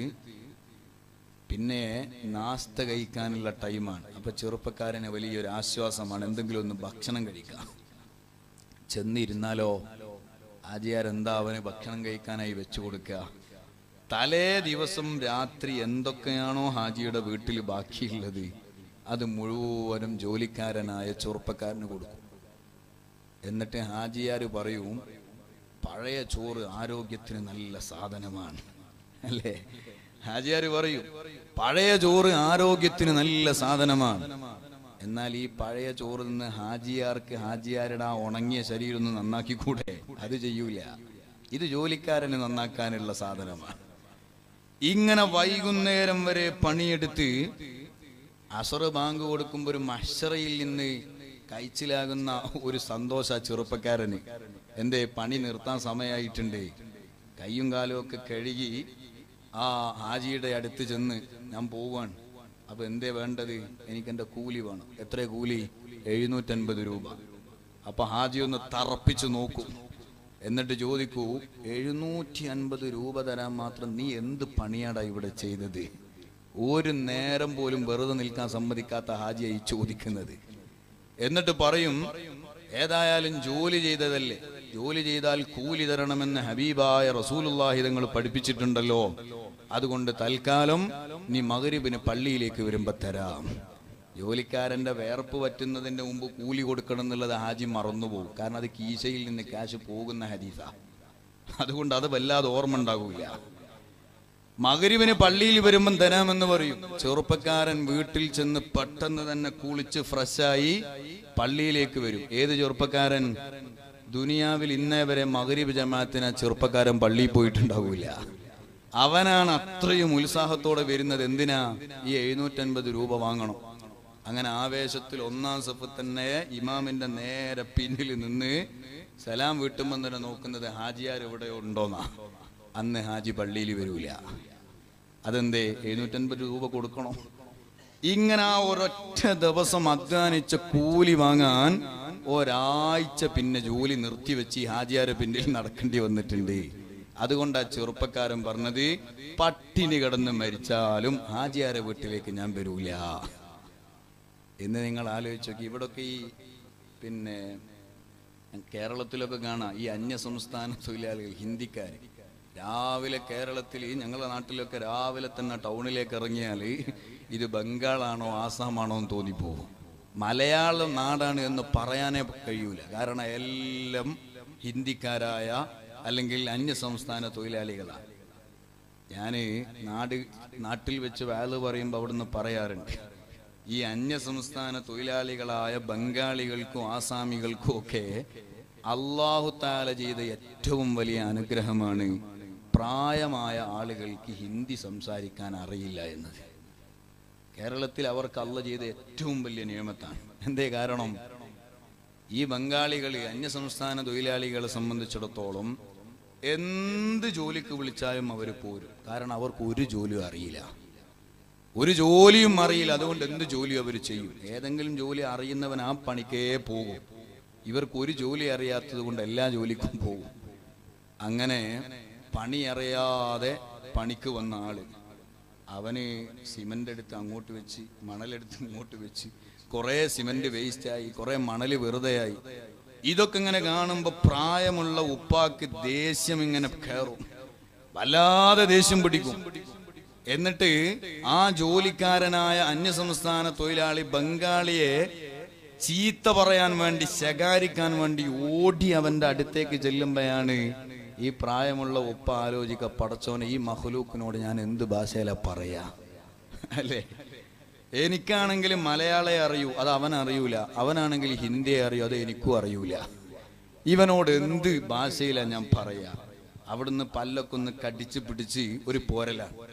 പിന്നെ നാസ്ത കഴിക്കാനുള്ള ടൈമാണ്. അപ്പൊ ചെറുപ്പക്കാരന് വലിയൊരു ആശ്വാസമാണ്, എന്തെങ്കിലും ഒന്ന് ഭക്ഷണം കഴിക്കാം. ചെന്നിരുന്നാലോ ആജിയാരെന്താ അവന് ഭക്ഷണം കഴിക്കാനായി വെച്ചു കൊടുക്കുക. തലേ ദിവസം രാത്രി എന്തൊക്കെയാണോ ഹാജിയുടെ വീട്ടിൽ ബാക്കിയുള്ളത് അത് മുഴുവനും ജോലിക്കാരനായ ചെറുപ്പക്കാരന് കൊടുക്കും. എന്നിട്ട് ഹാജിയാർ പറയും, പഴയ ചോറ് ആരോഗ്യത്തിന് നല്ല സാധനമാണ് അല്ലേ. ഹാജിയാർ പറയും പഴയ ചോറ് ആരോഗ്യത്തിന് നല്ല സാധനമാണ്. എന്നാൽ ഈ പഴയ ചോറ് നിന്ന് ഹാജിയാർക്ക് ഹാജിയാരുടെ ആ ഉണങ്ങിയ ശരീരം ഒന്ന് നന്നാക്കിക്കൂടെ? അത് ചെയ്യൂല. ഇത് ജോലിക്കാരന് നന്നാക്കാനുള്ള സാധനമാണ്. ഇങ്ങനെ വൈകുന്നേരം വരെ പണിയെടുത്ത് അസർ ബാങ്ക് കൊടുക്കുമ്പോൾ ഒരു മഹ്ശറയിൽ നിന്ന് കഴിച്ചിലാകുന്ന ഒരു സന്തോഷ ചെറുപ്പക്കാരന്. എന്തേ പണി നിർത്താൻ സമയമായിട്ടുണ്ട്. കയ്യും കാലും ഒക്കെ കഴുകി ആ ഹാജിയുടെ അടുത്ത് ചെന്ന് ഞാൻ പോവാണ്. അപ്പൊ എന്തേ വേണ്ടത്? എനിക്ക് എന്റെ കൂലി വേണം. എത്ര കൂലി? എഴുന്നൂറ്റൻപത് രൂപ. അപ്പൊ ഹാജി ഒന്ന് തറപ്പിച്ചു നോക്കൂ, എന്നിട്ട് ചോദിക്കൂ, എഴുന്നൂറ്റി അൻപത് രൂപ തരാൻ മാത്രം നീ എന്ത് പണിയാടാ ഇവിടെ ചെയ്തത്? ഒരു നേരം പോലും വെറുതെ നിൽക്കാൻ സമ്മതിക്കാത്ത ഹാജിയായി ചോദിക്കുന്നത്. എന്നിട്ട് പറയും, ഏതായാലും ജോലി ചെയ്തതല്ലേ, ജോലി ചെയ്താൽ കൂലി തരണമെന്ന് ഹബീബായ റസൂലുള്ളാഹി തങ്ങൾ പഠിപ്പിച്ചിട്ടുണ്ടല്ലോ, അതുകൊണ്ട് തൽക്കാലം നീ മഗ്രിബിന് പള്ളിയിലേക്ക് വരുമ്പോ തരാം. ജോലിക്കാരന്റെ വേർപ്പ് പറ്റുന്നതിന്റെ മുമ്പ് കൂലി കൊടുക്കണം എന്നുള്ളത് ഹാജി മറന്നുപോകും. കാരണം അത് കീശയിൽ നിന്ന് ക്യാഷ് പോകുന്ന ഹദീസാ. അതുകൊണ്ട് അത് വല്ലാതെ ഓർമ്മ ഉണ്ടാകൂല. മഗ്രിബിന് പള്ളിയിൽ വരുമ്പം തരാമെന്ന് പറയും. ചെറുപ്പക്കാരൻ വീട്ടിൽ ചെന്ന് പെട്ടെന്ന് തന്നെ കുളിച്ച് ഫ്രഷായി പള്ളിയിലേക്ക് വരും. ഏത് ചെറുപ്പക്കാരൻ? ദുനിയാവിൽ ഇന്നേ വരെ മഗ്രിബ് ജമാഅത്തിന് ചെറുപ്പക്കാരൻ പള്ളിയിൽ പോയിട്ടുണ്ടാവൂല. അവനാണ് അത്രയും ഉത്സാഹത്തോടെ വരുന്നത്. എന്തിനാ? ഈ എഴുന്നൂറ്റൻപത് രൂപ വാങ്ങണം. അങ്ങനെ ആവേശത്തിൽ ഒന്നാം സഫ് തന്നെ ഇമാമിന്റെ നേരെ പിന്നിൽ നിന്ന് സലാം വീട്ടുമ്പോൾ തന്നെ നോക്കുന്നത് ഹാജിയാർ എവിടെ ഉണ്ടോന്നാ. അന്ന് ഹാജി പള്ളിയിൽ വരൂല. അതെന്തേ? എഴുന്നൂറ്റൻപത് രൂപ കൊടുക്കണോ? ഇങ്ങനെ ആ ഒരൊറ്റ ദിവസം അധ്വാനിച്ച കൂലി വാങ്ങാൻ ഒരാഴ്ച പിന്നെ ജോലി നിർത്തിവെച്ച് ഹാജിയാരെ പിന്നിൽ നടക്കേണ്ടി വന്നിട്ടുണ്ട്. അതുകൊണ്ട് ആ ചെറുപ്പക്കാരൻ പറഞ്ഞത്, പട്ടിണി കിടന്ന് മരിച്ചാലും ഹാജിയാരെ വീട്ടിലേക്ക് ഞാൻ വരൂല എന്ന്. നിങ്ങൾ ആലോചിച്ച് നോക്കി. ഇവിടൊക്കെ ഈ പിന്നെ കേരളത്തിലൊക്കെ കാണാം ഈ അന്യ സംസ്ഥാന തൊഴിലാളികൾ, ഹിന്ദിക്കാർ രാവിലെ കേരളത്തിൽ, ഞങ്ങളുടെ നാട്ടിലൊക്കെ രാവിലെ തന്നെ ടൗണിലേക്ക് ഇറങ്ങിയാൽ ഇത് ബംഗാളാണോ ആസാമാണോ എന്ന് തോന്നിപ്പോകും. മലയാളം നാടാണ് എന്ന് പറയാനേ കഴിയൂല. കാരണം എല്ലാം ഹിന്ദിക്കാരായ അല്ലെങ്കിൽ അന്യ സംസ്ഥാന തൊഴിലാളികളാണ്. ഞാൻ നാട് നാട്ടിൽ വെച്ച് വാല് പറയുമ്പോൾ അവിടുന്ന് പറയാറുണ്ട്, ഈ അന്യ സംസ്ഥാന തൊഴിലാളികളായ ബംഗാളികൾക്കും ആസാമികൾക്കും ഒക്കെ അല്ലാഹു തആല ചെയ്ത ഏറ്റവും വലിയ അനുഗ്രഹമാണ് പ്രായമായ ആളുകൾക്ക് ഹിന്ദി സംസാരിക്കാൻ അറിയില്ല എന്നത്. കേരളത്തിൽ അവർക്ക് അല്ലാഹു ചെയ്ത ഏറ്റവും വലിയ നിയമത്താണ്. എന്തേ കാരണം? ഈ ബംഗാളികൾ, അന്യസംസ്ഥാന തൊഴിലാളികളെ സംബന്ധിച്ചിടത്തോളം എന്ത് ജോലിക്ക് വിളിച്ചാലും അവർ പോരും. കാരണം അവർക്ക് ഒരു ജോലിയും അറിയില്ല, ഒരു ജോലിയും അറിയില്ല. അതുകൊണ്ട് എന്ത് ജോലിയും അവർ ചെയ്യും. ഏതെങ്കിലും ജോലി അറിയുന്നവൻ ആ പണിക്കേ പോകും. ഇവർക്ക് ഒരു ജോലി അറിയാത്തത് കൊണ്ട് എല്ലാ ജോലിക്കും പോകും. അങ്ങനെ പണി അറിയാതെ പണിക്ക് വന്ന ആള് അവന് സിമന്റ് എടുത്ത് അങ്ങോട്ട് വെച്ച്, മണലെടുത്ത് ഇങ്ങോട്ട് വെച്ച്, കുറെ സിമന്റ് വേസ്റ്റായി, കുറെ മണല് വെറുതെയായി. ഇതൊക്കെ ഇങ്ങനെ കാണുമ്പോ പ്രായമുള്ള ഉപ്പാക്ക് ദേഷ്യം ഇങ്ങനെ കയറും, വല്ലാതെ ദേഷ്യം പിടിക്കും. എന്നിട്ട് ആ ജോലിക്കാരനായ അന്യസംസ്ഥാന തൊഴിലാളി ബംഗാളിയെ ചീത്ത പറയാൻ വേണ്ടി, ശകാരിക്കാൻ വേണ്ടി ഓടി അവന്റെ അടുത്തേക്ക് ചെല്ലുമ്പോഴാണ് ഈ പ്രായമുള്ള ഉപ്പ ആലോചിക്ക, പടച്ചോനെ ഈ മഹ്ലൂക്കിനോട് ഞാൻ എന്ത് ഭാഷയിലാ പറയാ അല്ലേ? എനിക്കാണെങ്കിൽ മലയാളേ അറിയൂ, അത് അവൻ അറിയൂല. അവനാണെങ്കിൽ ഹിന്ദിയെ അറിയൂ, അത് എനിക്കും അറിയൂല. ഇവനോട് എന്ത് ഭാഷയിലാ ഞാൻ പറയാ? അവിടുന്ന് പല്ലൊക്കെ ഒന്ന് കടിച്ച് പിടിച്ച് ഒരു പോരല,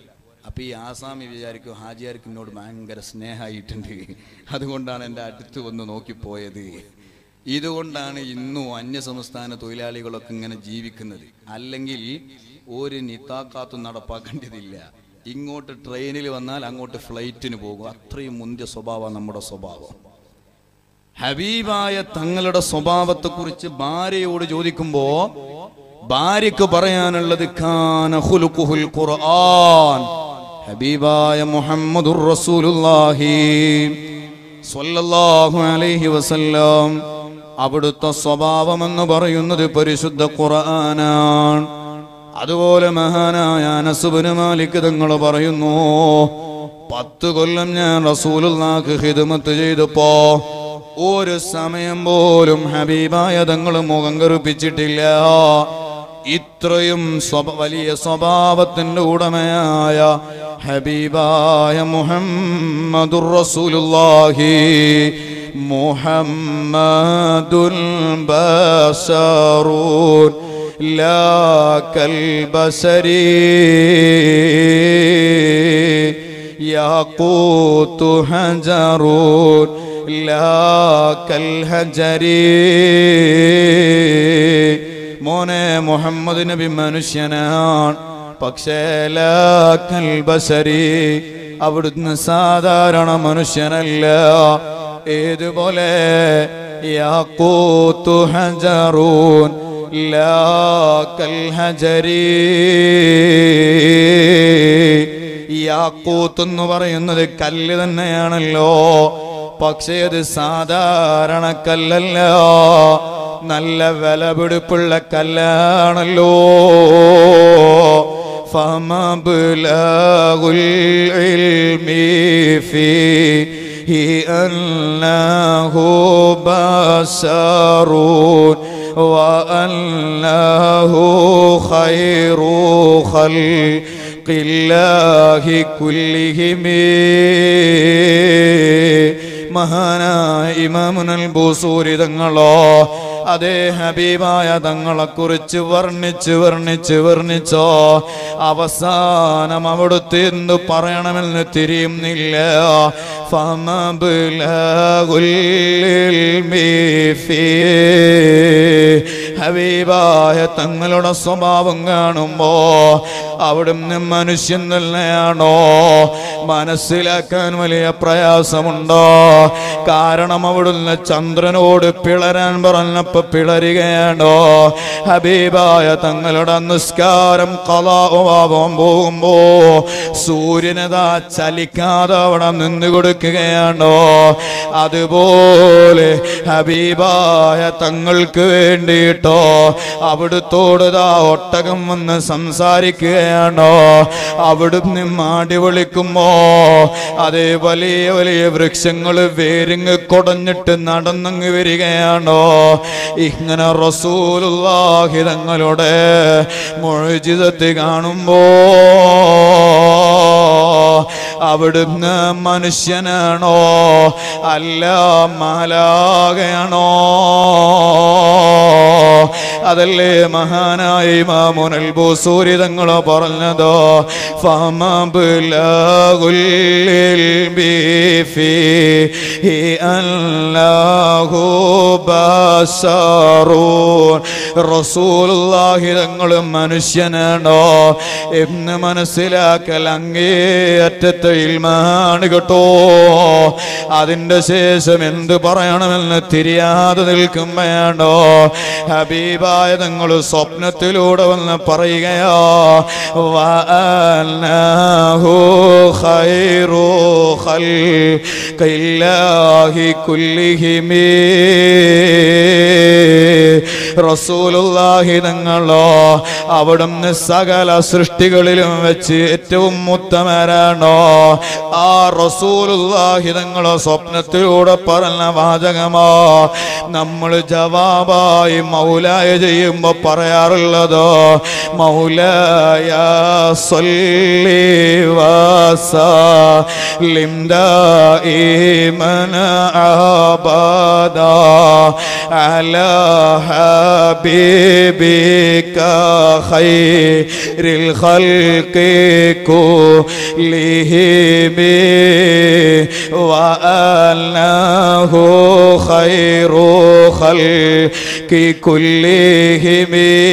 അപ്പം ഈ ആസാമി വിചാരിക്കും ഹാജിയാർക്ക് എന്നോട് ഭയങ്കര സ്നേഹമായിട്ടുണ്ട്, അതുകൊണ്ടാണ് എൻ്റെ അടുത്ത് വന്ന് നോക്കിപ്പോയത്. ഇതുകൊണ്ടാണ് ഇന്നും അന്യസംസ്ഥാന തൊഴിലാളികളൊക്കെ ഇങ്ങനെ ജീവിക്കുന്നത്. അല്ലെങ്കിൽ ഒരു നിത്താക്കാത്തും നടപ്പാക്കേണ്ടതില്ല. ഇങ്ങോട്ട് ട്രെയിനിൽ വന്നാൽ അങ്ങോട്ട് ഫ്ലൈറ്റിന് പോകും. അത്രയും മുന്തിയ സ്വഭാവം നമ്മുടെ സ്വഭാവം. ഹബീബായ തങ്ങളുടെ സ്വഭാവത്തെക്കുറിച്ച് ഭാര്യയോട് ചോദിക്കുമ്പോ ഭാര്യക്ക് പറയാനുള്ളത് കാന ഖുലുഖുൽ ഖുർആൻ, ഹബീബായ മുഹമ്മദുർ റസൂലുള്ളാഹി സ്വല്ലല്ലാഹു അലൈഹി വസല്ലം അവിടുത്തെ സ്വഭാവം എന്ന് പറയുന്നത് പരിശുദ്ധ ഖുർആനാണ്. അതുപോലെ മഹാനായ അനസ് ഇബ്നു മാലിക് തങ്ങൾ പറയുന്നു, പത്ത് കൊല്ലം ഞാൻ റസൂലുള്ളാഹിക്ക് ഖിദ്മത്ത് ചെയ്തപ്പോ ഒരു സമയം പോലും ഹബീബായ തങ്ങൾ മുഖം കറുപ്പിച്ചിട്ടില്ല. ഇത്രയും വലിയ സ്വഭാവത്തിന്റെ ഉടമയായ ഹബീബായ മുഹമ്മദുർ റസൂലുള്ളാഹി മുഹമ്മദുൽ ബശറുൻ ലാ കൽബസരി യാഖൂതു ഹജറുൻ ലാ കൽഹജരി. മോനെ, മുഹമ്മദ് നബി മനുഷ്യനാണ്, പക്ഷേ ലാ കൽബസരി, അവിടുന്ന് സാധാരണ മനുഷ്യനല്ല. ഏതുപോലെ യാഖൂതു ഹജറുൻ ലാ കൽഹജരി. യാഖൂത്ത് എന്ന് പറയുന്നത് കല്ല് തന്നെയാണല്ലോ, പക്ഷേ അത് സാധാരണ കല്ലല്ല, നല്ല വിലപിടിപ്പുള്ള കല്ലാണല്ലോ. ഫമബ്ലഗുൽ ഇൽമി ഫീഹി അന്നഹു ബശറുൻ വഅന്നഹു ഖൈറു ഖൽഖില്ലാഹി കുല്ലിഹിം. മഹാനായ ഇമാമുൽ ബൂസൂരി തങ്ങളോ അതേ ഹബീബായ തങ്ങളെ കുറിച്ച് വർണ്ണിച്ച് വർണ്ണിച്ച് വർണ്ണിച്ചോ അവസാനം അവിടുത്തെ എന്തു പറയണമെന്ന് തിരിയുന്നില്ല. ഹബീബായ തങ്ങളുടെ സ്വഭാവം കാണുമ്പോ അവിടുന്ന് മനുഷ്യൻ തന്നെയാണോ മനസ്സിലാക്കാൻ വലിയ പ്രയാസമുണ്ടോ? കാരണം അവിടുന്ന് ചന്ദ്രനോട് പിളരാൻ പറഞ്ഞപ്പോ പിളരുകയാണോ? ഹബീബായ തങ്ങളുടെ നിസ്കാരം ഖളാവാൻ പോകുമ്പോ സൂര്യനതാ ചലിക്കാതെ അവിടെ നിന്ന് കൊടുക്കുകയാണോ? അതുപോലെ ഹബീബായ തങ്ങൾക്ക് വേണ്ടിയിട്ടോ അവിടുത്തോടുതാ ഒട്ടകം വന്ന് സംസാരിക്കുകയാണോ? അവിടുന്ന് മാടി വിളിക്കുമ്പോ അതേ വലിയ വലിയ വൃക്ഷങ്ങൾ വേരിങ്ങ് കൊടഞ്ഞിട്ട് നടന്നങ്ങ് വരികയാണോ? ഇങ്ങനെ റസൂലുള്ളാഹി തങ്ങളുടെ മുഅ്ജിസത്ത് കാണുമ്പോ അവിടുന്ന് മനുഷ്യനാണോ അല്ല മാലാഖയാണോ? അതല്ലേ മഹാനായ ഇമാമുൽ ബൂസൂരി തങ്ങൾ പറഞ്ഞതോ ഫമബ്ലഗുൽ ഇൽമി ഫീഹി അന്നഹു ബശറുൻ. റസൂലുള്ളാഹി തങ്ങൾ മനുഷ്യനാണോ എന്ന് മനസ്സിലാക്കൽ അങ്ങേയറ്റത്തെ ഇൽമാണ് കേട്ടോ. അതിന്റെ ശേഷം എന്ത് പറയണമെന്ന് തിരിയാതെ നിൽക്കുമ്പോഴാണോ ഹബീബായ തങ്ങൾ സ്വപ്നത്തിലൂടെ വന്ന് പറയുകയോ വഅന്നഹു ഖൈറു ഖൽഖില്ലാഹി കുല്ലിഹിം. റസൂലുള്ളാഹി തങ്ങളോ അവിടുന്ന് സകല സൃഷ്ടികളിലും വെച്ച് ഏറ്റവും ഉത്തമരാണോ? ആ റസൂലുള്ളാഹി തങ്ങളോ സ്വപ്നത്തിലൂടെ പറഞ്ഞ വാചകമോ നമ്മൾ ജവാബായി മൗലായ ചെയ്യുമ്പോ പറയാറുള്ളതോ മൗലായ സ്വല്ലി വസല്ലിം ദായിമൻ അബദാ അലാ حبيبك خير الخلق كلهم وأنه خير خلق كلهم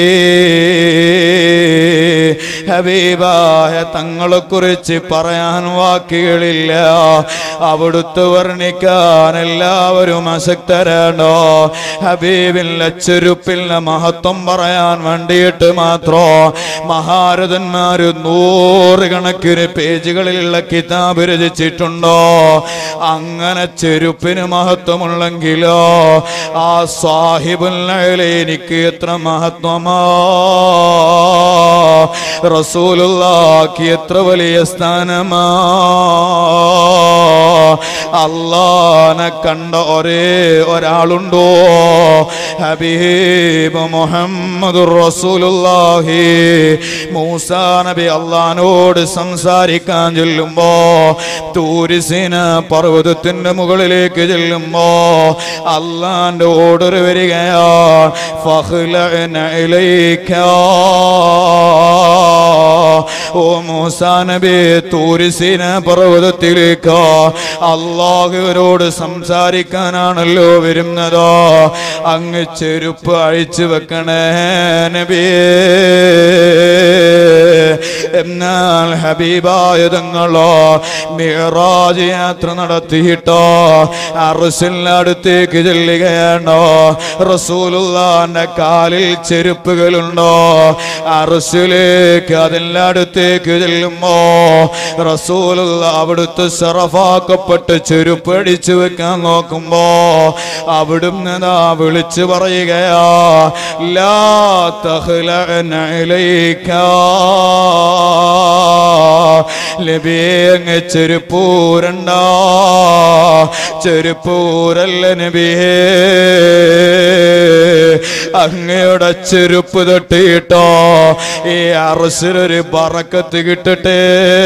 ഹബീബായ തങ്ങളെ കുറിച്ച് പറയാൻ വാക്കുകളില്ല. അവിടുത്തെ വർണ്ണിക്കാൻ എല്ലാവരും അശക്തരാണോ? ഹബീബിന്റെ ചെരുപ്പിന്റെ മഹത്വം പറയാൻ വേണ്ടിയിട്ട് മാത്രം മഹാരഥന്മാര് നൂറുകണക്കിന് പേജുകളിലുള്ള കിതാബ് രചിച്ചിട്ടുണ്ടോ? അങ്ങനെ ചെരുപ്പിന് മഹത്വമുള്ളെങ്കിലോ ആ സാഹിബുൽ എനിക്ക് എത്ര മഹത്വമാ! റസൂലുള്ളാഹിക്ക് എത്ര വലിയ സ്ഥാനമാ! അല്ലാഹനെ കണ്ട ഒരേ ഒരാളുണ്ടോ? ഹബീബ് മുഹമ്മദുർ റസൂലുള്ളാഹി. മൂസാ നബി അല്ലാഹനോട് സംസാരിക്കാൻ ചെല്ലുമ്പോ തൂരി സീനാ പർവ്വതത്തിന്റെ മുകളിലേക്ക് ചെല്ലുമ്പോ അല്ലാഹന്റെ ഓർഡർ വരികയാ, ഫഖ്ലഅന ഇലൈക. ഓ മൂസാ നബി, തൂരി സീനാ പർവ്വതത്തിലേക്ക് അല്ലാഹുവിനോട് സംസാരിക്കാനാണല്ലോ വരുന്നതോ, അങ്ങ് ചെരുപ്പ് അഴിച്ചു വെക്കണേ നബിയേ. എന്നാൽ ഹബീബായ തങ്ങളോ മിഅ്റാജ് യാത്ര നടത്തിയിട്ടോ അർശിന്റെ അടുത്തേക്ക് ചെല്ലുകയാണോ? റസൂലുള്ളാഹിന്റെ കാലിൽ ചെരുപ്പുകളുണ്ടോ? അർശിലേക്ക് അതിന്റെ അടുത്തേക്ക് ചെല്ലുമ്പോ റസൂലുള്ളാഹി അവിടുത്തെ ശറഫാക്കപ്പെട്ട് ചെരുപ്പ് അടിച്ചു വെക്കാൻ നോക്കുമ്പോ അവിടുന്ന് നാ വിളിച്ചു പറയുകയാ, ലാ തഖ്ലഅന ഇലൈക. നബിയേ, അങ്ങ് ചെരുപ്പൂരണ്ട, ചെരുപ്പൂരല്ല നബിയേ. അങ്ങയുടെ ചെരുപ്പ് തട്ടിയിട്ടോ ഈ അർശിലൊരു ബറക്കത്ത് കിട്ടട്ടെ.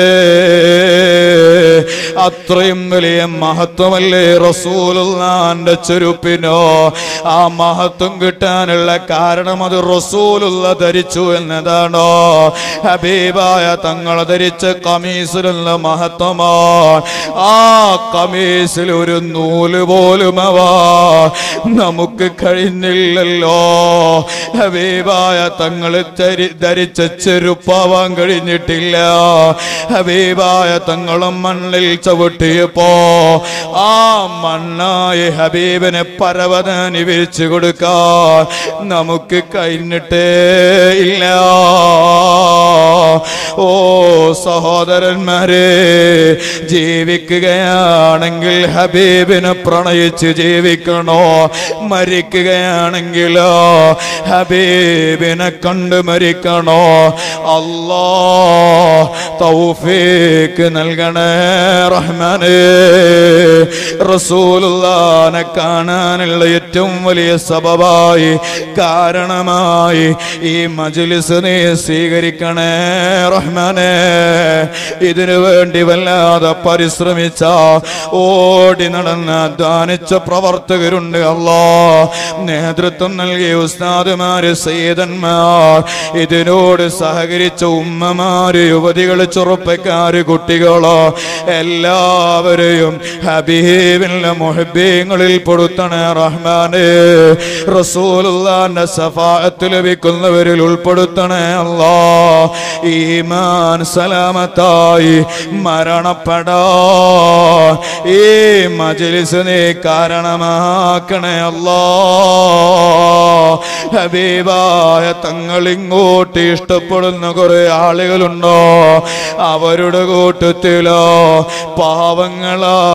അത്രയും വലിയ മഹത്വമല്ലേ റസൂലുള്ളാഹിന്റെ ചെരുപ്പിനോ? ആ മഹത്വം കിട്ടാനുള്ള കാരണം അത് റസൂലുള്ള ധരിച്ചു എന്നതാണോ? ഹബീബായ തങ്ങൾ ധരിച്ച കമീസിലുള്ള മഹത്വമോ? ആ കമീസിൽ ഒരു നൂല് പോലും ആവാ നമുക്ക് കഴിഞ്ഞില്ലല്ലോ. ഹബീബായ തങ്ങൾ ധരിച്ച ചെരുപ്പാവാൻ കഴിഞ്ഞിട്ടില്ല. ഹബീബായ തങ്ങളും മണ്ണിൽ ചവിട്ടിയപ്പോ ആ മണ്ണായി ഹബീബിനെ പരവതാനി വിരിച്ചു കൊടുക്കാൻ നമുക്ക് കഴിഞ്ഞിട്ടേ ഇല്ല. ഓ സഹോദരന്മാരെ, ജീവിക്കുകയാണെങ്കിൽ ഹബീബിനെ പ്രണയിച്ച് ജീവിക്കണോ? മരിക്കുകയാണെങ്കിലോ ഹബീബിനെ കണ്ട് മരിക്കണോ? അല്ലാഹ് തൗഫീഖ് നൽകണേ റഹ്മാനേ. റസൂലുള്ളാഹിനെ കാണാനുള്ള ഏറ്റവും വലിയ സബബായി കാരണമായി ഈ മജ്ലിസ് നീ സ്വീകരിക്കണേ റഹ്മാനേ. ഇതിനു വേണ്ടി വല്ലാതെ പരിശ്രമിച്ച ഓടി നടന്ന അധ്വാനിച്ച പ്രവർത്തകരുണ്ട്. അല്ലാഹ് നേതൃത്വം നൽകിയ ഉസ്താദുമാര്, സയ്യിദന്മാർ, ഇതിനോട് സഹകരിച്ച ഉമ്മമാര്, യുവതികള്, ചെറുപ്പക്കാര്, കുട്ടികളോ എല്ലാവരെയും ഹബീബിന്റെ മുഹബ്ബീങ്ങളിൽ പെടുത്തണേ റഹ്മാനേ. റസൂലുള്ളാഹിന്റെ ശഫാഅത്ത് ലഭിക്കുന്നവരിൽ ഉൾപ്പെടുത്തണേ അല്ലാഹ്. ഈമാൻ സലാമത്തായി മരണപ്പെടാ ഈ മജ്ലിസ് നീ കാരണമാക്കണേ അല്ലാഹ്. ഹബീബായ തങ്ങൾ ഇങ്ങോട്ട് ഇഷ്ടപ്പെടുന്ന കുറെ ആളുകളുണ്ടോ? അവരുടെ കൂട്ടത്തിലോ പാവങ്ങളാ